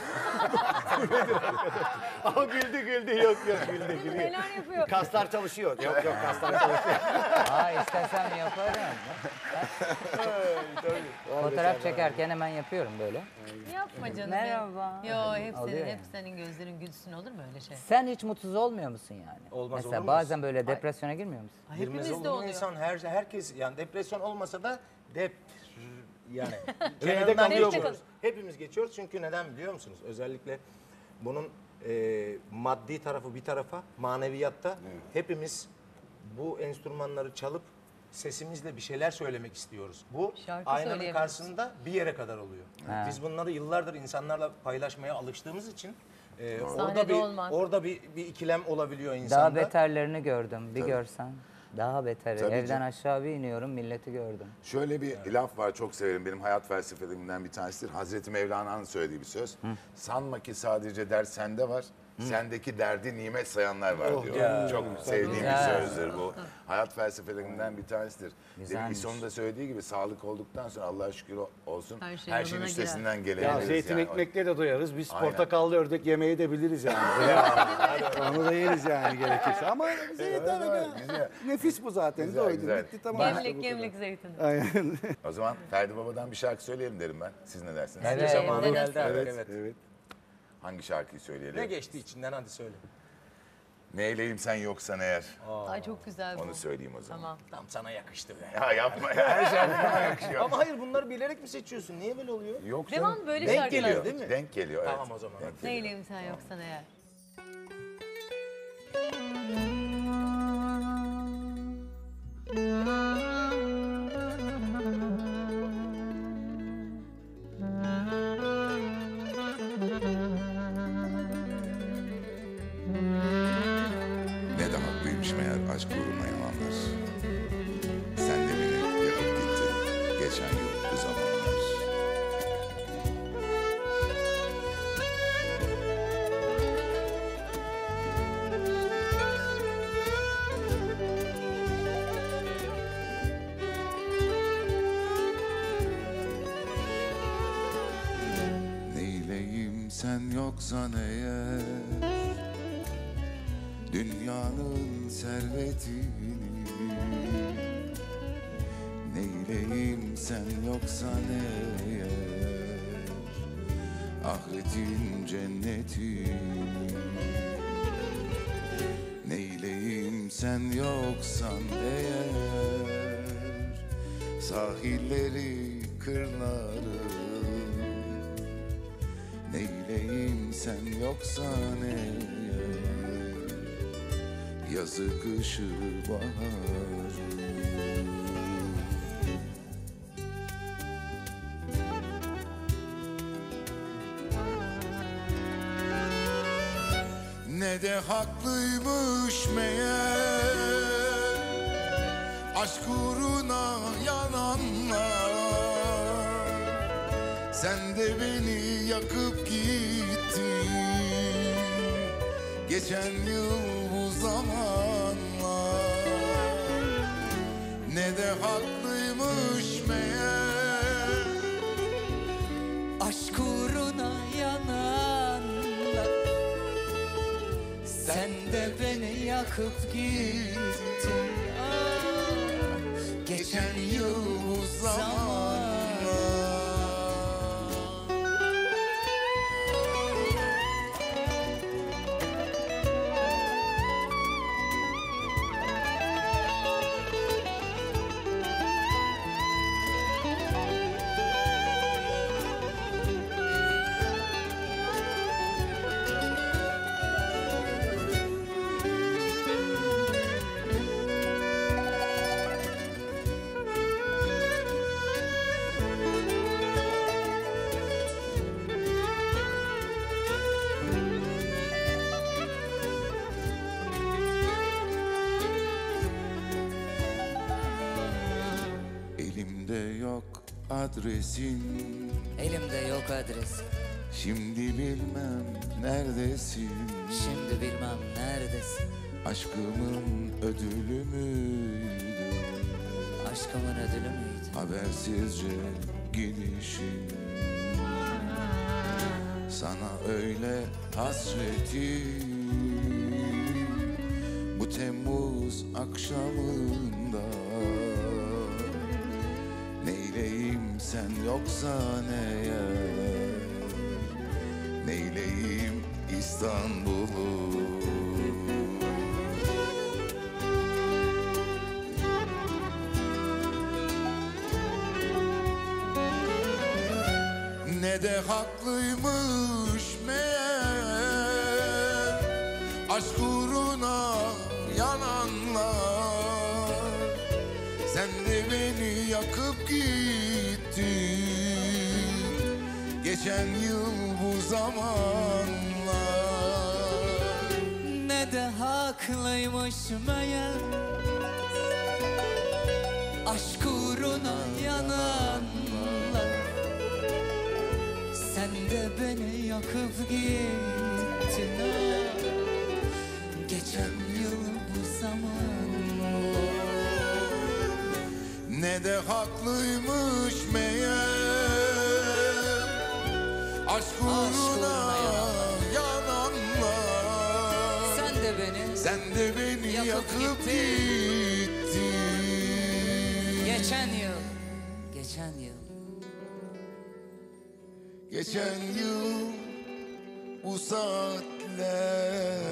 Ama güldü güldü yok yok güldü güldü. Neler yapıyor? Kaslar çalışıyor. Yok yok kaslar çalışıyor. Aa istesem yaparım. Fotoğraf çekerken hemen yapıyorum böyle. Yapma canım. Merhaba. Yo hep senin, Oluyor hep yani. senin gözlerin gülsün olur mu öyle şey? Sen hiç mutsuz olmuyor musun yani? Olmaz, Mesela olur mu? bazen böyle depresyona girmiyor musun? Ay, Girmez hepimizde olur mu oluyor. insan her herkes yani depresyon olmasa da dep yani R'de kenarından kalıyor geçiyoruz. Hepimiz geçiyoruz çünkü neden biliyor musunuz? Özellikle bunun e, maddi tarafı bir tarafa, maneviyatta hepimiz bu enstrümanları çalıp sesimizle bir şeyler söylemek istiyoruz. Bu Şarkı aynanın söyleyemiyoruz. karşısında bir yere kadar oluyor. Ha. Biz bunları yıllardır insanlarla paylaşmaya alıştığımız için e, orada Sahnede bir olmak. orada bir, bir ikilem olabiliyor insanda. Daha beterlerini gördüm. Bir Tabii. görsen. Daha beteri. Tabii Evden canım. aşağı bir iniyorum milleti gördüm. Şöyle bir laf var çok severim. Benim hayat felsefelerimden bir tanesidir. Hazreti Mevlana'nın söylediği bir söz. Sanma ki sadece dert sende var. Sendeki derdi nimet sayanlar var Oh, diyor. ya. Çok sevdiğim bir Ya. sözdür bu. Hayat felsefelerinden bir tanesidir. Demin Güzelmiş. İso'nun da söylediği gibi sağlık olduktan sonra Allah'a şükür olsun Her şey her şeyin yoluna girer. üstesinden Ya gelebiliriz. zeytin yani. ekmekle de doyarız. Biz Aynen. portakallı ördek yemeği de biliriz yani. Onu da yeriz yani gerekirse. Ama zeytin Evet, güzel. nefis bu zaten. Güzel, Doydu, güzel. bitti, tamam. işte Gemlik bu gemlik kadar. zeytini. Aynen. O zaman Ferdi Baba'dan bir şarkı söyleyelim derim ben. Siz ne dersiniz? Evet. Zamanı Evet. geldi artık, Evet. evet. Evet. Hangi şarkıyı söyleyelim? Ne geçti içinden hadi söyle. Neyleyim sen yoksan eğer. Ay çok güzel bu. Onu söyleyeyim o zaman. Tamam. Tam sana yakıştı be. Ya yapma ya. Her şarkı bana yakışıyor. Ama hayır bunları bilerek mi seçiyorsun? Niye böyle oluyor? Yok Devam canım. böyle Denk şarkılar. geliyor. değil mi? Denk geliyor evet. Tamam o zaman. Denk geliyor. Neyleyim sen yoksan eğer. Ne de haklıymış meğer aşk uğruna yananlar. Sen de beni yakıp gittin geçen yıl bu zamanlar. Neyleyim sen yoksan eğer dünyanın servetini, neyleyim sen yoksan eğer ahiretin cennetini, neyleyim sen yoksan eğer sahilleri kırları, neyleyim sen yoksan eğer yazı kışı baharı. Ne Ne de haklıymış meğer aşk uğruna yananlar. Sen de beni yakıp gittin geçen yıl bu zamanlar. Ne de haklıymış meğer aşk uğruna yananlar. Sen de beni yakıp gittin ah, geçen yıl bu zamanlar. Elimde yok adresin, Elimde yok adres, şimdi bilmem neredesin. şimdi bilmem neredesin. Aşkımın ödülü müydü? Aşkımın ödülü müydü? Habersizce gidişin. Sana öyle hasretim bu Temmuz akşamında. Neyleyim sen yoksan eğer, neyleyim İstanbul'u. Ne de haklıymış meğer aşk uğruna yananlar. Sen de beni yakıp gittin geçen yıl bu zamanlar. Ne de haklıymış meğer aşk uğruna yananlar. Sen de beni yakıp gittin ah, geçen yıl bu zamanlar. Ne de haklıymış meğer aşk uğruna yananlar. Sen de beni, sen de beni yakıp, yakıp gittin. Geçen yıl, geçen yıl. Geçen yıl bu saatler.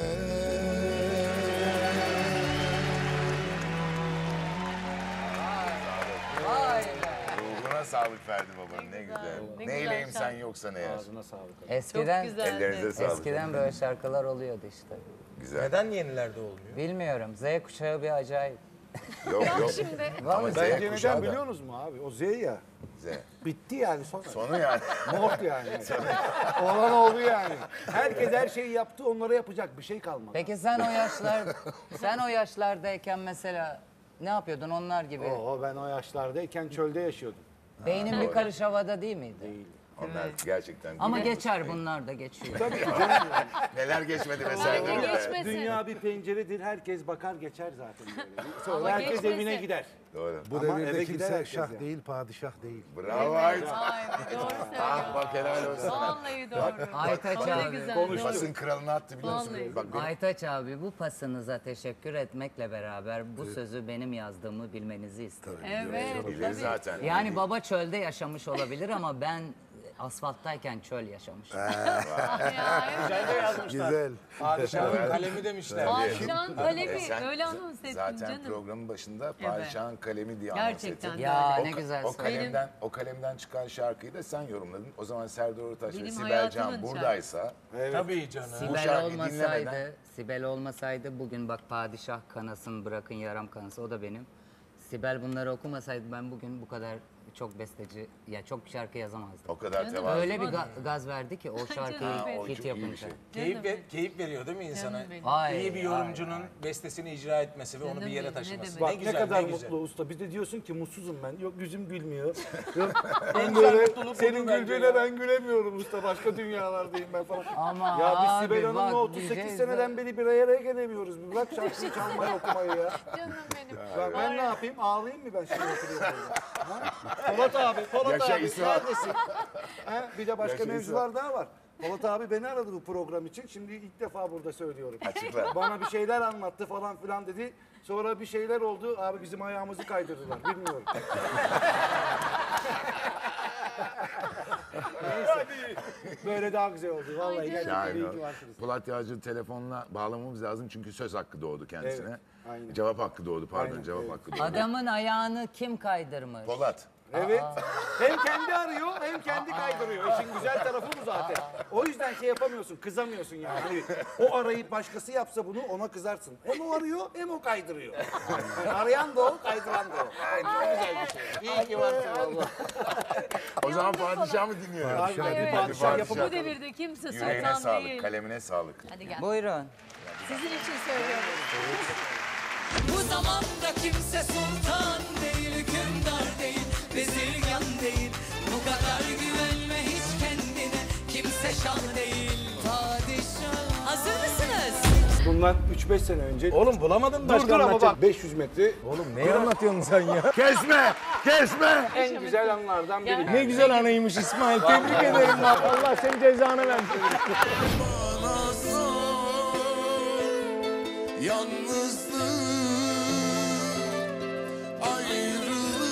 Vay be. Ruhuna sağlık Ferdi Baba'nın, ne güzel. Ne Neyleyim güzel sen şarkı. yoksan eğer. Ağzına sağlık. Eskiden, Çok güzeldi. Ellerinize sağlık. Eskiden böyle şarkılar oluyordu işte. Güzel. Neden yenilerde olmuyor? Bilmiyorum. Z kuşağı bir acayip. Yok yok. Ama Z bence kuşağı neden da. biliyorsunuz mu abi? O Z ya. Z. Bitti yani sonra. Sonu yani. Mort yani. Olan oldu yani. Herkes her şeyi yaptı, onlara yapacak bir şey kalmadı. Peki sen o yaşlar, sen o yaşlardayken mesela ne yapıyordun onlar gibi? Oo, ben o yaşlardayken çölde yaşıyordum. Beynin bir karış havada değil miydi? Değil. Onlar gerçekten... Ama biliyor geçer musun? bunlar da geçiyor. Tabii ki canım. Neler geçmedi Dünya- mesela. Dünya bir penceredir, herkes bakar geçer zaten böyle. Sonra Ama herkes geçmesin. evine gider. Doğru. Bu Ama devirde eve kimse gider herkes şah ya. değil, padişah değil. Bravo Ait. Ah bak helal olsun. Vallahi doğru. Bak, Aytaç Ama ne abi. güzel. Konuş. Pasın kralını attı biliyor musun? Vallahi. Bak benim... Aytaç abi bu pasınıza teşekkür etmekle beraber bu sözü benim yazdığımı bilmenizi isterim. Evet, Bilir tabii. zaten. Yani baba çölde yaşamış olabilir ama ben asfalttayken çöl yaşamışım. Güzel de yazmışlar. Güzel. Padişahın kalemi demişler. Padişahın kalemi, E sen- öyle anons ettin Zaten canım. programın başında Padişahın kalemi diye anons Gerçekten ettin. de Ya öyle. ne güzel O söz. kalemden, o kalemden çıkan şarkıyı da sen yorumladın. O zaman Serdar Ortaç ve Benim Sibel hayatımın Can buradaysa... Tabii canım. Bu Sibel şarkıyı olmasaydı, dinlemeden- Sibel olmasaydı bugün bak padişah kanasın bırakın yaram kanası o da benim. Sibel bunları okumasaydı ben bugün bu kadar çok besteci, ya çok şarkı yazamazdı. O kadar tevazu. Öyle bir ga- gaz verdi ki o şarkıyı Ha, o hit çok iyi bir yapınca. şey. Keyif, ve- keyif veriyor değil mi insana? Canım benim. Ay, İyi bir ay, yorumcunun bestesini icra etmesi ve onu bir Canım yere benim, ne taşıması. demek. Bak Ne ne, güzel, kadar ne güzel. mutlu usta. Bir de diyorsun ki mutsuzum ben. Yok yüzüm gülmüyor. Yok En ben güzel böyle mutluluk senin budur bence güldüğüne ya. ben gülemiyorum usta. Başka dünyalardayım ben falan. Ama ya biz abi Sibel Hanım'la bak, otuz sekiz diyeceğiz seneden beri bir araya gelemiyoruz. Bir bırak şarkıyı çalmayı okumayı ya. Canım benim. Bak ben ne yapayım? Ağlayayım mı ben şimdi oturuyorum burada? Ha? Polat abi, Polat Yaşa abi İsmail. neredesin? Ha? Bir de başka Yaşa mevzular daha var. Polat abi beni aradı bu program için. Şimdi ilk defa burada söylüyorum. Açıkla. Bana bir şeyler anlattı falan filan dedi. Sonra bir şeyler oldu. Abi bizim ayağımızı kaydırdılar. Bilmiyorum. Neyse. Böyle daha güzel oldu. Vallahi gerçekten iyi ki varsınız. Polat Yağcı telefonla bağlamamız lazım çünkü söz hakkı doğdu kendisine. Evet, aynen. Cevap hakkı doğdu pardon Aynen, cevap evet. hakkı doğdu. Adamın ayağını kim kaydırmış? Polat. Evet. Hem kendi arıyor hem kendi kaydırıyor. İşin güzel tarafı bu zaten. O yüzden şey yapamıyorsun, kızamıyorsun yani. Hani o arayıp başkası yapsa bunu ona kızarsın. Hem o arıyor hem o kaydırıyor. Yani arayan da o, kaydıran da o. Çok güzel bir şey. İyi ki varsın Allah. O zaman padişah mı dinliyoruz? Hadi Evet. padişah yapalım. Bu devirde kimse Yüreğine sultan sağlık, değil. kalemine sağlık. Hadi gel. Buyurun. Sizin için söylüyorum. Bu zamanda kimse sultan değil, hükümdar değil, bezirgan değil. Bu kadar güvenme hiç kendine, kimse şah değil. Padişah. Hazır mısınız? Bundan üç beş sene önce. Oğlum bulamadın mı? Dur dur ama bak beş yüz metre. Oğlum ne anlatıyorsun sen ya? Kesme! Kesme! En güzel anlardan biri. Ne güzel anıymış İsmail. Tebrik ederim. Bak. Allah senin cezanı versin. Bana sor, yalnızlık, ayrılık.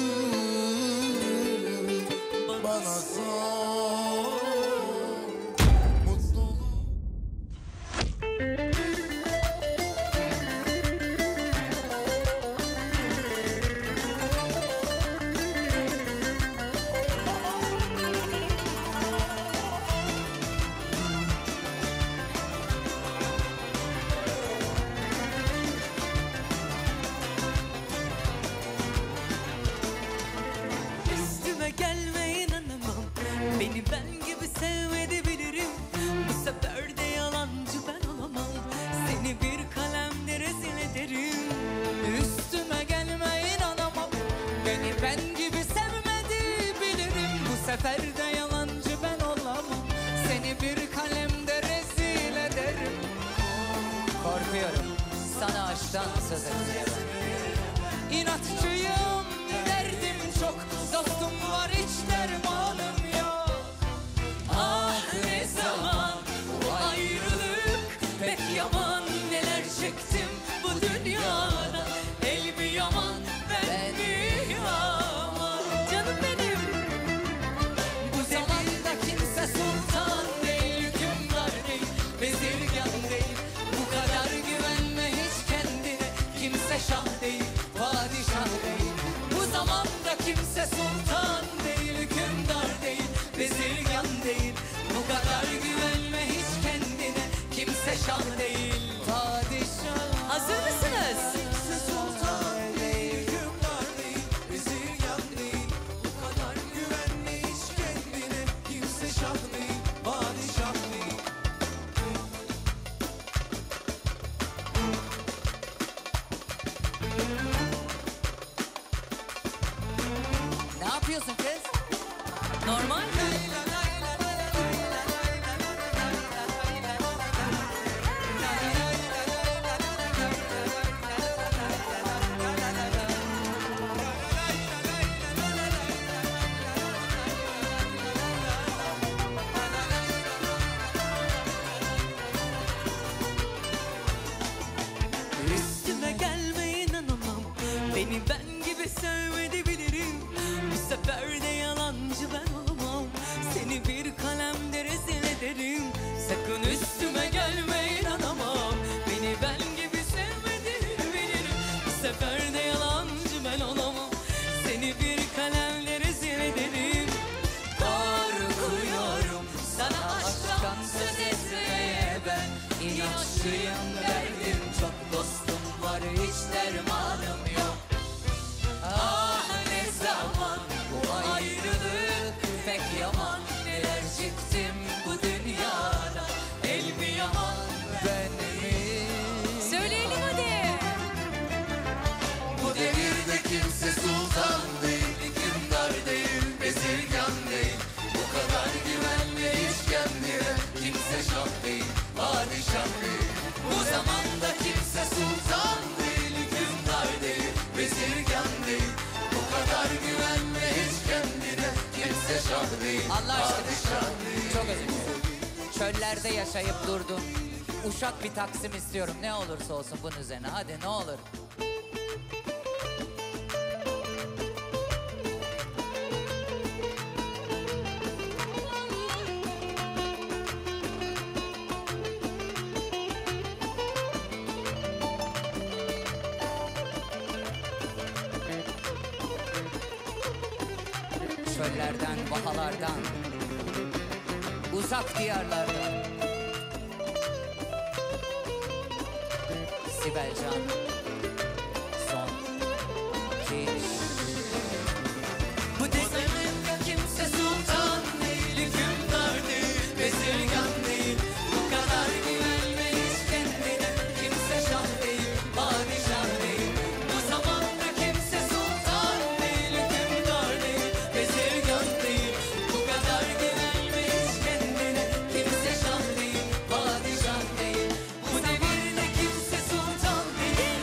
Bana sor, mutluluk. Üstüme gelme inanamam, beni ben gibi sevmedi bilirim. Bu sefer de yalancı ben olamam, seni bir kalemle rezil ederim. Üstüme gelme inanamam, beni ben gibi sevmedi bilirim. Bu sefer de yalancı ben olamam, seni bir kalemde rezil ederim. Korkuyorum sana aşktan söz etmeye. İnatçıyım, derdim çok, dostum var hiç dermanım yok. Ah ne zaman bu ayrılık pek yaman, neler çektim bu dünyada. El mi yaman, ben mi yaman? Canım benim. Bu zamanda kimse sultan değil, hükümdar değil, bezirgan değil. Bu kadar güvenme hiç kendine, kimse şah değil, padişah değil. Bu zamanda kimse sultan değil, hükümdar değil, bezirgan değil. Bu kadar güvenme hiç kendine, kimse şah değil, padişah. Hazır mısınız? Kimse sultan değil, hükümdar değil, bezirgan değil. Bu kadar güvenme hiç kendine, kimse şah değil, padişah değil. Ne yapıyorsun kız? Normal mi? Üstüme gelme inanamam, beni ben gibi sevmedi bilirim. Bu sefer de yalancı ben olamam, seni değil, Allah aşkına. padişah değil. Çok özür dilerim. Çöllerde yaşayıp durdun. Uşak bir Taksim istiyorum. Ne olursa olsun bunun üzerine. Hadi ne olur. Çöllerden, vahalardan, uzak diyarlardan. Sibel Can, son iki. Bu devirde kimse sultan değil, hükümdar değil, bezirgan değil. Bu kadar güvenme hiç kendine, kimse şah değil, padişah değil. Bu zamanda kimse sultan değil, hükümdar değil, bezirgan değil. Bu kadar güvenme hiç kendine, kimse şah değil, padişah değil. Bu devirde kimse sultan değil.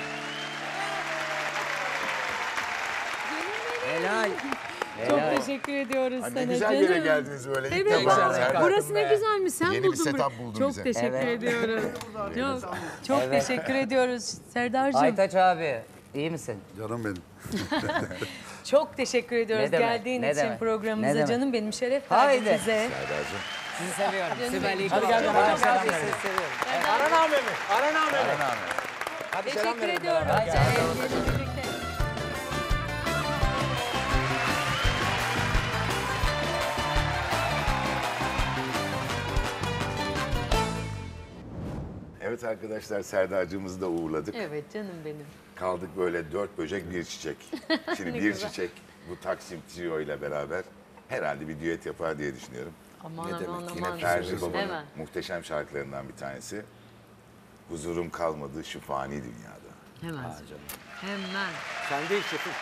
Helal. Çok Helal. teşekkür ediyoruz Ay, sana ne güzel canım. bir yere geldiniz böyle. İlk Evet. defa. Serdar. Burası ne güzelmiş. Sen Yeni bir buldun setup burayı. buldun Çok bize. teşekkür Evet. ediyoruz. Çok, çok Evet. teşekkür ediyoruz Serdar'cığım. Aytaç abi iyi misin? Canım benim. Çok teşekkür ediyoruz Ne demek, geldiğin ne için demek, programımıza ne demek. canım benim şeref verdin Haydi. bize. Serdar'cığım. Sizi seviyorum. Canım Sibel iyi benim. ki Hadi gel, varsın. hadi gel, Sizi hadi gel. seviyorum. Aran amemi. Aran amemi. Hadi selam Teşekkür verin. ediyorum. beraber. Birlikte. Evet arkadaşlar, Serdar'cığımızı da uğurladık. Evet canım benim. Kaldık böyle dört böcek bir çiçek. Şimdi Ne bir güzel. çiçek bu Taksim Trio ile beraber herhalde bir düet yapar diye düşünüyorum. Aman Ne aman demek? Yine aman. Ferdi Baba'nın Hemen. muhteşem şarkılarından bir tanesi. Huzurum kalmadı şu fani dünyada. Hemen. Hemen. Sen değil şefim.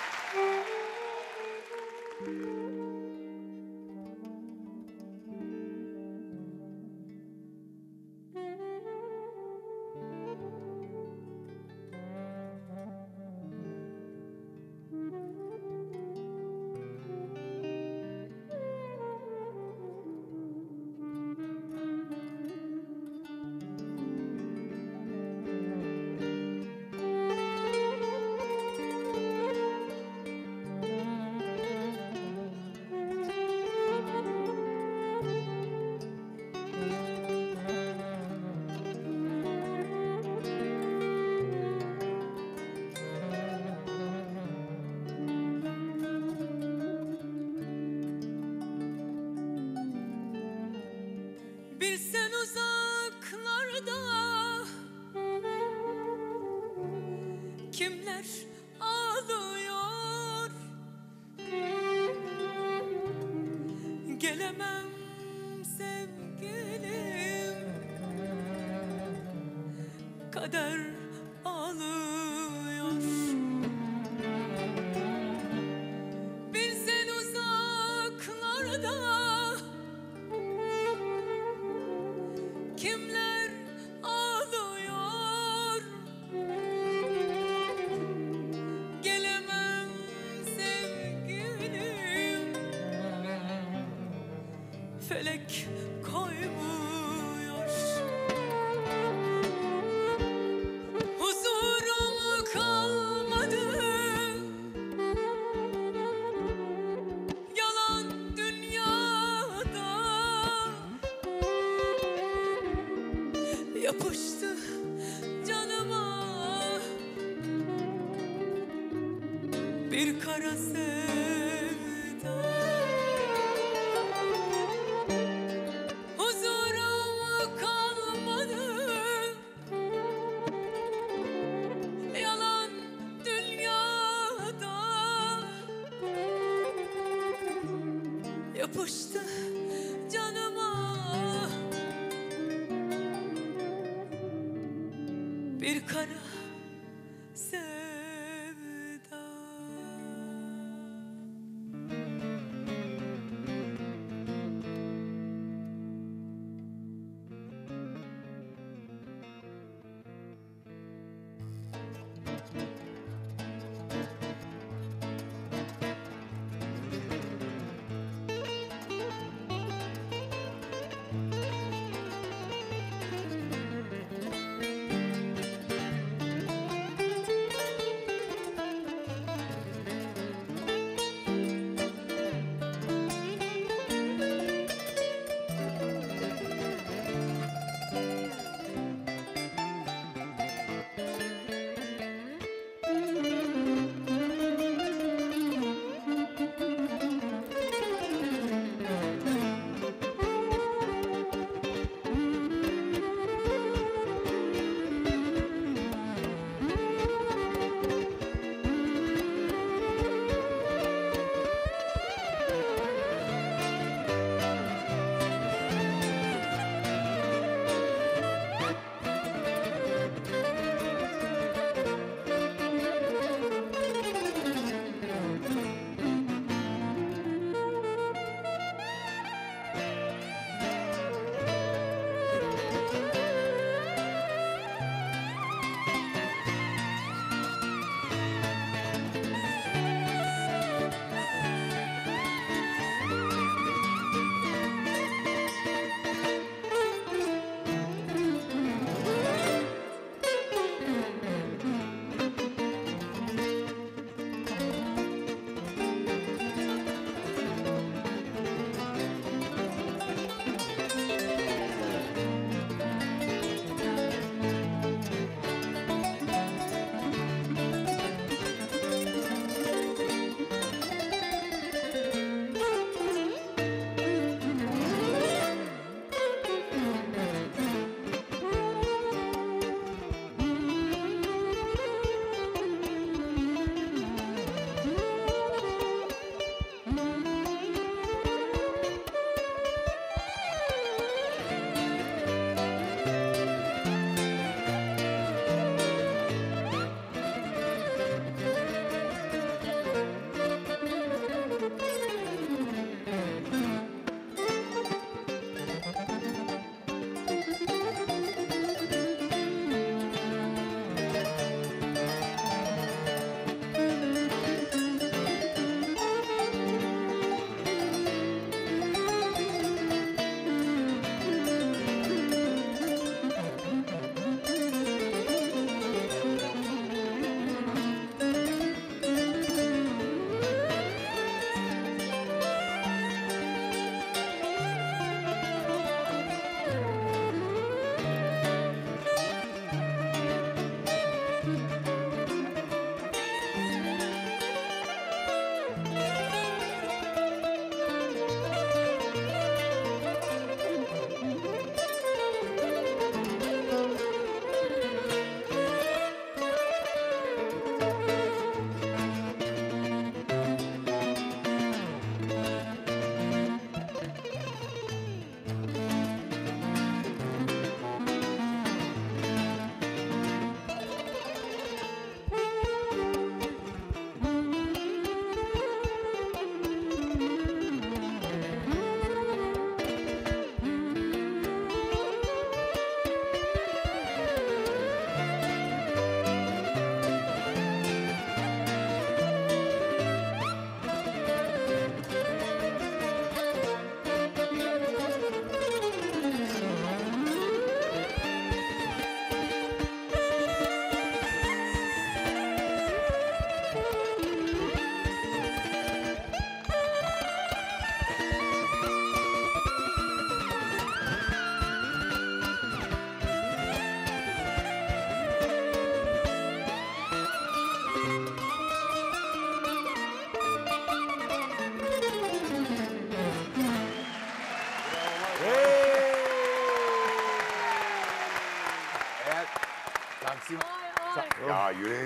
Bilsen uzaklarda kimler ağlıyor. Gelemem sevgilim, kader ağlıyor. Bilsen uzaklarda kimler ağlıyor. Gelemem sevgilim, felek koymuyor. Huzurum kalmadı, yalan dünyada. Yapıştı canıma bir kara sevda. Huzurum kalmadı, yalan dünyada. Yapıştı canıma bir kara sevda.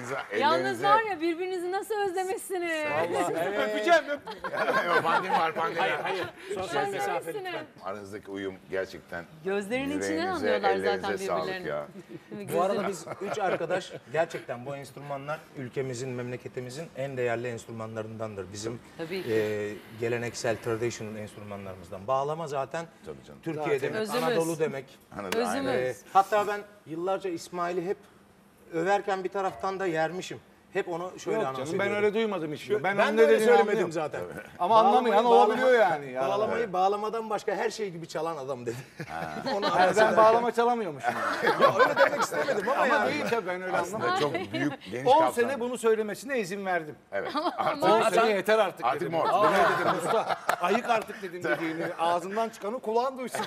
İnsan Yalnız ellerinize... var ya birbirinizi nasıl özlemişsiniz. Vallahi evet. Öpeceğim öp. Yok pandemi var pandemi. Hayır hayır. Sosyal mesafe lütfen. Aranızdaki uyum gerçekten... Gözlerinin içinden yüreğinize, anlıyorlar ellerinize zaten sağlık birbirlerini. ya. Bu arada biz üç arkadaş gerçekten bu enstrümanlar ülkemizin, memleketimizin en değerli enstrümanlarındandır. Bizim e, geleneksel, traditional enstrümanlarımızdan. Bağlama zaten Türkiye Zaten. demek, Özümüz. Anadolu demek. Anadolu, Özümüz. E, hatta ben yıllarca İsmail'i hep överken bir taraftan da yermişim. Hep onu şöyle Yok anons canım, ediyorum. ben öyle duymadım hiç. Ben Ben, onun de öyle dediğini söylemedim anlıyorum. zaten. Ama anlamayan Bağlamayı olabiliyor bağlama- yani. Ya. Bağlamayı bağlamadan başka her şey gibi çalan adam dedi. Onu Yani anons ben ederken- bağlama çalamıyormuşum. Ya öyle demek istemedim ama, Ama yani. değil tabii ben öyle Aslında anlamadım. çok büyük, geniş on kapsamlı. sene bunu söylemesine izin verdim. Evet. on sene yeter artık, Artık dedim. mort. Aa, dedim usta. Ayık artık dedim dediğini. Ağzından çıkanı kulağın duysun.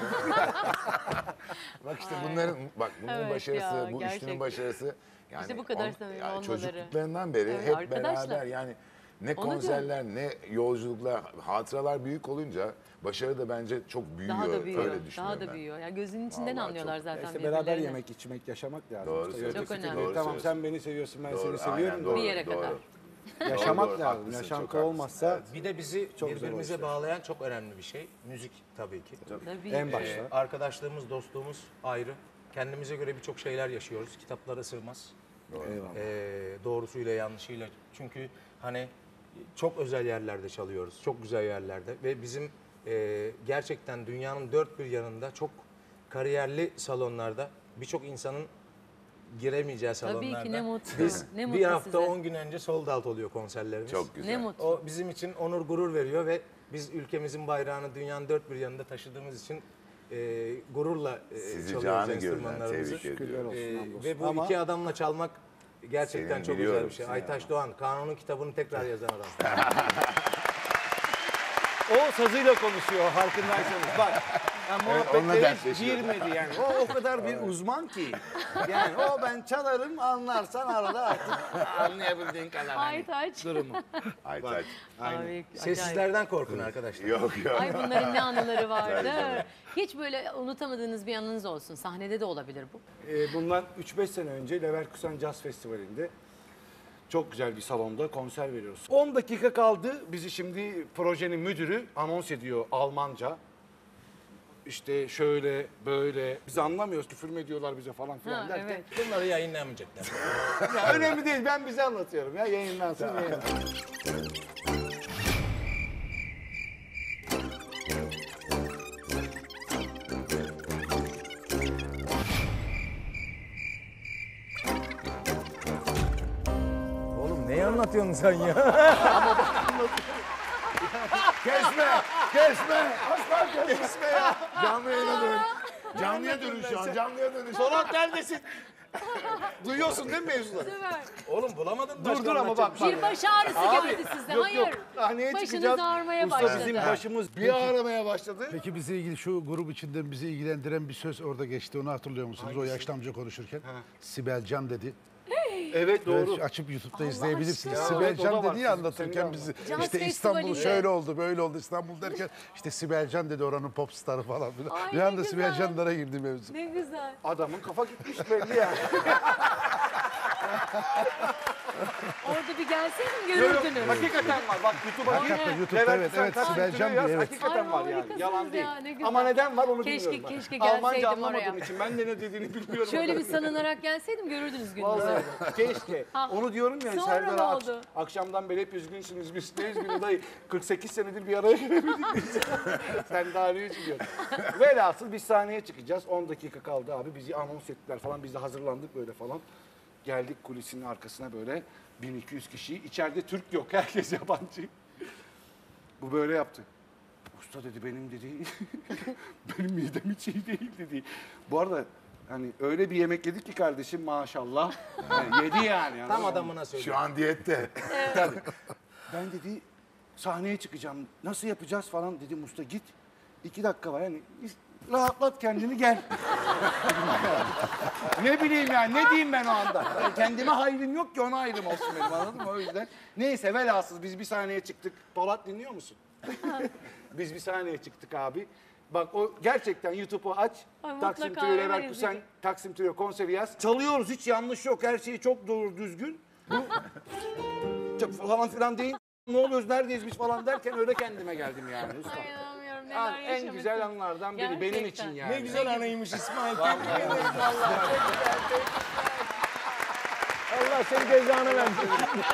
Bak işte bunların, bak bunun Evet başarısı, ya, bu gerçekten. üçlünün başarısı. Yani İşte bu kadar on- samimi ya olmaları. çocukluklarından beri Evet, hep arkadaşlar. beraber yani ne Onu konserler ne yolculuklar, hatıralar büyük olunca başarı da bence çok büyüyor. Daha da büyüyor. Öyle düşünüyorum Daha da ben. büyüyor. Ya gözünün içinden Vallahi anlıyorlar çok- zaten İşte beraber birbirlerini. yemek, içmek, yaşamak lazım. Doğru İşte söylüyorsun. Çok öteki önemli. türlü, Doğru tamam sen söylüyorsun. beni seviyorsun, ben Doğru, seni aynen, seviyorum. doğru, Bir yere doğru. kadar. Yaşamak Doğru, lazım. haklısın, Yaşantı çok olmazsa haklısın. Bir de bizi Çok güzel birbirimize oluşuyor. bağlayan çok önemli bir şey. Müzik tabii ki. Tabii. en başta. Ee, arkadaşlığımız, dostluğumuz ayrı. Kendimize göre birçok şeyler yaşıyoruz. Kitaplara sığmaz. Eyvallah. Ee, doğrusuyla yanlışıyla. Çünkü hani çok özel yerlerde çalıyoruz. Çok güzel yerlerde. Ve bizim e, gerçekten dünyanın dört bir yanında çok kariyerli salonlarda birçok insanın giremeyeceği Tabii ki, salonlarda. ne mutlu. Biz Ne bir mutlu hafta size. on gün önce sold out oluyor konserlerimiz. Çok güzel. Ne mutlu. O bizim için onur gurur veriyor ve biz ülkemizin bayrağını dünyanın dört bir yanında taşıdığımız için e, gururla e, Sizi çalıyoruz canı gönülden enstrümanlarımızı. tebrik ediyorum. E, ve bu Ama- iki adamla çalmak gerçekten Senin çok biliyorum güzel bir şey. seni Aytaş Doğan, Kanun'un kitabını tekrar yazan adam. O sazıyla konuşuyor farkındaysanız. Bak. Yani Evet, onunla muhabbetlere hiç dertleşiyor. girmedi yani. O o kadar bir uzman ki. Yani o ben çalarım anlarsan arada artık anlayabildiğin kadar. hani Aytaç. Durumu. Aytaç. Aynen. Abi, acayip. Sessizlerden korkun arkadaşlar. Yok yok. Ay bunların ne anıları vardı. Gerçekten. Hiç böyle unutamadığınız bir anınız olsun. Sahnede de olabilir bu. Ee, bundan üç beş sene önce Leverkusen Jazz Festivali'nde çok güzel bir salonda konser veriyoruz. on dakika kaldı. Bizi şimdi projenin müdürü anons ediyor Almanca. İşte şöyle böyle biz anlamıyoruz, küfür mü ediyorlar bize falan filan Ha, derken. evet. Bunları yayınlamayacaklar. Ya önemli değil, ben bize anlatıyorum ya, yayınlansın yayınlansın. Oğlum neyi anlatıyorsun sen ya? Kesme! Kesme! Aslan kesme ya! Canlı yayına dön. Canlıya dönün şu an, canlıya dönün. Sonat neredesin? Duyuyorsun değil mi mevzuları? Oğlum bulamadın Dur dur ama bak. Bir baş ağrısı Abi, geldi sizde. yok, Hayır. yok. Sahneye Başınız çıkacağız. ağrımaya Usta başladı. bizim başımız bir ağrımaya başladı. Peki bize ilgili şu grup içinden bizi ilgilendiren bir söz orada geçti. Onu hatırlıyor musunuz? O yaşlı amca konuşurken. Sibel Can dedi. Evet doğru. Evet, açıp YouTube'da Allah izleyebilirsiniz. aşkına. Sibel Evet, o Can da var. dedi ya Siz- anlatırken senin bizi. Caz İşte İstanbul Festivali'nde. şöyle oldu, böyle oldu İstanbul derken işte Sibel Can dedi oranın pop starı falan filan. Ay, Bir ne anda Sibel güzel. Can'lara girdi mevzu. Ne güzel. Adamın kafa gitmiş belli yani. Orada bir gelseydin Yok, yok, görürdünüz. hakikaten var. Bak YouTube'a gir. Hakikaten YouTube'da, Leverkusen evet, evet, Taksi Sibel Tünü Can yaz, diye, evet. Hakikaten Ay, var yani. harikasınız Yalan değil. ya, ne güzel. Ama neden var onu Keşke- bilmiyorum ben. keşke Almanca gelseydim anlamadığım oraya. için ben de ne dediğini bilmiyorum. Şöyle bir salınarak gelseydim görürdünüz gününüzü. Vallahi keşke. Ha. Onu diyorum ya Sonra Serdar'a ne ak- oldu? akşamdan beri hep üzgünsünüz. Biz ne üzgünü dayı. kırk sekiz senedir bir araya gelemedik biz. Sen daha ne üzülüyorsun? Velhasıl biz sahneye çıkacağız. on dakika kaldı abi. Bizi anons ettiler falan. Biz de hazırlandık böyle falan. Geldik kulisin arkasına böyle. bin iki yüz kişi. İçeride Türk yok. Herkes yabancı. Bu böyle yaptı. Usta dedi benim dedi. benim midem hiç iyi değil dedi. Bu arada hani öyle bir yemek yedik ki kardeşim maşallah. Yani yedi yani. Tam anladın mı? adamına söylüyor. Şu an diyette. Tabii. Ben dedi sahneye çıkacağım. Nasıl yapacağız falan dedim usta git. İki dakika var yani rahatlat kendini gel. ne bileyim yani ne diyeyim ben o anda. Yani kendime hayrım yok ki ona hayrım olsun benim anladın mı o yüzden. Neyse velhasıl biz bir sahneye çıktık. Polat dinliyor musun? biz bir sahneye çıktık abi. Bak o gerçekten YouTube'u aç. Ay, Taksim mutlaka Trio hemen Leverkusen, izleyeceğim. Taksim Trio konseri yaz. Çalıyoruz hiç yanlış yok. Her şey çok doğru düzgün. Bu çok falan filan değil. Ne oluyoruz, neredeyiz biz falan derken öyle kendime geldim yani usta. İnanamıyorum, Ha, neler en yaşamışsın. güzel anlardan biri benim Gerçekten. için yani. Ne güzel anıymış İsmail. Vallahi. Tebrik ederim. Allah çok güzel, çok güzel. Allah senin cezanı versin.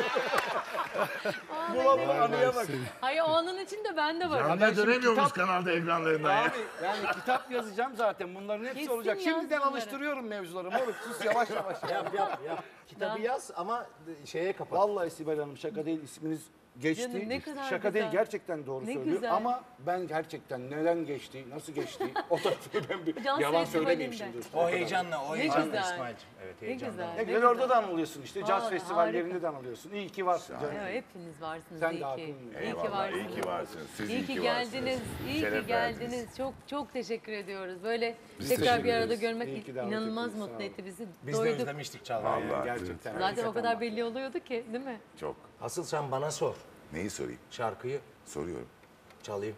Bulalım anıya bak. Hayır onun için de ben de varım. Canlıya dönemiyor muyuz kanalda ekranlarından ya? Abi yani kitap yazacağım zaten bunların hepsi Kesin olacak. yaz Şimdiden bunları. alıştırıyorum mevzuları. Moruk sus yavaş yavaş. Yap yap yap. Kitabı Ben- yaz ama şeye kapat. Vallahi Sibel Hanım şaka değil isminiz geçti. Canım, ne kadar şaka güzel. değil gerçekten doğru Ne söylüyor. güzel. Ama ben gerçekten neden geçti, nasıl geçti o tarafı ben bir Caz yalan söylemeyeyim Festivalinde. şimdi. O heyecanla, o Ne heyecanla güzel. İsmail'cim. Evet Ne heyecanla. güzel. Ne Ne güzel güzel. orada da anılıyorsun işte. Caz Vallahi festivallerinde harika. de anılıyorsun. İyi ki varsın canım. Evet, hepiniz varsınız. Sen iyi de ki. haklısın. İyi ki Eyvallah, varsınız. iyi ki varsınız. Siz iyi ki geldiniz. İyi Şeref ki geldiniz. verdiniz. Çok çok teşekkür ediyoruz. Böyle Biz tekrar teşekkür bir arada ederiz. görmek İyi ki davet inanılmaz ettiniz, sağ mutlu olun. etti bizi. Biz de Doyduk. özlemiştik Çağla'yı. Vallahi. Gerçekten. Zaten o kadar belli oluyordu ki, değil mi? Çok. Asıl sen bana sor. Neyi sorayım? Şarkıyı Soruyorum. çalayım.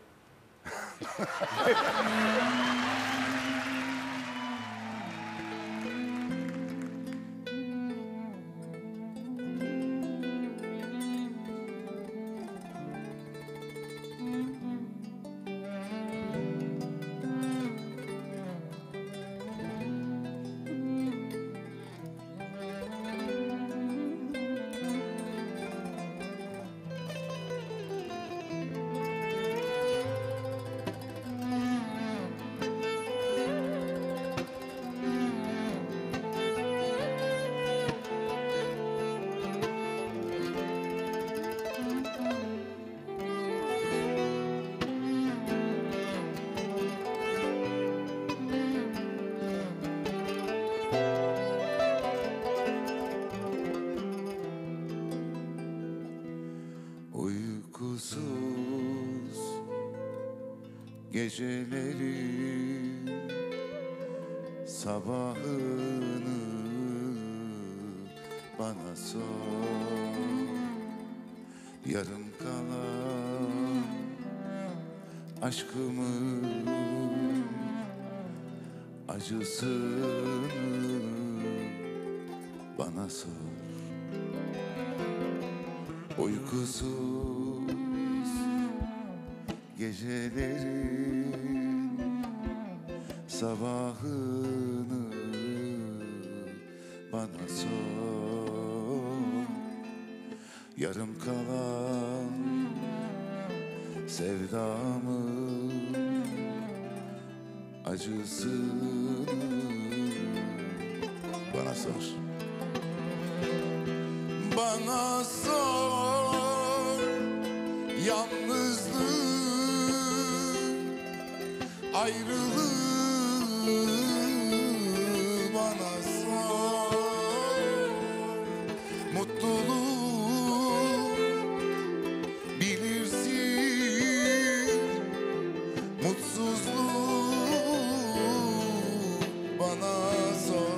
Uykusuz gecelerin sabahını bana sor. Yarım kalan aşkımın acısını bana sor. Uykusuz gecelerin sabahını bana sor. Yarım kalan sevdamın acısını bana sor. Bana sor yalnızlık, ayrılığı bana sor. Mutluluk bilirsin, mutsuzluk bana sor.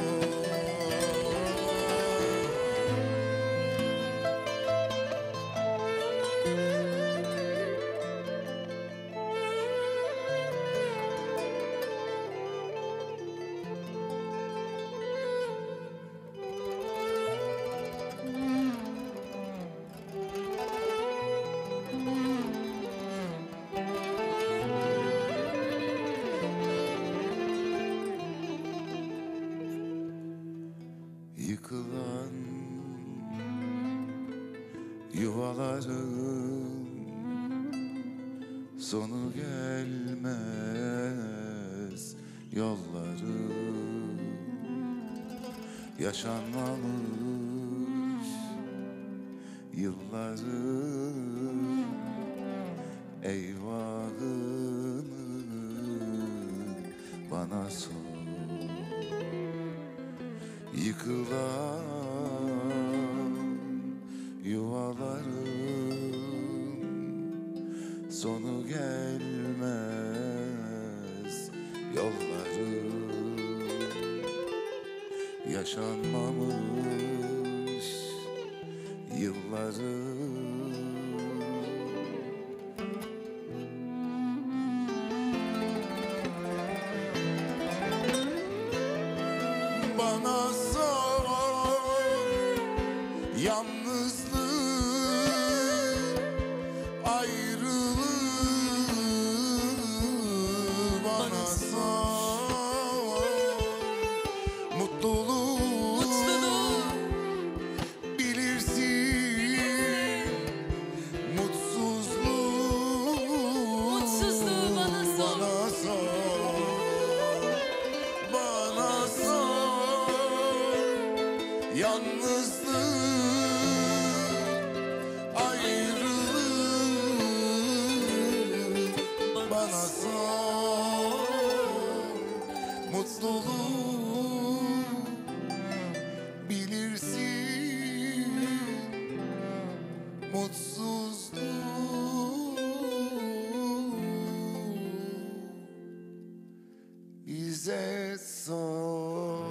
Yıkılan yuvaların sonu gelmez, yolları yaşanmamış yılları eyvahını bana sor. Yıkılan yuvaların sonu gelmez, yolları yaşanmamış yılları bana sor, yalnız yalnızlık, ayrılık bana sor. Mutluluk bilirsin, mutsuzluk bize sor.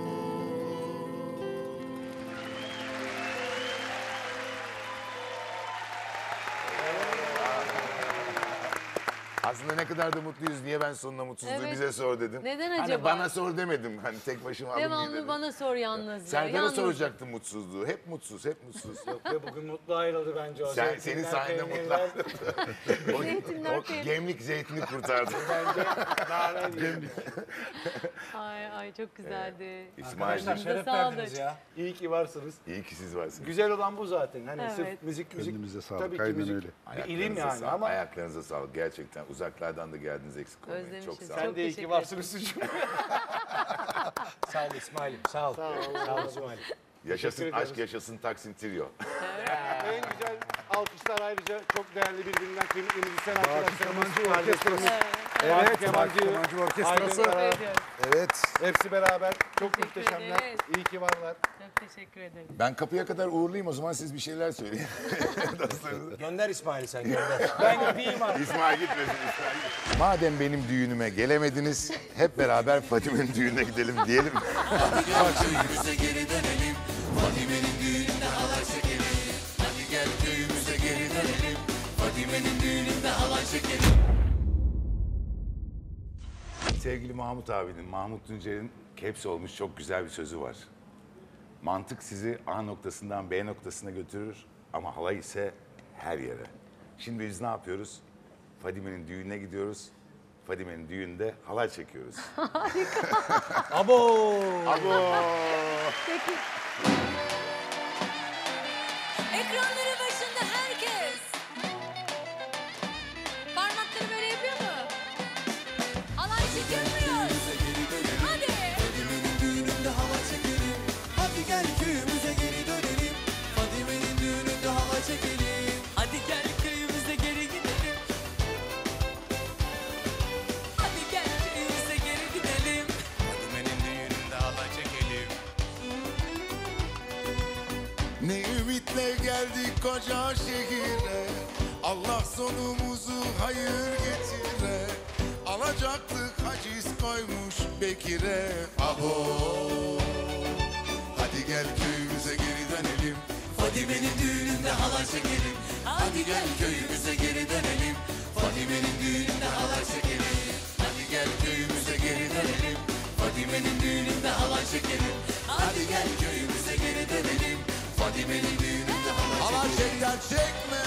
Aslında ne kadar da mutluyuz. Niye ben sonuna mutsuzluğu Evet. bize sor dedim. Neden Hani acaba? bana sor demedim. Hani tek başıma alın Devamlı dedim. bana sor yalnızlığı. Serdar'a Yalnız- soracaktım mutsuzluğu. Hep mutsuz, hep mutsuz. Yok be bugün mutlu ayrıldı bence o. Sen, Zeytinler, senin sayende mutlu peynirler. ayrıldı. o, Zeytinler, o peynir. gemlik zeytini kurtardı. Gemlik. Ay ay çok güzeldi. İsmail Arkadaşlar Bey. şeref Sağlık. verdiniz ya. İyi ki varsınız. İyi ki siz varsınız. Güzel olan bu zaten. Hani Evet. sırf müzik müzik. Kendinize sağlık, Tabii ki aynen müzik. öyle. Bir ilim yani sağlık, ama Ayaklarınıza sağlık. Gerçekten uzaklardan da geldiniz, eksik olmayın. Çok Özlemişiz. sağ olun. sen de iyi ki teşekkür varsın Hüsnü'cüğüm. Sağ ol İsmail'im, sağ ol. Sağ ol, Sağ ol Allah İsmail'im. Yaşasın Teşekkür aşk, ederiz. yaşasın Taksim Trio. En güzel alkışlar ayrıca çok değerli birbirinden kıymetli müzisyen Fatih arkadaşlarımız. Kemancı Orkestrası. Evet, Fatih Kemancı Orkestrası. Evet. Hepsi beraber. Çok Teşekkür muhteşemler. ederiz. İyi ki varlar. Çok teşekkür ederim. Ben kapıya kadar uğurlayayım, o zaman siz bir şeyler söyleyin. Dostlarınıza. Gönder İsmail'i sen gönder. Ben gideyim artık. İsmail gitmesin, İsmail gitmesin. Madem benim düğünüme gelemediniz, hep beraber Fadime'nin düğününe gidelim diyelim. Hadi gel köyümüze geri dönelim. Fadime'nin düğününde halay çekelim. Hadi gel köyümüze geri dönelim. Fadime'nin düğününde halay çekelim. Sevgili Mahmut abinin, Mahmut Tuncer'in caps olmuş çok güzel bir sözü var. Mantık sizi A noktasından B noktasına götürür ama halay ise her yere. Şimdi biz ne yapıyoruz? Fadime'nin düğününe gidiyoruz. Fadime'nin düğünde halay çekiyoruz. Abo! Abo! Peki. Ekranları başında herkes. Parmakları böyle yapıyor mu? Alay çekiyor muyuz? Hadi. Fadime'nin düğününde halay çekelim. Hadi gel köyümüze geri dönelim. Fadime'nin düğününde halay çekelim. Hadi gel köyümüze geri gidelim. Hadi gel köyümüze geri gidelim. Fadime'nin düğününde halay çekelim. Ne ümitle geldik koca şehire. Allah sonumuzu hayır getire. Alacaklık haciz koymuş Bekir'e. Abo! Hadi gel köyümüze geri dönelim. Fadime'nin düğününde halay çekelim. Hadi gel köyümüze geri dönelim. Fadime'nin düğününde halay çekelim. Hadi gel köyümüze geri dönelim. Fadime'nin düğününde halay çekelim. Hadi gel köyümüze geri dönelim. Fadime'nin düğününde halay çekelim. Halay çekler çekme.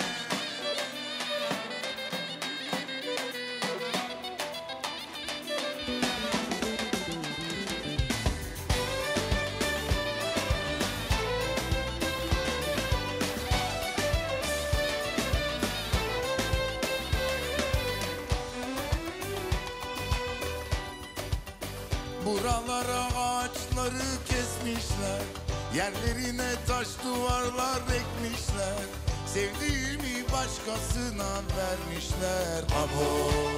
Buralara ağaçları kesmişler. Yerlerine taş duvarlar ekmişler. Sevdiğimi başkasına vermişler. Abo!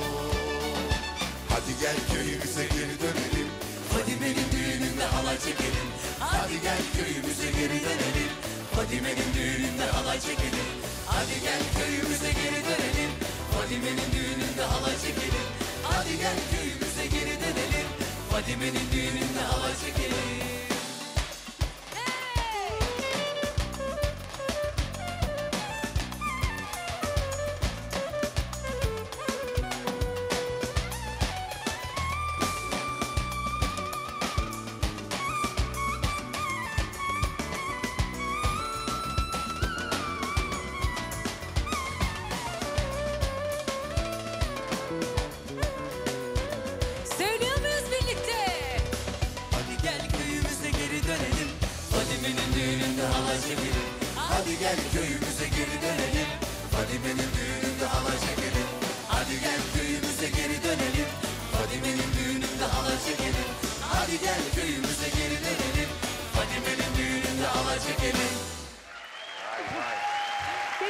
Hadi gel köyümüze geri dönelim. Fadime'nin düğününde halay çekelim. Hadi gel köyümüze geri dönelim. Fadime'nin düğününde halay çekelim. Hadi gel köyümüze geri dönelim. Fadime'nin düğününde halay çekelim. Hadi gel köyümüze geri dönelim. Fadime'nin düğününde halay çekelim. Söylüyor muyuz birlikte? Hadi gel köyümüze geri dönelim. Fadime'nin düğününde halay çekelim. Hadi gel köyümüze geri dönelim. Fadime'nin düğününde halay çekelim. Hadi gel köyümüze geri dönelim. Fadime'nin düğününde halay çekelim. Hadi gel köyümüze geri dönelim. Fadime'nin düğününde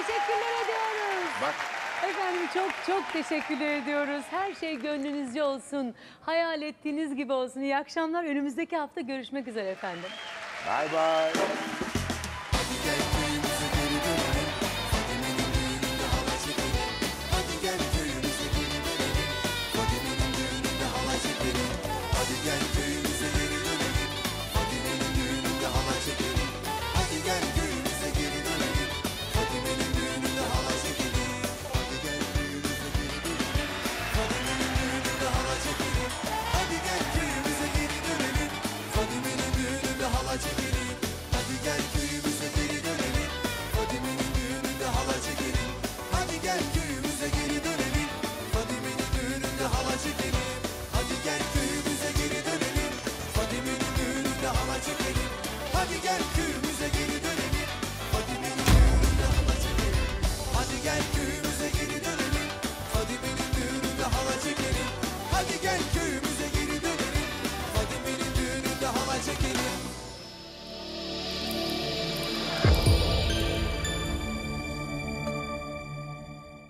Teşekkürler ediyoruz. Bak. Efendim çok çok teşekkürler ediyoruz. Her şey gönlünüzce olsun. Hayal ettiğiniz gibi olsun. İyi akşamlar. Önümüzdeki hafta görüşmek üzere efendim. Bye bye. Hadi gel köyümüze geri dönelim. Fadime'nin düğününde halay çekelim. Hadi gel köyümüze geri dönelim. Fadime'nin düğününde halay çekelim. Hadi gel köyümüze geri dönelim. Fadime'nin düğününde halay çekelim. Hadi gel köyümüze geri dönelim. Fadime'nin düğününde halay çekelim. Hadi gel köyümüze geri dönelim. Fadime'nin düğününde halay çekelim. Hadi gel köyümüze geri dönelim. Fadime'nin düğününde halay çekelim. Hadi gel köyümüze geri dönelim. Fadime'nin düğününde halay çekelim. Hadi gel köyümüze geri dönelim. Fadime'nin düğününde halay çekelim. Hadi gel köyümüze